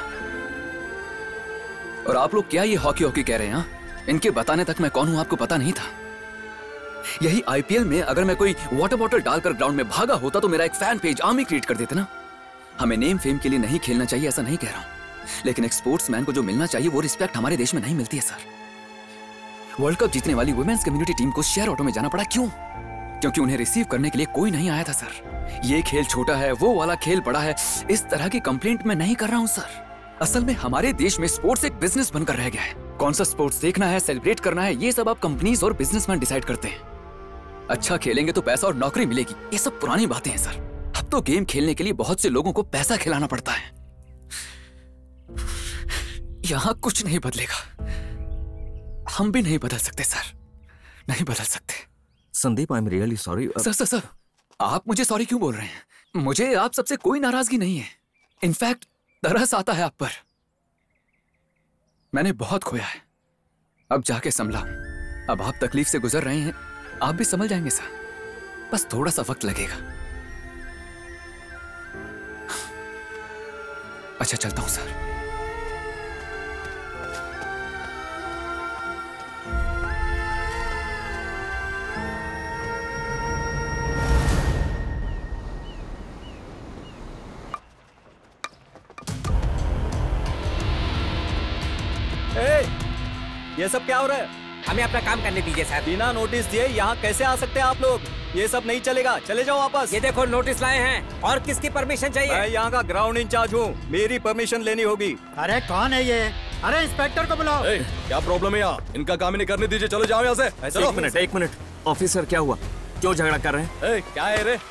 [SPEAKER 12] और आप लोग क्या ये हॉकी हॉकी कह रहे हैं? इनके बताने तक मैं कौन हूं आपको पता नहीं था। यही आईपीएल में अगर मैं कोई वाटर बॉटल डालकर ग्राउंड में भागा होता तो मेरा एक फैन पेज आर्मी क्रिएट कर देते ना। हमें नेम फेम के लिए नहीं खेलना चाहिए, ऐसा नहीं कह रहा हूं, लेकिन एक स्पोर्ट्समैन को जो मिलना चाहिए वो रिस्पेक्ट हमारे देश में नहीं मिलती है सर। वर्ल्ड कप जीतने वाली वुमेन्स कम्युनिटी टीम को शेयर ऑटो में जाना पड़ा, क्यों? क्योंकि उन्हें रिसीव करने के लिए कोई नहीं आया था सर। ये खेल छोटा है, वो वाला खेल बड़ा है, इस तरह की कंप्लेंट मैं नहीं कर रहा हूं सर। असल में हमारे देश में स्पोर्ट्स एक बिजनेस बनकर रह गया है। कौन सा स्पोर्ट्स देखना है, सेलिब्रेट करना है, ये सब आप कंपनीज और बिजनेसमैन डिसाइड करते हैं। अच्छा खेलेंगे तो पैसा और नौकरी मिलेगी, ये सब पुरानी बातें हैं सर। अब तो गेम खेलने के लिए बहुत से लोगों को पैसा खिलाना पड़ता है। यहां कुछ नहीं बदलेगा, हम भी नहीं बदल सकते सर, नहीं बदल सकते।
[SPEAKER 11] Sandeep, I am really sorry.
[SPEAKER 12] Sir sir sir आप मुझे सॉरी क्यों बोल रहे हैं? मुझे आप सबसे कोई नाराजगी नहीं है, इनफैक्ट तरस आता है आप पर। मैंने बहुत खोया है, अब जाके संभला। अब आप तकलीफ से गुजर रहे हैं, आप भी संभल जाएंगे सर, बस थोड़ा सा वक्त लगेगा। अच्छा चलता हूं सर।
[SPEAKER 15] ए, ये सब क्या हो रहा है?
[SPEAKER 17] हमें अपना काम करने दीजिए सर।
[SPEAKER 15] बिना नोटिस दिए यहाँ कैसे आ सकते हैं आप लोग? ये सब नहीं चलेगा, चले जाओ वापस।
[SPEAKER 17] ये देखो नोटिस लाए हैं। और किसकी परमिशन चाहिए?
[SPEAKER 15] मैं यहाँ का ग्राउंड इंचार्ज हूँ, मेरी परमिशन लेनी होगी।
[SPEAKER 7] अरे कौन है ये? अरे इंस्पेक्टर को बुलाओ।
[SPEAKER 3] ए, क्या प्रॉब्लम है यहाँ? इनका काम इन्हें करने दीजिए, चलो जाओ यहाँ से। चलो।
[SPEAKER 11] एक मिनट एक मिनट ऑफिसर, क्या हुआ? क्यों झगड़ा कर रहे हैं?
[SPEAKER 3] ए, क्या है रे?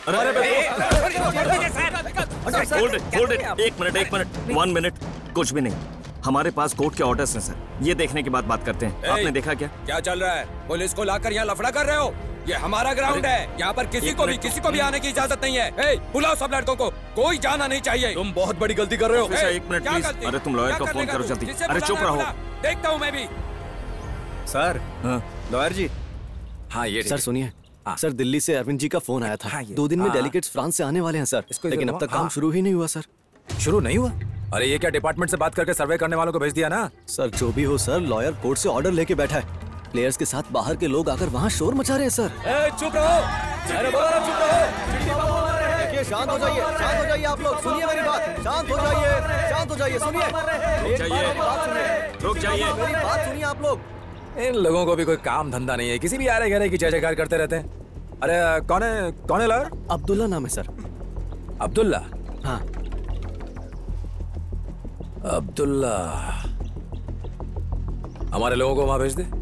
[SPEAKER 11] होल्ड इट, होल्ड इट, एक मिनट एक मिनट वन मिनट कुछ भी नहीं, हमारे पास कोर्ट के ऑर्डर्स हैं सर, ये देखने के बाद बात करते हैं। आपने देखा क्या?
[SPEAKER 14] क्या चल रहा है? पुलिस को लाकर यहाँ लफड़ा कर रहे हो? ये हमारा ग्राउंड है, यहाँ पर किसी को भी किसी को भी आने की इजाजत नहीं है। ए, बुलाओ सब लड़कों को, कोई जाना नहीं चाहिए।
[SPEAKER 3] तुम बहुत बड़ी गलती कर रहे हो।
[SPEAKER 11] ए, एक मिनट प्लीज। अरे तुम लॉयर को फोन करो जल्दी। अरे चुप रहो।
[SPEAKER 14] देखता हूँ मैं भी।
[SPEAKER 4] सर, लॉयर जी। हाँ ये
[SPEAKER 19] सर सुनिए, सर दिल्ली से अरविंद जी का फोन आया था। दो दिन में डेलीगेट्स फ्रांस से आने वाले हैं सर, लेकिन अब तक काम शुरू ही नहीं हुआ सर।
[SPEAKER 4] शुरू नहीं हुआ? अरे ये क्या डिपार्टमेंट से बात करके सर्वे करने वालों को भेज दिया ना?
[SPEAKER 19] सर जो भी हो सर, लॉयर कोर्ट से ऑर्डर लेके बैठा है। प्लेयर्स के साथ बाहर के लोग आकर वहाँ शोर मचा रहे हैं सर।
[SPEAKER 3] ए, चुप रहो। अरे बोलो ना, चुप रहो।
[SPEAKER 19] देखिए, शांत हो जाइए, शांत हो जाइए आप लोग, सुनिए मेरी बात, शांत हो जाइए, शांत हो जाइए, सुनिए,
[SPEAKER 11] रुक जाइए,
[SPEAKER 19] मेरी बात सुनिए आप लोग।
[SPEAKER 4] इन लोगों को भी कोई काम धंधा नहीं है, किसी भी आरे गहरे की जय जयकार करते रहते हैं। अरे कौन है कौन है लॉयर?
[SPEAKER 19] अब्दुल्ला नाम है सर।
[SPEAKER 4] अब्दुल्ला?
[SPEAKER 19] हाँ।
[SPEAKER 4] अब्दुल्ला, हमारे लोगों को वहां भेज दे।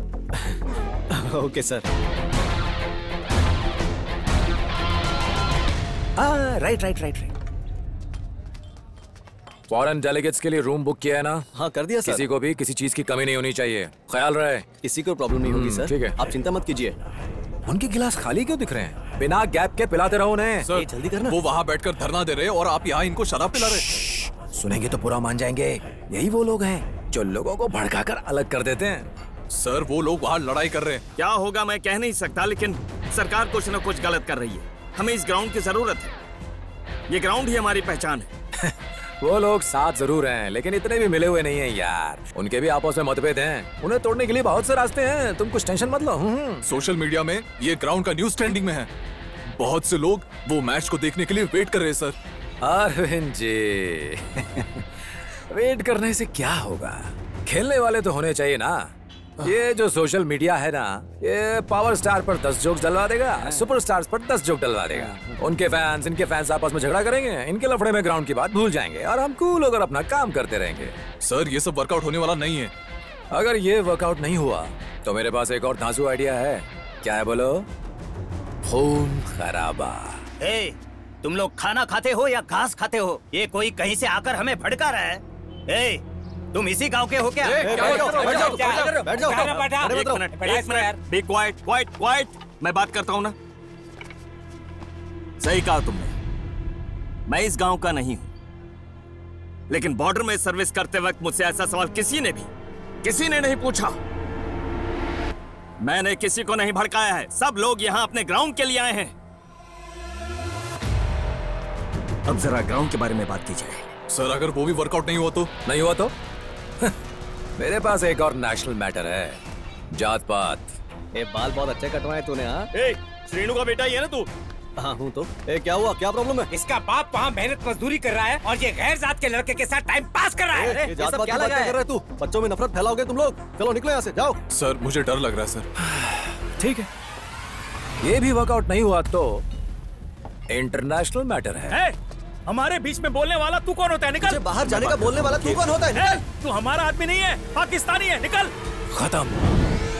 [SPEAKER 19] Okay sir.
[SPEAKER 4] Right right right right. Foreign delegates के लिए रूम बुक किया है ना?
[SPEAKER 19] हाँ कर दिया सर।
[SPEAKER 4] किसी को भी किसी चीज की कमी नहीं होनी चाहिए, ख्याल रहे।
[SPEAKER 19] किसी को प्रॉब्लम नहीं होगी सर।
[SPEAKER 4] ठीक है,
[SPEAKER 19] आप चिंता मत कीजिए।
[SPEAKER 4] उनके गिलास खाली क्यों दिख रहे हैं? बिना गैप के पिलाते रहो उन्हें।
[SPEAKER 3] सर,
[SPEAKER 19] जल्दी करना।
[SPEAKER 3] वो वहाँ बैठकर धरना दे रहे और आप यहाँ इनको शराब पिला रहे।
[SPEAKER 4] सुनेंगे तो बुरा मान जाएंगे। यही वो लोग हैं जो लोगों को भड़काकर अलग कर देते हैं।
[SPEAKER 3] सर वो लोग वहाँ लड़ाई कर रहे हैं।
[SPEAKER 11] क्या होगा मैं कह नहीं सकता, लेकिन सरकार कुछ न कुछ गलत कर रही है। हमें इस ग्राउंड की जरूरत है। ये ग्राउंड ही हमारी पहचान है।
[SPEAKER 4] वो लोग साथ जरूर हैं, लेकिन इतने भी मिले हुए नहीं हैं यार। उनके भी आपस में मतभेद हैं। उन्हें तोड़ने के लिए बहुत से रास्ते हैं, तुम कुछ टेंशन मत लो।
[SPEAKER 3] सोशल मीडिया में ये ग्राउंड का न्यूज ट्रेंडिंग में है। बहुत से लोग वो मैच को देखने के लिए वेट कर रहे हैं सर।
[SPEAKER 4] अरविंद जी, वेट करने से क्या होगा? खेलने वाले तो होने चाहिए ना। ये जो सोशल मीडिया है ना, ये पावर स्टार पर दस जोक डलवा देगा, सुपर स्टार्स पर दस जोक डलवा देगा। उनके फैंस इनके फैंस आपस में झगड़ा करेंगे, इनके लफड़े में ग्राउंड की बात भूल जाएंगे और हम कूल होकर अपना काम करते रहेंगे।
[SPEAKER 3] सर ये सब वर्कआउट होने वाला नहीं है।
[SPEAKER 4] अगर ये वर्कआउट नहीं हुआ तो मेरे पास एक और धांसू आइडिया है। क्या है बोलो? खून खराबा।
[SPEAKER 17] ए, तुम लोग खाना खाते हो या घास खाते हो? ये कोई कहीं से आकर हमें भड़का रहा है। ए, तुम इसी गांव के हो क्या?
[SPEAKER 11] Be quiet, quiet, quiet. मैं बात करता हूँ ना। सही कहा तुमने, मैं इस गांव का नहीं हूं, लेकिन बॉर्डर में सर्विस करते वक्त मुझसे ऐसा सवाल किसी ने भी किसी ने नहीं पूछा। मैंने किसी को नहीं भड़काया है। सब लोग यहाँ अपने ग्राउंड के लिए आए हैं। अब जरा ग्राउंड के बारे में बात की जाए।
[SPEAKER 3] सर अगर वो भी वर्कआउट नहीं हुआ तो?
[SPEAKER 4] नहीं हुआ तो मेरे पास एक और नेशनल मैटर है, जात पात।
[SPEAKER 19] ए, बाल बहुत अच्छे कटवाए तूने। हाँ,
[SPEAKER 11] ए, श्रीनु का बेटा ही है ना तू?
[SPEAKER 19] हाँ हूँ तो। ए, क्या हुआ? क्या प्रॉब्लम है?
[SPEAKER 17] इसका बाप वहाँ मेहनत मजदूरी कर रहा है और ये गैर जात के लड़के के साथ टाइम पास कर रहा है।
[SPEAKER 19] ए, जात पात की बात क्या कर रहे तू? बच्चों में नफरत फैलाओगे तुम लोग। चलो निकलो यहाँ से, जाओ।
[SPEAKER 3] सर मुझे डर लग रहा है सर।
[SPEAKER 4] ठीक है, ये भी वर्कआउट नहीं हुआ तो इंटरनेशनल मैटर है।
[SPEAKER 5] ए, हमारे बीच में बोलने वाला तू कौन होता है? निकल।
[SPEAKER 19] बाहर जाने का बोलने वाला तू कौन होता है?
[SPEAKER 5] निकल। तू हमारा आदमी नहीं है, पाकिस्तानी है। निकल।
[SPEAKER 4] खत्म।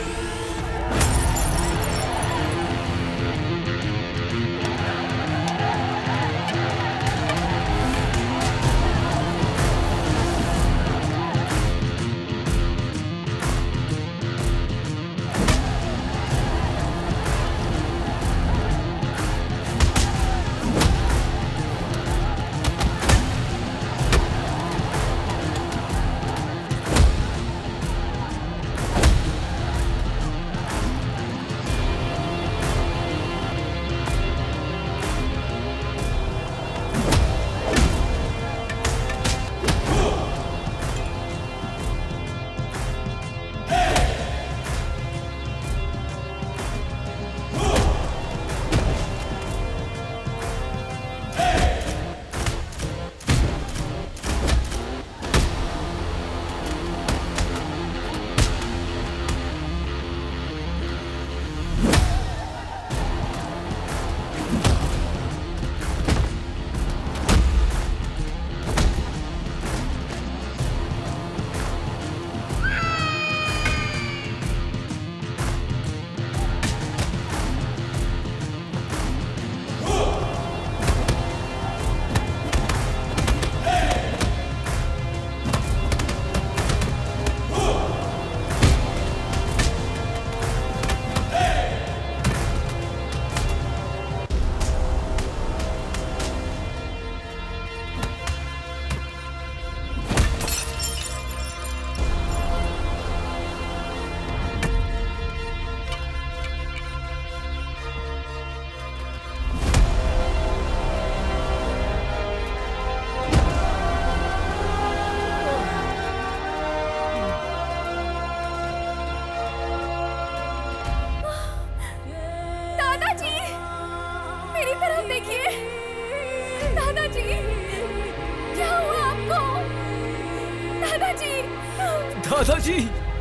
[SPEAKER 13] दादाजी,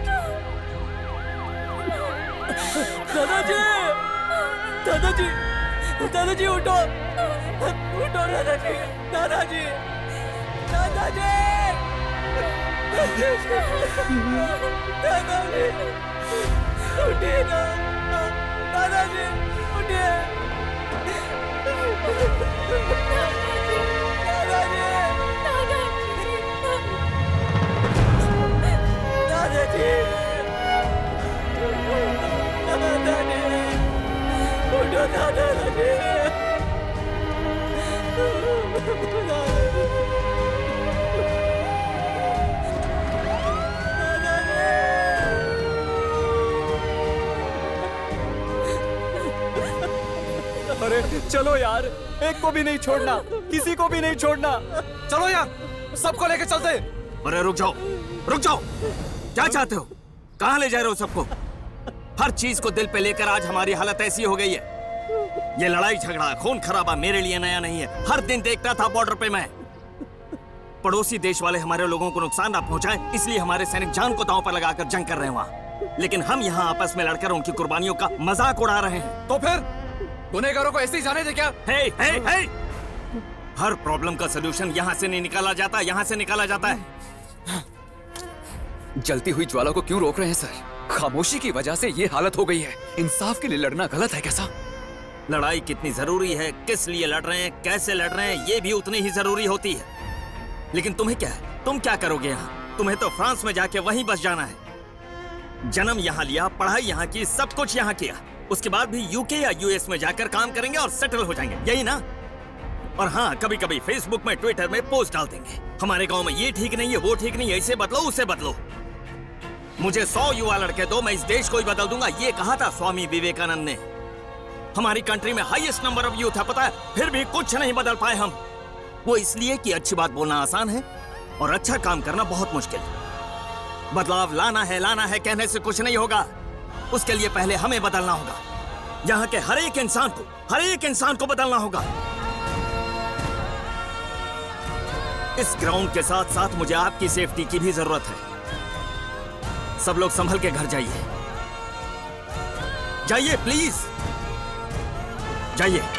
[SPEAKER 13] दादाजी, दादाजी, दादाजी उठो, उठो दादाजी, दादाजी, दादाजी,
[SPEAKER 1] दादाजी उठिए ना, दादाजी उठिए, दादाजी, दादाजी, उठो दादाजी।
[SPEAKER 5] अरे चलो यार, एक को भी नहीं छोड़ना, किसी को भी नहीं छोड़ना।
[SPEAKER 3] चलो यार, सबको लेके चलते।
[SPEAKER 11] अरे रुक जाओ, रुक जाओ, क्या चाहते हो? कहाँ ले जा रहे हो सबको? हर चीज को दिल पे लेकर आज हमारी हालत ऐसी हो गई है। ये लड़ाई झगड़ा खून खराबा मेरे लिए नया नहीं है। हर दिन देखता था बॉर्डर पे मैं। पड़ोसी देश वाले हमारे लोगों को नुकसान ना पहुंचाएं, इसलिए हमारे सैनिक जान को दांव पर लगाकर जंग कर रहे हैं वहाँ। लेकिन हम यहाँ आपस में लड़कर उनकी कुर्बानियों का मजाक उड़ा रहे हैं।
[SPEAKER 3] तो फिर गुनहगारों को ऐसे ही जाने दे क्या?
[SPEAKER 11] हे, हे, हे! हर प्रॉब्लम का सलूशन यहाँ से नहीं निकाला जाता, यहाँ से निकाला जाता है।
[SPEAKER 12] जलती हुई ज्वाला को क्यों रोक रहे हैं सर? खामोशी की वजह से ये हालत हो गई है। इंसाफ के लिए लड़ना गलत है कैसा?
[SPEAKER 11] लड़ाई कितनी जरूरी है, किस लिए लड़ रहे हैं, कैसे लड़ रहे हैं, ये भी उतनी ही जरूरी होती है। लेकिन तुम्हें क्या है? तुम क्या करोगे यहाँ? तुम्हें तो फ्रांस में जाके वहीं बस जाना है। जन्म यहाँ लिया, पढ़ाई यहाँ की, सब कुछ यहाँ किया। उसके बाद भी यूके या यूएस में जाकर काम करेंगे और सेटल हो जाएंगे, यही ना? और हाँ, कभी कभी फेसबुक में, ट्विटर में पोस्ट डाल देंगे, हमारे गांव में ये ठीक नहीं है, वो ठीक नहीं है, इसे बदलो, उसे बदलो। मुझे सौ युवा लड़के दो, मैं इस देश को ही बदल दूंगा, ये कहा था स्वामी विवेकानंद ने। हमारी कंट्री में हाईएस्ट नंबर ऑफ यूथ है, पता है, फिर भी कुछ नहीं बदल पाए हम। वो इसलिए कि अच्छी बात बोलना आसान है और अच्छा काम करना बहुत मुश्किल। बदलाव लाना है, लाना है कहने से कुछ नहीं होगा। उसके लिए पहले हमें बदलना होगा। यहाँ के हर एक इंसान को, हर एक इंसान को बदलना होगा। इस ग्राउंड के साथ साथ मुझे आपकी सेफ्टी की भी जरूरत है। सब लोग संभल के घर जाइए, जाइए प्लीज, जाइए।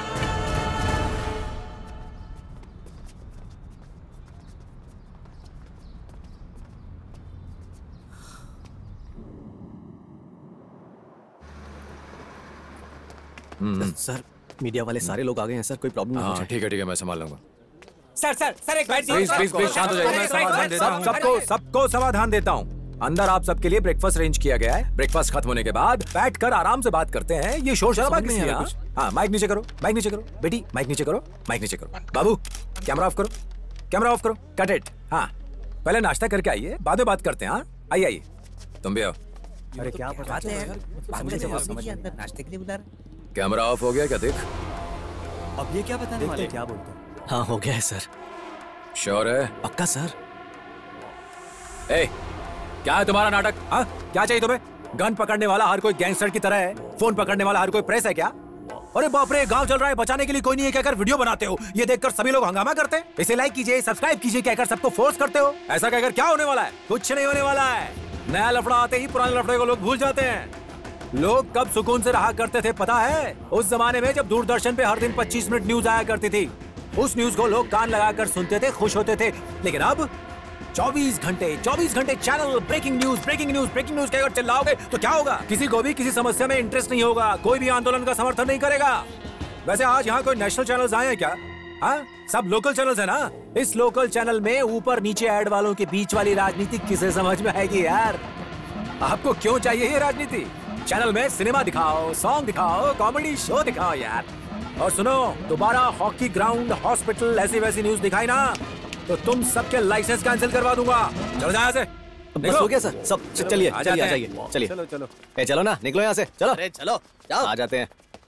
[SPEAKER 19] सर, मीडिया वाले सारे लोग आ गए हैं सर, कोई प्रॉब्लम नहीं है।
[SPEAKER 4] ठीक है ठीक है, मैं संभाल लूंगा।
[SPEAKER 18] सर सर सर एक बार
[SPEAKER 4] प्लीज प्लीज प्लीज शांत हो जाइए, मैं समाधान देता हूं। सबको सबको समाधान देता हूं। अंदर आप सबके लिए ब्रेकफास्ट अरेंज किया गया है। ब्रेकफास्ट खत्म होने के बाद बैठकर आराम से बात करते हैं। ये शोर शराबा किस लिए? हाँ, माइक नीचे करो, माइक नीचे करो, बेटी माइक नीचे करो, माइक नीचे करो। बाबू कैमरा ऑफ करो, कैमरा ऑफ करो, कट इट। हाँ, पहले नाश्ता करके आइए, बाद में बात करते हैं। हाँ आइए आइए, तुम भी आओ।
[SPEAKER 17] अरे क्या बात है यार, नाश्ते के लिए बुला रहे।
[SPEAKER 4] कैमरा ऑफ हो गया क्या? देख
[SPEAKER 5] अब ये क्या बताने वाले, क्या बोलते हैं? हाँ हो गया है सर।
[SPEAKER 4] श्योर है?
[SPEAKER 19] पक्का सर।
[SPEAKER 4] ए, क्या है तुम्हारा नाटक? हाँ, क्या चाहिए तुम्हें? गन पकड़ने वाला हर कोई गैंगस्टर की तरह है, फोन पकड़ने वाला हर कोई प्रेस है क्या? अरे बाप रे, गांव चल रहा है, बचाने के लिए कोई नहीं है कहकर वीडियो बनाते हो। ये देखकर सभी लोग हंगामा करते हैं। इसे लाइक कीजिए, सब्सक्राइब कीजिए कहकर सबको फोर्स करते हो। ऐसा कहकर क्या होने वाला है? कुछ नहीं होने वाला है। नया लफड़ा आते ही पुराने लफड़े को लोग भूल जाते हैं। लोग कब सुकून से रहा करते थे पता है? उस जमाने में जब दूरदर्शन पे हर दिन पच्चीस मिनट न्यूज आया करती थी। उस न्यूज को लोग कान लगाकर सुनते थे, खुश होते थे। लेकिन अब चौबीस घंटे चौबीस घंटे channel breaking news breaking news breaking news कहकर चिल्लाओगे तो क्या होगा? किसी को भी किसी समस्या में इंटरेस्ट नहीं होगा, कोई भी आंदोलन का समर्थन नहीं करेगा। वैसे आज यहाँ कोई नेशनल चैनल्स आए हैं क्या? हाँ, सब लोकल चैनल्स है ना। इस लोकल चैनल में ऊपर नीचे ऐड वालों के बीच वाली राजनीति किसे समझ में आएगी यार? आपको क्यों चाहिए ये राजनीति? चैनल में सिनेमा दिखाओ, सॉन्ग दिखाओ, कॉमेडी शो दिखाओ यार। और सुनो, दोबारा हॉकी ग्राउंड, हॉस्पिटल, ऐसी वैसी न्यूज दिखाई ना तो तुम सबके लाइसेंस कैंसिल करवा दूंगा। चलो जाओ यहाँ से।
[SPEAKER 19] बस हो गया सर, सब चलिए चलिए आ जाइए, चलिए
[SPEAKER 4] चलो चलो
[SPEAKER 19] ए चलो ना, निकलो यहाँ से, चलो।
[SPEAKER 18] अरे चलो जाओ,
[SPEAKER 19] आ जाते हैं।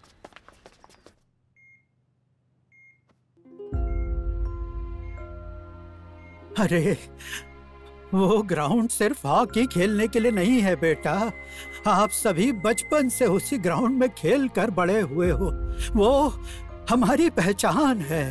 [SPEAKER 7] अरे वो ग्राउंड सिर्फ हॉकी खेलने के लिए नहीं है बेटा। आप सभी बचपन से उसी ग्राउंड में खेल कर बड़े हुए हो। वो हमारी पहचान है।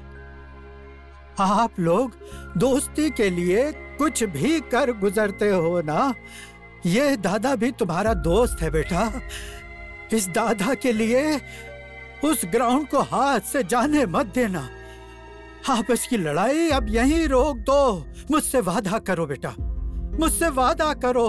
[SPEAKER 7] आप लोग दोस्ती के लिए कुछ भी कर गुजरते हो ना। ये दादा भी तुम्हारा दोस्त है बेटा। इस दादा के लिए उस ग्राउंड को हाथ से जाने मत देना। आपस की लड़ाई अब यहीं रोक दो। मुझसे वादा करो बेटा, मुझसे वादा करो।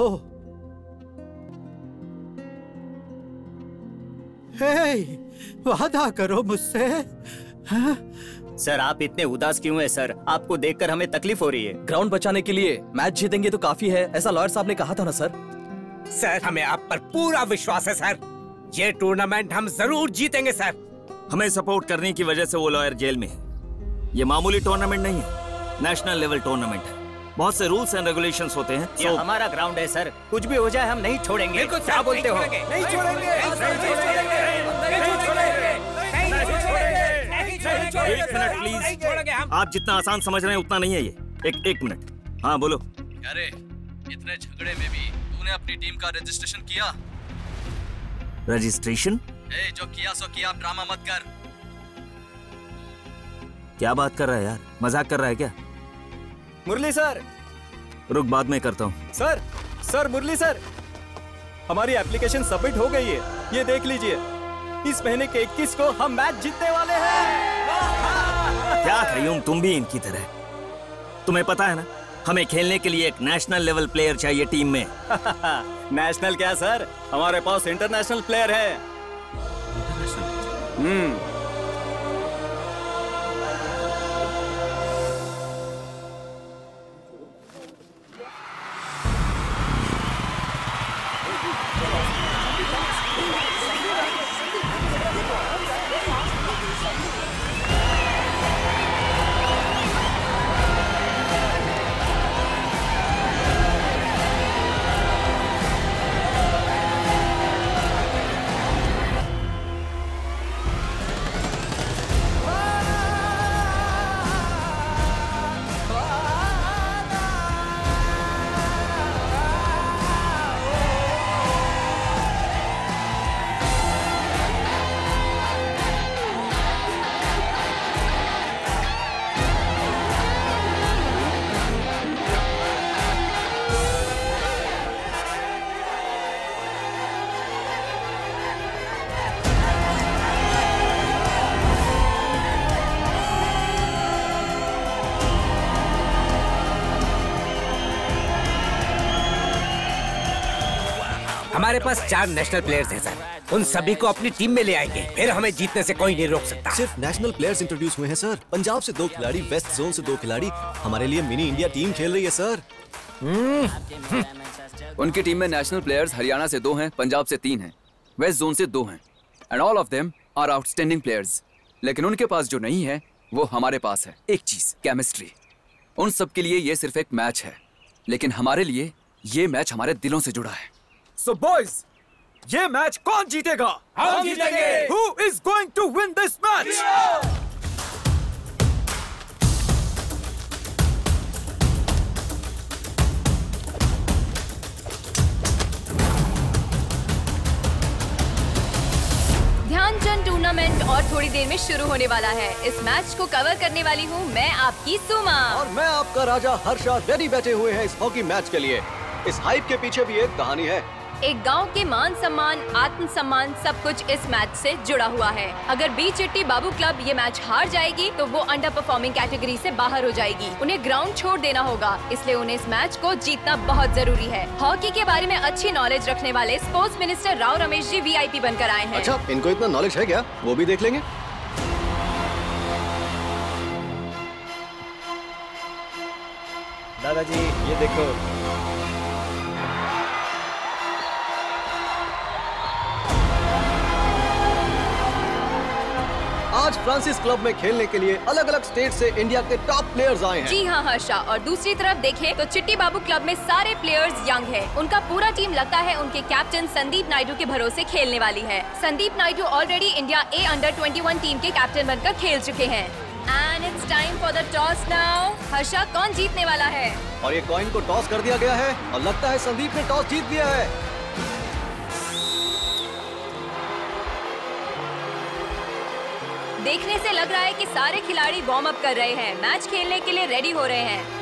[SPEAKER 7] हे, वादा करो मुझसे। हाँ?
[SPEAKER 5] सर आप इतने उदास क्यों हैं सर? आपको देखकर हमें तकलीफ हो रही है।
[SPEAKER 19] ग्राउंड बचाने के लिए मैच जीतेंगे तो काफी है, ऐसा लॉयर साहब ने कहा था ना सर।
[SPEAKER 17] सर हमें आप पर पूरा विश्वास है सर, ये टूर्नामेंट हम जरूर जीतेंगे सर।
[SPEAKER 11] हमें सपोर्ट करने की वजह से वो लॉयर जेल में है। ये मामूली टूर्नामेंट नहीं है, नेशनल लेवल टूर्नामेंट है। बहुत से रूल्स एंड रेगुलेशंस होते हैं।
[SPEAKER 5] ये हमारा ग्राउंड है सर, कुछ भी हो जाए हम नहीं छोड़ेंगे। क्या बोलते हो?
[SPEAKER 17] नहीं छोड़ेंगे।
[SPEAKER 11] एक मिनट प्लीज, आप जितना आसान समझ रहे हैं उतना नहीं है ये। एक एक मिनट, हाँ बोलो।
[SPEAKER 3] अरे इतने झगड़े में भी तूने अपनी टीम का रजिस्ट्रेशन किया?
[SPEAKER 11] रजिस्ट्रेशन?
[SPEAKER 3] ए, जो किया सो किया, ड्रामा मत कर।
[SPEAKER 11] क्या बात कर रहा है यार, मजाक कर रहा है क्या?
[SPEAKER 19] मुरली सर।
[SPEAKER 11] रुक, बाद में करता हूँ।
[SPEAKER 19] सर सर मुरली सर, हमारी एप्लीकेशन सबमिट हो गई है, ये देख लीजिए। इस महीने के इक्कीस को हम मैच जीतने वाले हैं।
[SPEAKER 11] क्या कयूम, तुम भी इनकी तरह। तुम्हें पता है ना, हमें खेलने के लिए एक नेशनल लेवल प्लेयर चाहिए टीम में।
[SPEAKER 5] नेशनल क्या सर, हमारे पास इंटरनेशनल प्लेयर है। हम्म
[SPEAKER 17] हमारे पास चार नेशनल प्लेयर्स हैं सर, उन सभी को अपनी टीम में ले आएंगे, फिर हमें जीतने से कोई नहीं रोक सकता।
[SPEAKER 19] सिर्फ नेशनल प्लेयर्स इंट्रोड्यूस हुए हैं सर। पंजाब से दो खिलाड़ी, वेस्ट जोन से दो खिलाड़ी, हमारे लिए मिनी इंडिया टीम खेल रही है सर।
[SPEAKER 12] उनकी टीम में नेशनल प्लेयर्स हरियाणा से दो हैं, पंजाब से तीन हैं, वेस्ट जोन से दो हैं, and all of them are outstanding players. लेकिन उनके पास जो नहीं है वो हमारे पास है, एक चीज, केमिस्ट्री। उन सब के लिए ये सिर्फ एक मैच है, लेकिन हमारे लिए ये मैच हमारे दिलों से जुड़ा है।
[SPEAKER 4] So boys, ये मैच कौन जीतेगा?
[SPEAKER 14] हम जीतेंगे।
[SPEAKER 4] Who is going to win this match?
[SPEAKER 10] Dhyanchand tournament और थोड़ी देर में शुरू होने वाला है। इस मैच को कवर करने वाली हूँ मैं, आपकी सुमा।
[SPEAKER 19] और मैं आपका राजा हर्षा, रेडी बैठे हुए हैं इस हॉकी मैच के लिए। इस हाइप के पीछे भी एक कहानी है।
[SPEAKER 10] एक गांव के मान सम्मान, आत्म सम्मान सब कुछ इस मैच से जुड़ा हुआ है। अगर बी चिट्टी बाबू क्लब ये मैच हार जाएगी तो वो अंडर परफॉर्मिंग कैटेगरी से बाहर हो जाएगी। उन्हें ग्राउंड छोड़ देना होगा, इसलिए उन्हें इस मैच को जीतना बहुत जरूरी है। हॉकी के बारे में अच्छी नॉलेज रखने वाले sports minister Rao Ramesh ji VIP बनकर आए हैं।
[SPEAKER 19] अच्छा, इनको इतना नॉलेज है क्या? वो भी देख लेंगे।
[SPEAKER 5] दादाजी ये देखो।
[SPEAKER 19] आज फ्रांसिस क्लब में खेलने के लिए अलग अलग स्टेट से इंडिया के टॉप प्लेयर्स आए हैं।
[SPEAKER 10] जी हाँ हर्षा, और दूसरी तरफ देखें तो चिट्टी बाबू क्लब में सारे प्लेयर्स यंग हैं। उनका पूरा टीम लगता है उनके कैप्टन संदीप नायडू के भरोसे खेलने वाली है। Sandeep Naidu already India A under इक्कीस टीम के कैप्टन बनकर खेल चुके हैं। And it's time for the toss now. Harsha, कौन जीतने वाला है?
[SPEAKER 19] और ये कॉइन को टॉस कर दिया गया है और लगता है संदीप ने टॉस जीत लिया है।
[SPEAKER 10] देखने से लग रहा है कि सारे खिलाड़ी वार्म अप कर रहे हैं, मैच खेलने के लिए रेडी हो रहे हैं।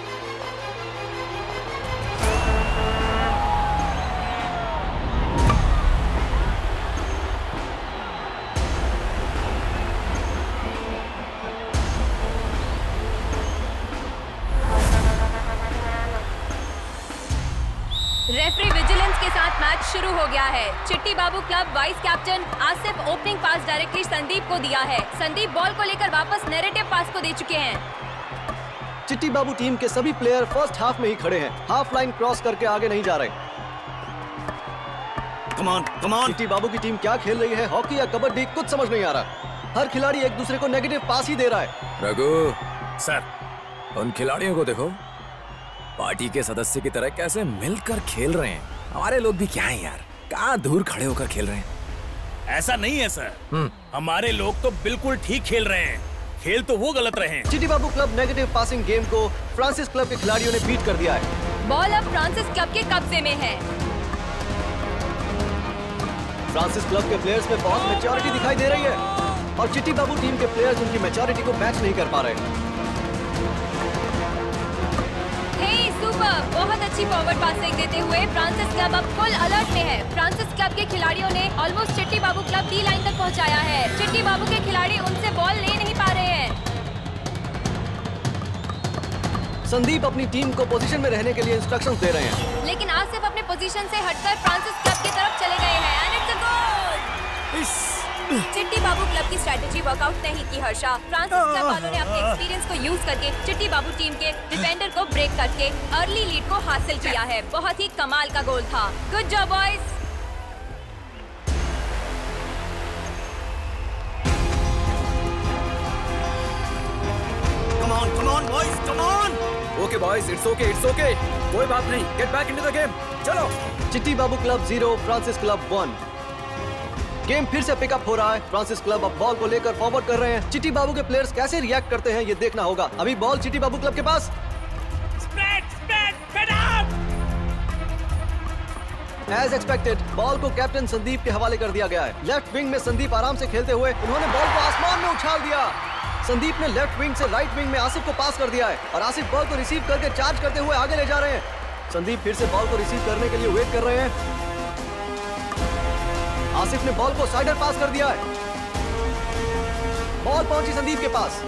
[SPEAKER 20] मैच शुरू हो गया है। Chitti Babu club vice captain Asif opening pass directly Sandeep को दिया है। संदीप बॉल को लेकर वापस नैरेटिव पास को दे चुके हैं।
[SPEAKER 19] चिट्टी बाबू टीम के सभी प्लेयर फर्स्ट हाफ में ही खड़े हैं, हाफ लाइन क्रॉस करके आगे नहीं जा रहे।
[SPEAKER 11] Come on, come on.
[SPEAKER 19] Chitti Babu की टीम क्या खेल रही है, हॉकी या कबड्डी, कुछ समझ नहीं आ रहा। हर खिलाड़ी एक दूसरे को नेगेटिव पास ही दे रहा है।
[SPEAKER 4] रघु सर, उन खिलाड़ियों को देखो, पार्टी के सदस्य की तरह कैसे मिलकर खेल रहे हैं। हमारे लोग भी क्या है यार, कहाँ दूर खड़े होकर खेल रहे हैं।
[SPEAKER 5] ऐसा नहीं है सर, हमारे लोग तो बिल्कुल ठीक खेल रहे हैं, खेल तो वो गलत रहे हैं।
[SPEAKER 19] Chitti Babu club negative passing game को फ्रांसिस क्लब के खिलाड़ियों ने बीट कर दिया है।
[SPEAKER 20] बॉल अब फ्रांसिस क्लब के कब्जे में है।
[SPEAKER 19] फ्रांसिस क्लब के प्लेयर्स में बहुत मैच्योरिटी दिखाई दे रही है और चिट्टी बाबू टीम के प्लेयर्स उनकी मैच्योरिटी को मैच नहीं कर पा रहे।
[SPEAKER 20] हे सुपर, बहुत अच्छी फॉरवर्ड पासिंग देते हुए फ्रांसिस क्लब अब फुल अलर्ट में है। फ्रांसिस क्लब के खिलाड़ियों ने ऑलमोस्ट चिट्टी बाबू क्लब टी लाइन तक पहुंचाया है। चिट्टी बाबू के खिलाड़ी उनसे बॉल ले नहीं पा रहे हैं।
[SPEAKER 19] संदीप अपनी टीम को पोजीशन में रहने के लिए इंस्ट्रक्शंस दे रहे हैं,
[SPEAKER 20] लेकिन आसिफ अपने पोजीशन से हटकर फ्रांसिस क्लब की तरफ चले गए हैं and it's a goal. Chitti Babu club की स्ट्रेटेजी वर्कआउट नहीं की हर्षा। फ्रांसिस क्लब वालों ने अपने एक्सपीरियंस को यूज करके चिट्टी बाबू टीम के डिफेंडर को ब्रेक करके अर्ली लीड को हासिल किया है। बहुत ही कमाल का गोल था। Good job boys.
[SPEAKER 11] Come on, come on, boys, come on!
[SPEAKER 4] Okay boys, it's okay, it's okay, कोई बात नहीं, get back into the game, चलो।
[SPEAKER 19] Chitti Babu club zero, Francis club one. Game फिर से पिकअप हो रहा है। फ्रांसिस क्लब अब बॉल को लेकर फॉरवर्ड कर रहे हैं। चिट्टी बाबू के प्लेयर्स कैसे रिएक्ट करते हैं ये देखना होगा। अभी बॉल चिट्टी बाबू क्लब के पास। एज एक्सपेक्टेड बॉल को कैप्टन संदीप के हवाले कर दिया गया है। लेफ्ट विंग में संदीप आराम से खेलते हुए उन्होंने बॉल को आसमान में उछाल दिया। संदीप ने लेफ्ट विंग से राइट विंग में आसिफ को पास कर दिया है और आसिफ बॉल को रिसीव करके चार्ज करते हुए आगे ले जा रहे हैं। संदीप फिर से बॉल को रिसीव करने के लिए वेट कर रहे हैं। आसिफ ने बॉल को साइडर पास कर दिया है। बॉल पहुंची संदीप के पास।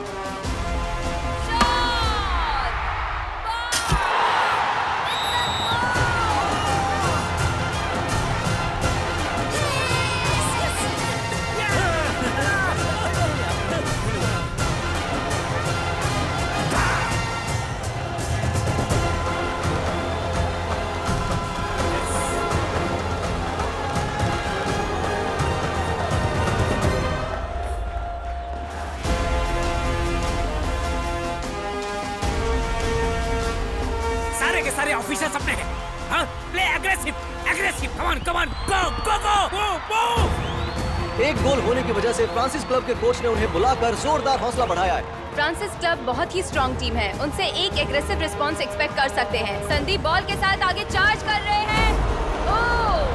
[SPEAKER 17] सारे ऑफिसर्स अपने हैं। हाँ, play aggressive, aggressive, come on, come on, go, go, go, go, go.
[SPEAKER 19] एक गोल होने की वजह से फ्रांसिस क्लब के कोच ने उन्हें बुलाकर जोरदार हौसला बढ़ाया है।
[SPEAKER 20] फ्रांसिस क्लब बहुत ही स्ट्रॉन्ग टीम है, उनसे एक एग्रेसिव रिस्पॉन्स एक्सपेक्ट कर सकते हैं। संदीप बॉल के साथ आगे चार्ज कर रहे हैं। Oh!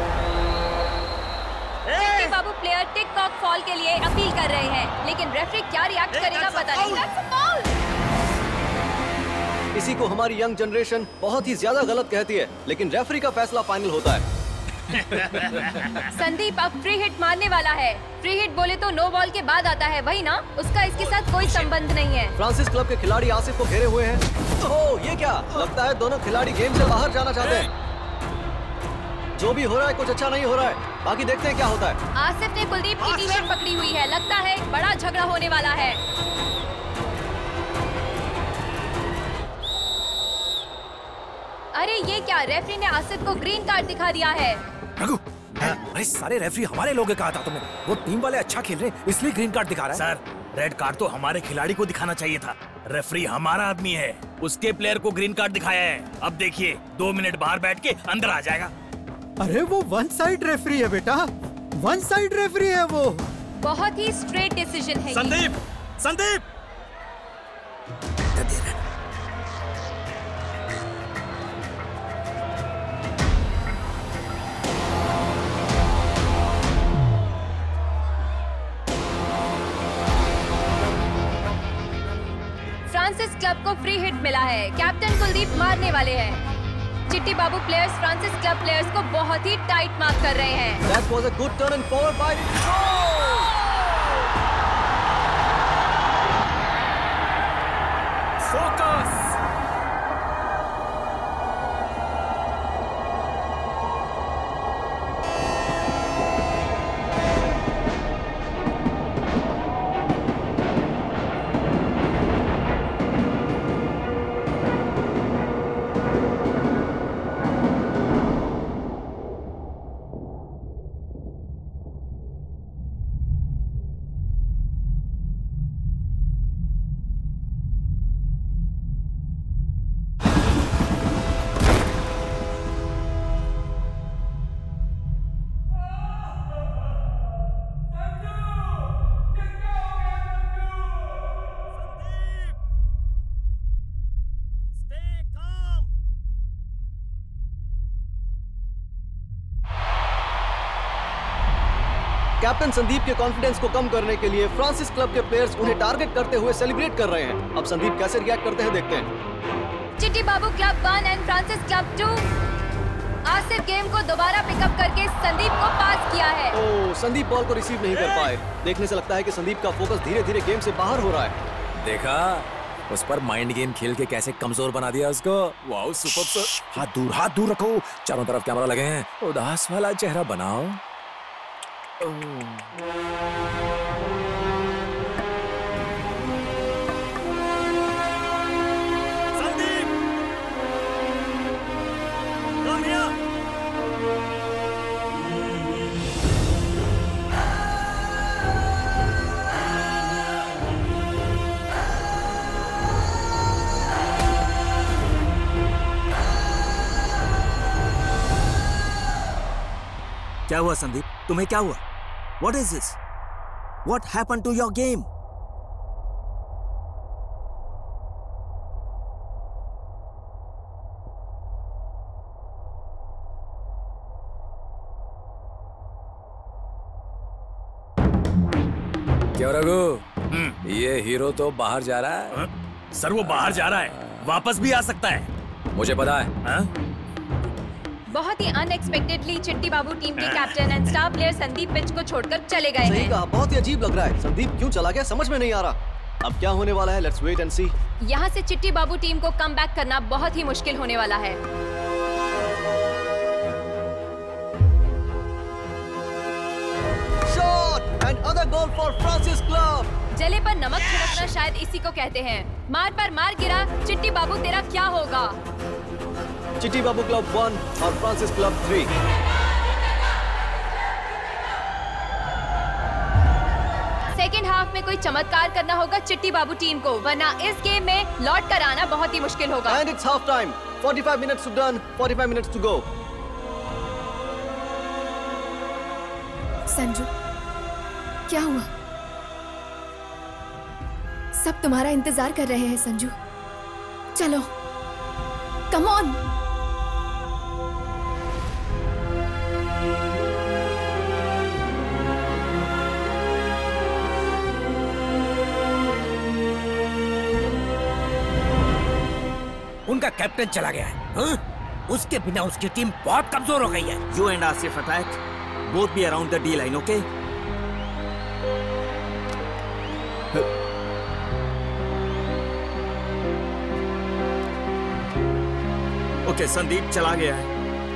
[SPEAKER 20] Chitti Babu player tactical foul के लिए अपील कर रहे हैं, लेकिन रेफरी क्या रिएक्ट करेगा पता नहीं।
[SPEAKER 19] इसी को हमारी यंग जनरेशन बहुत ही ज्यादा गलत कहती है, लेकिन रेफरी का फैसला फाइनल होता है।
[SPEAKER 20] संदीप अब फ्री हिट मारने वाला है। फ्री हिट बोले तो नो बॉल के बाद आता है, वही ना? उसका इसके साथ कोई संबंध नहीं है।
[SPEAKER 19] फ्रांसिस क्लब के खिलाड़ी आसिफ को घेरे हुए हैं। ओह, ये क्या? लगता है दोनों खिलाड़ी गेम से बाहर जाना चाहते हैं। जो भी हो रहा है कुछ अच्छा नहीं हो रहा है। बाकी देखते हैं क्या होता है।
[SPEAKER 20] आसिफ ने कुलदीप की टीममेट पकड़ी हुई है, लगता है बड़ा झगड़ा होने वाला है। अरे ये क्या? रेफरी ने आसिफ को ग्रीन कार्ड दिखा दिया है।
[SPEAKER 17] रघु, अरे सारे रेफरी हमारे लोग कहा था तुमने। वो टीम वाले अच्छा खेल रहे हैं इसलिए ग्रीन कार्ड दिखा रहा है।
[SPEAKER 5] सर, रेड कार्ड तो हमारे खिलाड़ी को दिखाना चाहिए था। रेफरी हमारा आदमी है, उसके प्लेयर को ग्रीन कार्ड दिखाया है। अब देखिए दो मिनट बाहर बैठ के अंदर आ जाएगा।
[SPEAKER 7] अरे वो वन साइड रेफरी है बेटा, वन साइड रेफरी है वो।
[SPEAKER 20] बहुत ही स्ट्रेट डिसीजन है।
[SPEAKER 5] संदीप, संदीप
[SPEAKER 20] फ्रांसिस क्लब को फ्री हिट मिला है। कैप्टन कुलदीप मारने वाले हैं। Chitti Babu players Francis club players को बहुत ही टाइट मार्क कर रहे हैं।
[SPEAKER 19] That was a good turn and forward by
[SPEAKER 4] Focus!
[SPEAKER 3] Captain Sandeep के कॉन्फिडेंस को कम करने के लिए फ्रांसिस क्लब के प्लेयर्स उन्हें टारगेट करते हुए सेलिब्रेट कर रहे हैं। अब संदीप कैसे रिएक्ट करते हैं देखते हैं।
[SPEAKER 20] Chitti Babu club one and Francis club two Asif game को दोबारा पिकअप करके संदीप को पास किया है।
[SPEAKER 3] ओह, संदीप बॉल को रिसीव नहीं कर पाए। देखने से लगता है कि संदीप का फोकस धीरे धीरे गेम से बाहर हो रहा है।
[SPEAKER 4] देखा उस पर माइंड गेम खेल के कैसे कमजोर बना दिया उसको। Wow super sir. हाथ दूर हाथ दूर रखो, चारों तरफ कैमरा लगे हैं, उदास वाला चेहरा बनाओ।
[SPEAKER 11] Sandeep come here. क्या हुआ संदीप, तुम्हें क्या हुआ? What is this? What happened to your game?
[SPEAKER 4] क्यों रघु, ये हीरो तो बाहर जा रहा है।
[SPEAKER 5] सर वो बाहर जा रहा है, वापस भी आ सकता है।
[SPEAKER 4] मुझे पता है।
[SPEAKER 5] हा?
[SPEAKER 20] बहुत ही अनएक्सपेक्टेडली चिट्टी बाबू टीम के captain and star player Sandeep pitch को छोड़कर चले गए
[SPEAKER 3] सही
[SPEAKER 20] हैं।
[SPEAKER 3] कहा, बहुत ही अजीब लग रहा है। संदीप क्यों चला गया समझ में नहीं आ रहा। अब क्या होने वाला है, लेट्स वेट एंड सी।
[SPEAKER 20] यहाँ से चिट्टी बाबू टीम को कम बैक करना बहुत ही मुश्किल होने वाला है।
[SPEAKER 3] Shot and other goal for Francis club.
[SPEAKER 20] जले पर नमक छिड़कना शायद इसी को कहते हैं। मार पर मार गिरा, चिट्टी बाबू तेरा क्या होगा?
[SPEAKER 3] चिट्टी बाबू क्लब वन और Francis club three.
[SPEAKER 20] Second half में कोई चमत्कार करना होगा चिट्टी बाबू टीम को, वरना इस गेम में लौट कर आना बहुत ही मुश्किल होगा।
[SPEAKER 3] And it's half time, forty-five minutes to done, forty-five minutes to go.
[SPEAKER 10] Sanju, क्या हुआ? सब तुम्हारा इंतजार कर रहे हैं संजू। चलो, कम ऑन।
[SPEAKER 17] उनका कैप्टन चला गया है। हाँ? उसके बिना उसकी टीम बहुत कमजोर हो गई है।
[SPEAKER 11] You and Asif attack, both be around the D line, okay? Okay, Sandeep चला गया है।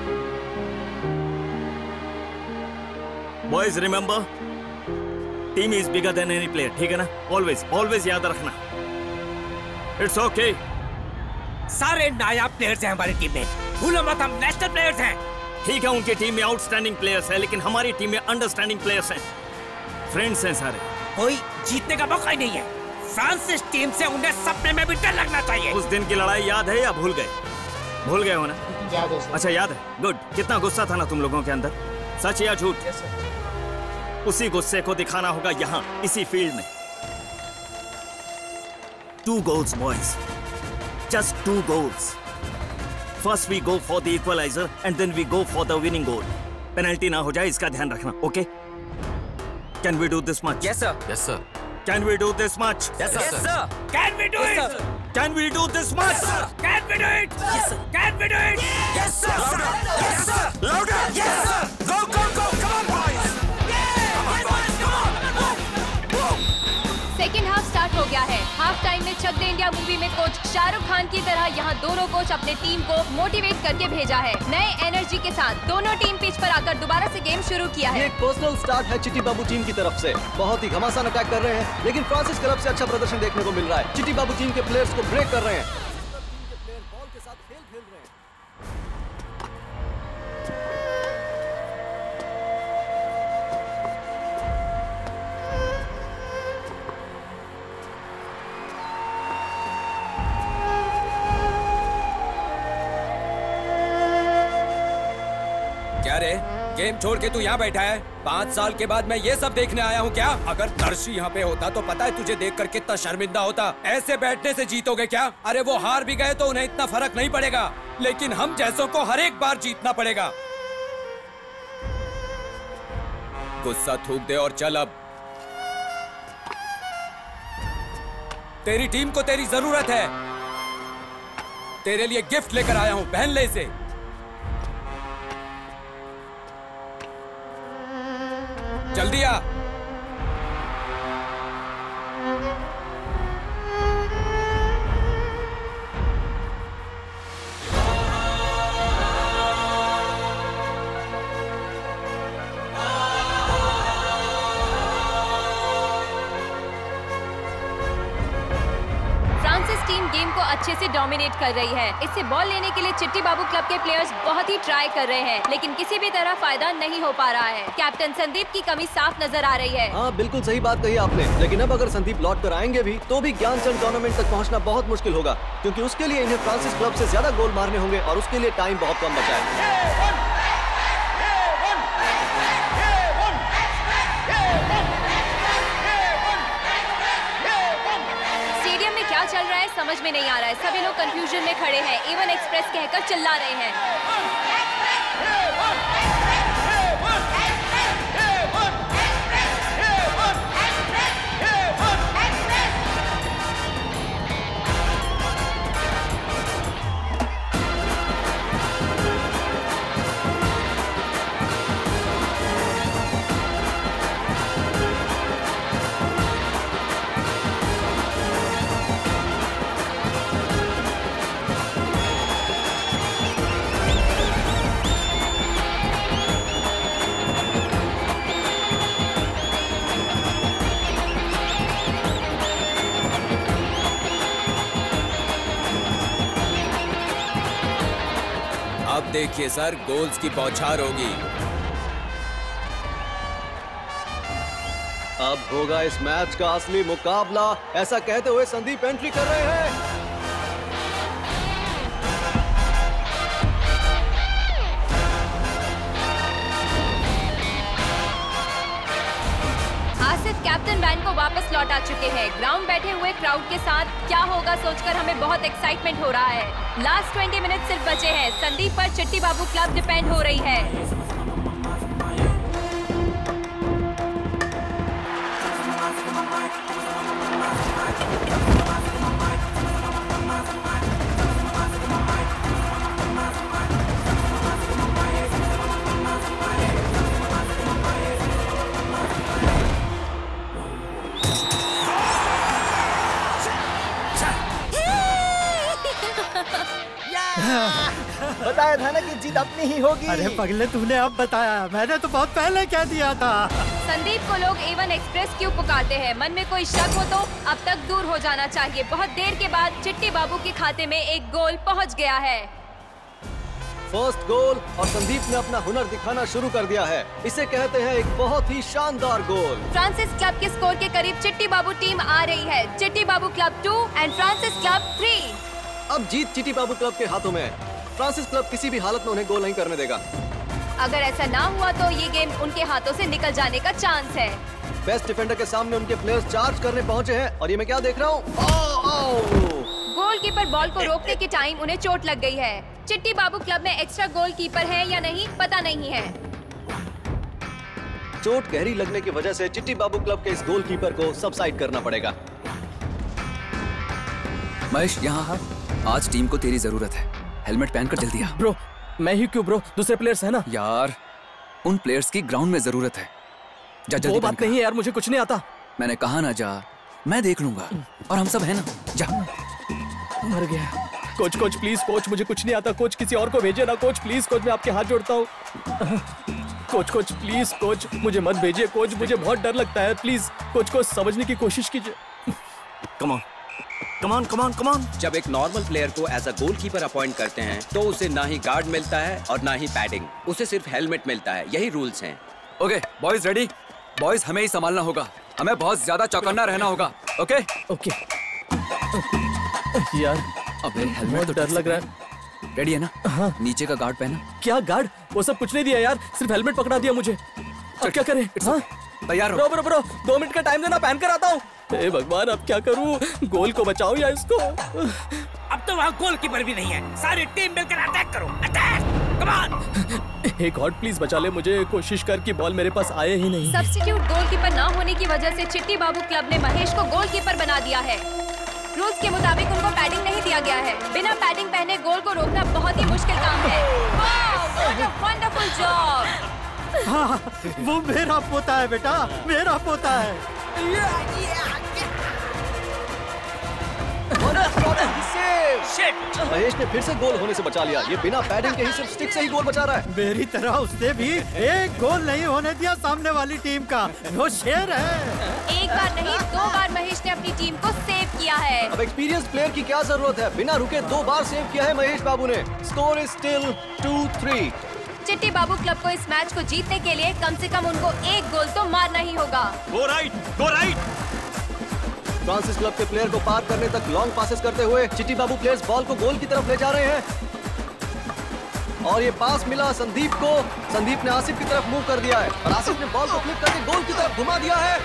[SPEAKER 11] Boys, remember, team is bigger than any player, ठीक है ना? Always, always याद रखना। It's okay.
[SPEAKER 17] सारे नायाब प्लेयर्स हैं हमारी टीम में, भूलो मत हम नेशनल प्लेयर्स हैं।
[SPEAKER 11] ठीक है, उनकी टीम में आउटस्टैंडिंग प्लेयर्स हैं, लेकिन हमारी टीम में अंडरस्टैंडिंग प्लेयर्स हैं, फ्रेंड्स हैं सारे।
[SPEAKER 17] कोई जीतने का मौका ही नहीं है। फ्रांसिस टीम से उन्हें सपने में भी डर लगना चाहिए।
[SPEAKER 11] उस दिन की लड़ाई याद है या भूल गए? भूल गए हो ना?
[SPEAKER 21] याद है।
[SPEAKER 11] अच्छा याद है, गुड। कितना गुस्सा था ना तुम लोगों के अंदर, सच या झूठ? उसी गुस्से को दिखाना होगा यहाँ इसी फील्ड में। Two goals boys, just two goals. First we go for the equalizer and then we go for the winning goal. Penalty ना हो जाए इसका ध्यान रखना, okay? Can we do this much?
[SPEAKER 12] Yes sir.
[SPEAKER 11] Yes sir. Can we do this much?
[SPEAKER 12] Yes sir.
[SPEAKER 17] Yes sir. Can we do
[SPEAKER 11] Yes,
[SPEAKER 17] it?
[SPEAKER 11] sir. Can we do this much?
[SPEAKER 17] Yes sir. Can we do it? Yes sir. Can we do it? Yes sir.
[SPEAKER 11] Louder. Yes sir. Louder.
[SPEAKER 17] Yes sir.
[SPEAKER 11] Go go go. Come on boys. Come on boys. Come on.
[SPEAKER 20] Second half start हो गया है। हाफ टाइम में चक दे इंडिया मूवी में कोच शाहरुख खान की तरह यहाँ दोनों कोच अपने टीम को मोटिवेट करके भेजा है। नए एनर्जी के साथ दोनों टीम पिच पर आकर दोबारा से गेम शुरू किया है।
[SPEAKER 3] ये एक पर्सनल स्टार्ट है चिट्टी बाबू टीम की तरफ से। बहुत ही घमासान अटैक कर रहे हैं, लेकिन फ्रांसिस क्लब से अच्छा प्रदर्शन देखने को मिल रहा है। चिट्टी बाबू टीम के प्लेयर्स को ब्रेक कर रहे हैं।
[SPEAKER 14] क्या रे, गेम छोड़ के तू यहाँ बैठा है? पाँच साल के बाद मैं ये सब देखने आया हूँ क्या? अगर दर्शी यहाँ पे होता तो पता है तुझे देखकर कितना शर्मिंदा होता। ऐसे बैठने से जीतोगे क्या? अरे वो हार भी गए तो उन्हें इतना फर्क नहीं पड़ेगा, लेकिन हम जैसों को हर एक बार जीतना पड़ेगा। गुस्सा थूक दे और चल अब। तेरी टीम को तेरी जरूरत है। तेरे लिए गिफ्ट लेकर आया हूं, पहन ले इसे। जल्दी आ।
[SPEAKER 20] टीम गेम को अच्छे से डोमिनेट कर रही है। इससे बॉल लेने के लिए चिट्टी बाबू क्लब के प्लेयर्स बहुत ही ट्राई कर रहे हैं, लेकिन किसी भी तरह फायदा नहीं हो पा रहा है। कैप्टन संदीप की कमी साफ नजर आ रही है।
[SPEAKER 19] हाँ, बिल्कुल सही बात कही आपने, लेकिन अब अगर संदीप लौट कर आएंगे भी तो भी ज्ञानचंद टूर्नामेंट तक पहुंचना बहुत मुश्किल होगा, क्योंकि उसके लिए इन्हें फ्रांसिस क्लब से ज्यादा गोल मारने होंगे और उसके लिए टाइम बहुत कम बचा है।
[SPEAKER 20] क्या चल रहा है समझ में नहीं आ रहा है। सभी लोग कंफ्यूजन में खड़े हैं। एवन एक्सप्रेस कहकर चिल्ला रहे हैं।
[SPEAKER 14] देखिए सर, गोल्स की बौछार होगी।
[SPEAKER 19] अब होगा इस मैच का असली मुकाबला, ऐसा कहते हुए संदीप एंट्री कर रहे हैं।
[SPEAKER 20] आसिफ कैप्टन वैन को वापस लौटा चुके हैं। ग्राउंड बैठे हुए क्राउड के साथ क्या होगा सोचकर हमें बहुत एक्साइटमेंट हो रहा है। लास्ट बीस मिनट सिर्फ बचे हैं। संदीप पर चिट्टी बाबू क्लब डिपेंड हो रही है।
[SPEAKER 5] बताया था ना कि जीत अपनी ही होगी।
[SPEAKER 7] अरे पगले, तूने अब बताया, मैंने तो बहुत पहले कह दिया था।
[SPEAKER 20] संदीप को लोग एवन एक्सप्रेस क्यों पुकारते हैं? मन में कोई शक हो तो अब तक दूर हो जाना चाहिए। बहुत देर के बाद चिट्टी बाबू के खाते में एक गोल पहुंच गया है।
[SPEAKER 19] फर्स्ट गोल, और संदीप ने अपना हुनर दिखाना शुरू कर दिया है। इसे कहते हैं एक बहुत ही शानदार गोल।
[SPEAKER 20] फ्रांसिस क्लब के स्कोर के करीब चिट्टी बाबू टीम आ रही है। Chitti Babu club two and Francis club three.
[SPEAKER 19] अब जीत चिट्टी बाबू क्लब के हाथों में है। फ्रांसिस क्लब किसी भी हालत में उन्हें गोल नहीं करने देगा।
[SPEAKER 20] अगर ऐसा ना हुआ तो ये गेम उनके हाथों से निकल जाने का चांस है।
[SPEAKER 19] बेस्ट डिफेंडर के सामने उनके प्लेयर्स चार्ज करने पहुंचे हैं, और ये मैं क्या देख रहा हूँ?
[SPEAKER 20] गोलकीपर बॉल को रोकने के टाइम उन्हें चोट लग गई है। चिट्टी बाबू क्लब में एक्स्ट्रा गोलकीपर है या नहीं पता नहीं है।
[SPEAKER 19] चोट गहरी लगने की वजह से चिट्टी बाबू क्लब के इस गोलकीपर को सबसाइड करना पड़ेगा।
[SPEAKER 12] महेश, यहाँ हाँ, आज टीम को तेरी जरूरत है। हेलमेट पहनकर जल्दी आ।
[SPEAKER 13] ब्रो, मैं ही क्यों ब्रो? दूसरे प्लेयर्स है ना?
[SPEAKER 12] यार, उन प्लेयर्स की ग्राउंड में जरूरत है। जा जल्दी।
[SPEAKER 13] वो बात नहीं है यार, मुझे कुछ नहीं आता।
[SPEAKER 12] मैंने कहा ना जा, मैं देख लूंगा, और हम सब है ना। जा।
[SPEAKER 13] मर गया। कोच कोच प्लीज, कोच मुझे कुछ नहीं आता। कोच किसी और को भेजिए ना। कोच प्लीज, कोच मैं आपके हाथ जोड़ता हूँ। कोच कोच प्लीज, कोच मुझे मत भेजिए। कोच मुझे बहुत डर लगता है। प्लीज कोच को समझने की कोशिश कीजिए।
[SPEAKER 11] Come on come on come on come on.
[SPEAKER 14] जब एक नॉर्मल प्लेयर को एज अ गोलकीपर अपॉइंट करते हैं तो उसे ना ही गार्ड मिलता है और ना ही पैडिंग, उसे सिर्फ हेलमेट मिलता है। यही रूल्स हैं।
[SPEAKER 12] Okay boys, ready? बॉयज, हमें ही संभालना होगा। हमें बहुत ज्यादा चौकन्ना रहना होगा। ओके
[SPEAKER 13] ओके यार,
[SPEAKER 12] अबे हेलमेट तो
[SPEAKER 13] डर लग रहा है।
[SPEAKER 12] रेडी है ना?
[SPEAKER 13] हाँ।
[SPEAKER 12] नीचे का गार्ड पहना।
[SPEAKER 13] क्या गार्ड? वो सब कुछ नहीं दिया यार, सिर्फ हेलमेट पकड़ा दिया मुझे। अब क्या करें? हाँ?
[SPEAKER 12] तैयार हो?
[SPEAKER 13] ब्रो ब्रो ब्रो, दो मिनट का टाइम देना, पहन कर आता हूँ। हे भगवान, अब क्या करूँ? गोल को बचाऊं या इसको?
[SPEAKER 17] अब तो वहाँ गोलकीपर भी नहीं है। सारी टीम मिलकर अटैक करो। अटैक!
[SPEAKER 13] एक गॉड प्लीज बचा ले मुझे, कोशिश कर कि बॉल मेरे पास आए ही नहीं।
[SPEAKER 20] सब्स्टिट्यूट गोलकीपर ना होने की वजह से चिट्टी बाबू क्लब ने महेश को गोलकीपर बना दिया है। रूल्स के मुताबिक उनको पैडिंग नहीं दिया गया है। बिना पैडिंग पहने गोल को रोकना बहुत ही मुश्किल काम है। Wow, what a wonderful job.
[SPEAKER 7] हाँ, वो मेरा पोता है बेटा, मेरा पोता है।
[SPEAKER 19] महेश ने फिर से गोल होने से बचा लिया। ये बिना पैडिंग के ही सिर्फ स्टिक से ही गोल बचा रहा है।
[SPEAKER 7] मेरी तरह उसने भी एक गोल नहीं होने दिया सामने वाली टीम का। वो शेर है।
[SPEAKER 20] एक बार नहीं, दो बार महेश ने अपनी टीम को सेव किया है।
[SPEAKER 19] अब एक्सपीरियंस प्लेयर की क्या जरूरत है? बिना रुके दो बार सेव किया है महेश बाबू ने। Score is still two three.
[SPEAKER 20] Chitti Babu club को इस मैच को जीतने के लिए कम से कम उनको एक गोल तो मारना ही होगा।
[SPEAKER 4] Go right, go right.
[SPEAKER 19] Francis club के प्लेयर को पार करने तक लॉन्ग पासेस करते हुए चिट्टी बाबू प्लेयर्स बॉल को गोल की तरफ ले जा रहे हैं। और ये पास मिला संदीप को। संदीप ने आसिफ की तरफ मूव कर दिया है और आसिफ ने बॉल को फ्लिप करके गोल की तरफ घुमा दिया है।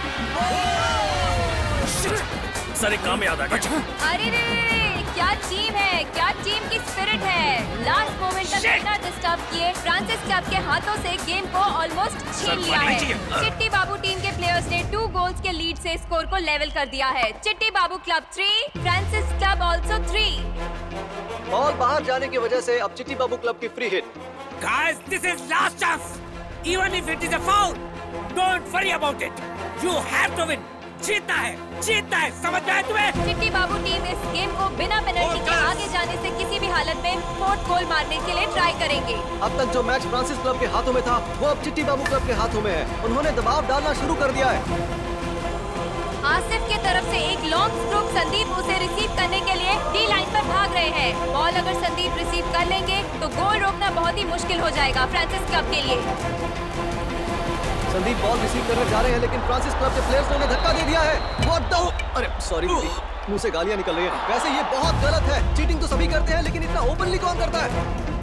[SPEAKER 11] सर एक काम याद आ गया।
[SPEAKER 20] अरे रे, क्या टीम है, क्या टीम की स्पिरिट है। लास्ट मोमेंट तक बिना डिस्टर्ब किए फ्रांसिस क्लब के हाथों से गेम को ऑलमोस्ट छीन लिया है। चिट्टी बाबू टीम के प्लेयर्स ने टू गोल्स के लीड से स्कोर को लेवल कर दिया है। Chitti Babu club three, Francis club also three.
[SPEAKER 19] Ball बाहर जाने की वजह से अब चिट्टी बाबू क्लब की free hit.
[SPEAKER 17] Guys, this is last chance. Even if it is a foul, don't worry about it. You have to win. जीतना है, जीतना है, समझ में आया तुम्हें?
[SPEAKER 20] चिट्टी बाबू टीम इस गेम को बिना पेनल्टी के आगे जाने से किसी भी हालत में फोर्थ गोल मारने के लिए ट्राई करेंगे।
[SPEAKER 19] अब तक जो मैच फ्रांसिस क्लब के हाथों में था वो अब चिट्टी बाबू क्लब के हाथों में है। उन्होंने दबाव डालना शुरू कर दिया है।
[SPEAKER 20] आसिफ के तरफ से एक लॉन्ग स्ट्रोक, संदीप उसे रिसीव करने के लिए डी लाइन पर भाग रहे हैं। बॉल अगर संदीप रिसीव कर लेंगे तो गोल रोकना बहुत ही मुश्किल हो जाएगा फ्रांसिस क्लब के लिए।
[SPEAKER 19] संदीप बॉल रिसीव करने जा रहे हैं लेकिन फ्रांसिस क्लब के प्लेयर्स ने उन्हें धक्का दे दिया है। What the... अरे सॉरी, मुंह से गालियां निकल रही हैं। वैसे ये बहुत गलत है। चीटिंग तो सभी करते हैं लेकिन इतना ओपनली कौन करता है?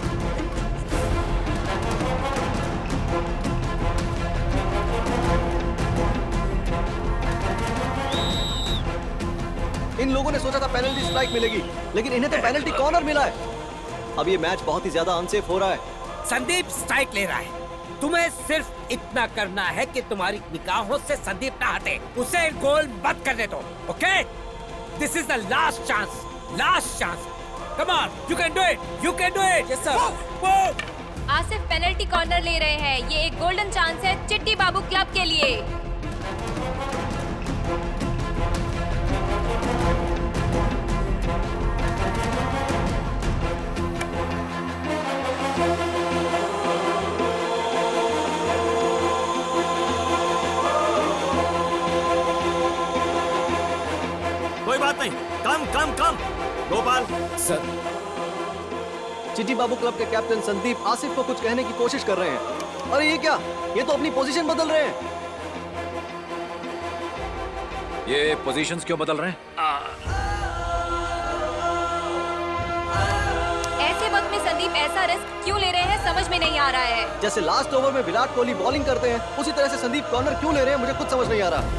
[SPEAKER 19] इन लोगों ने सोचा था पेनल्टी स्ट्राइक मिलेगी लेकिन इन्हें तो पेनल्टी कॉर्नर मिला है। अब ये मैच बहुत ही ज्यादा अनसेफ हो रहा है।
[SPEAKER 17] संदीप स्ट्राइक ले रहा है। तुम्हें सिर्फ इतना करना है कि तुम्हारी निगाहों से संदीप ना हटे। उसे गोल मत करने दो, okay? This is the last chance, last chance. Come on, you can do it, you can do it. Yes sir.
[SPEAKER 20] Asif penalty corner ले रहे हैं। ये एक गोल्डन चांस है चिट्टी बाबू क्लब के लिए।
[SPEAKER 11] कोई बात नहीं, कम कम कम। गोपाल
[SPEAKER 19] सर। चिट्टी बाबू क्लब के कैप्टन संदीप आसिफ को कुछ कहने की कोशिश कर रहे हैं। अरे ये क्या, ये तो अपनी पोजीशन बदल रहे हैं।
[SPEAKER 4] ये पोजीशंस क्यों बदल रहे हैं?
[SPEAKER 20] ऐसे वक्त में संदीप ऐसा रिस्क क्यों ले रहे हैं समझ में नहीं आ रहा है।
[SPEAKER 19] जैसे लास्ट ओवर में विराट कोहली बॉलिंग करते हैं उसी तरह से संदीप कॉर्नर क्यों ले रहे हैं मुझे कुछ समझ नहीं आ रहा।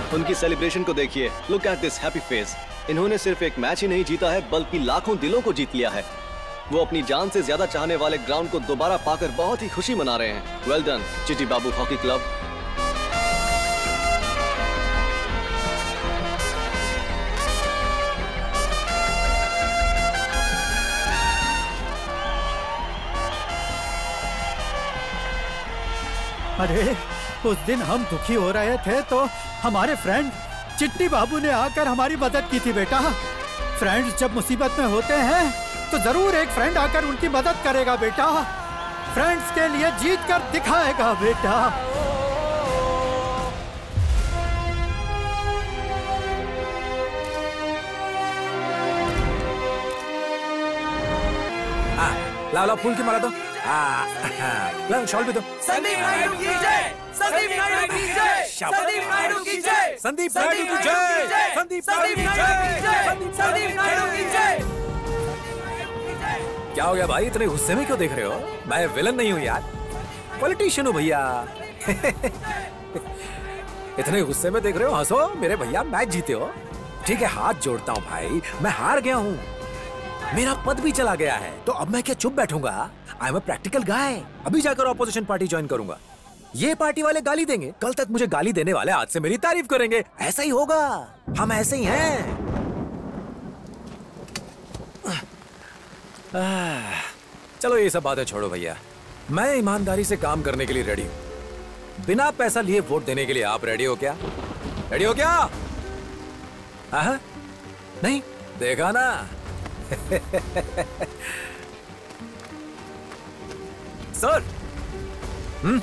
[SPEAKER 19] उनकी सेलिब्रेशन को देखिए। Look at this happy face. इन्होंने सिर्फ एक मैच ही नहीं जीता है बल्कि लाखों दिलों को जीत लिया है। वो अपनी जान से ज्यादा चाहने वाले ग्राउंड को दोबारा पाकर बहुत ही खुशी मना रहे हैं। वेल डन चिट्टी बाबू हॉकी क्लब।
[SPEAKER 7] अरे उस दिन हम दुखी हो रहे थे तो हमारे फ्रेंड चिट्टी बाबू ने आकर हमारी मदद की थी बेटा। फ्रेंड्स जब मुसीबत में होते हैं तो जरूर एक फ्रेंड आकर उनकी मदद करेगा बेटा। फ्रेंड्स के लिए जीत कर दिखाएगा बेटा।
[SPEAKER 17] लाओ लाओ फूल की माला दो। लाओ शॉल भी दो।
[SPEAKER 16] संदीप नायडू की जय, संदीप नायडू की जय, संदीप नायडू की जय,
[SPEAKER 17] संदीप नायडू की जय, संदीप
[SPEAKER 16] नायडू की जय, संदीप नायडू की जय।
[SPEAKER 17] क्या हो गया भाई, इतने गुस्से में क्यों देख रहे हो? मैं विलन नहीं हूँ यार, पॉलिटिशियन हूँ भैया। इतने गुस्से में देख रहे हो, हंसो मेरे भैया, मैच जीते हो। ठीक है हाथ जोड़ता हूँ भाई, मैं हार गया हूँ, मेरा पद भी चला गया है, तो अब मैं क्या चुप बैठूंगा? I am a practical guy. अभी जाकर ऑपोजिशन पार्टी ज्वाइन करूंगा। ये पार्टी वाले गाली देंगे, कल तक मुझे गाली देने वाले आज से मेरी तारीफ करेंगे। ऐसा ही होगा, हम ऐसे ही हैं। चलो ये सब बातें छोड़ो भैया, मैं ईमानदारी से काम करने के लिए रेडी हूं। बिना पैसा लिए वोट देने के लिए आप रेडी हो क्या? रेडी हो क्या? हाँ नहीं देखा ना।
[SPEAKER 12] सर
[SPEAKER 17] हम्म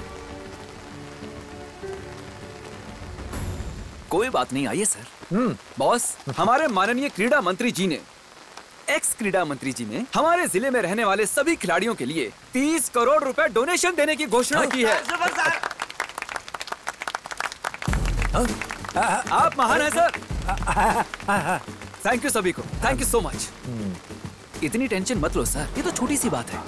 [SPEAKER 12] कोई बात नहीं, आइए सर। हम्म बॉस, हमारे माननीय क्रीड़ा मंत्री जी ने एक्स क्रीड़ा मंत्री जी ने हमारे जिले में रहने वाले सभी खिलाड़ियों के लिए तीस करोड़ रुपए डोनेशन देने की घोषणा की है। आप महान हैं सर। थैंक यू सभी को, थैंक यू सो मच। इतनी टेंशन मत लो सर, ये तो छोटी सी बात है।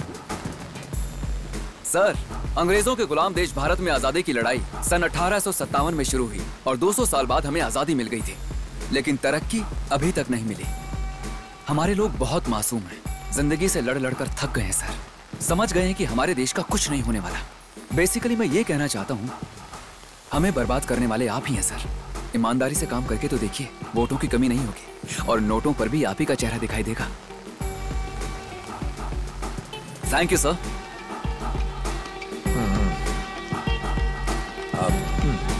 [SPEAKER 12] सर, अंग्रेजों के गुलाम देश भारत में आजादी की लड़ाई सन अठारह सौ सत्तावन में शुरू हुई और दो सौ साल बाद हमें आजादी मिल गई थी, लेकिन तरक्की अभी तक नहीं मिली। हमारे लोग बहुत मासूम हैं, जिंदगी से लड़ लड़ कर थक गए हैं सर। समझ गए हैं कि हमारे देश का कुछ नहीं होने वाला। बेसिकली मैं ये कहना चाहता हूँ, हमें बर्बाद करने वाले आप ही हैं सर। ईमानदारी से काम करके तो देखिए, वोटों की कमी नहीं होगी और नोटों पर भी आप ही का चेहरा दिखाई देगा। Thank you sir.
[SPEAKER 17] अब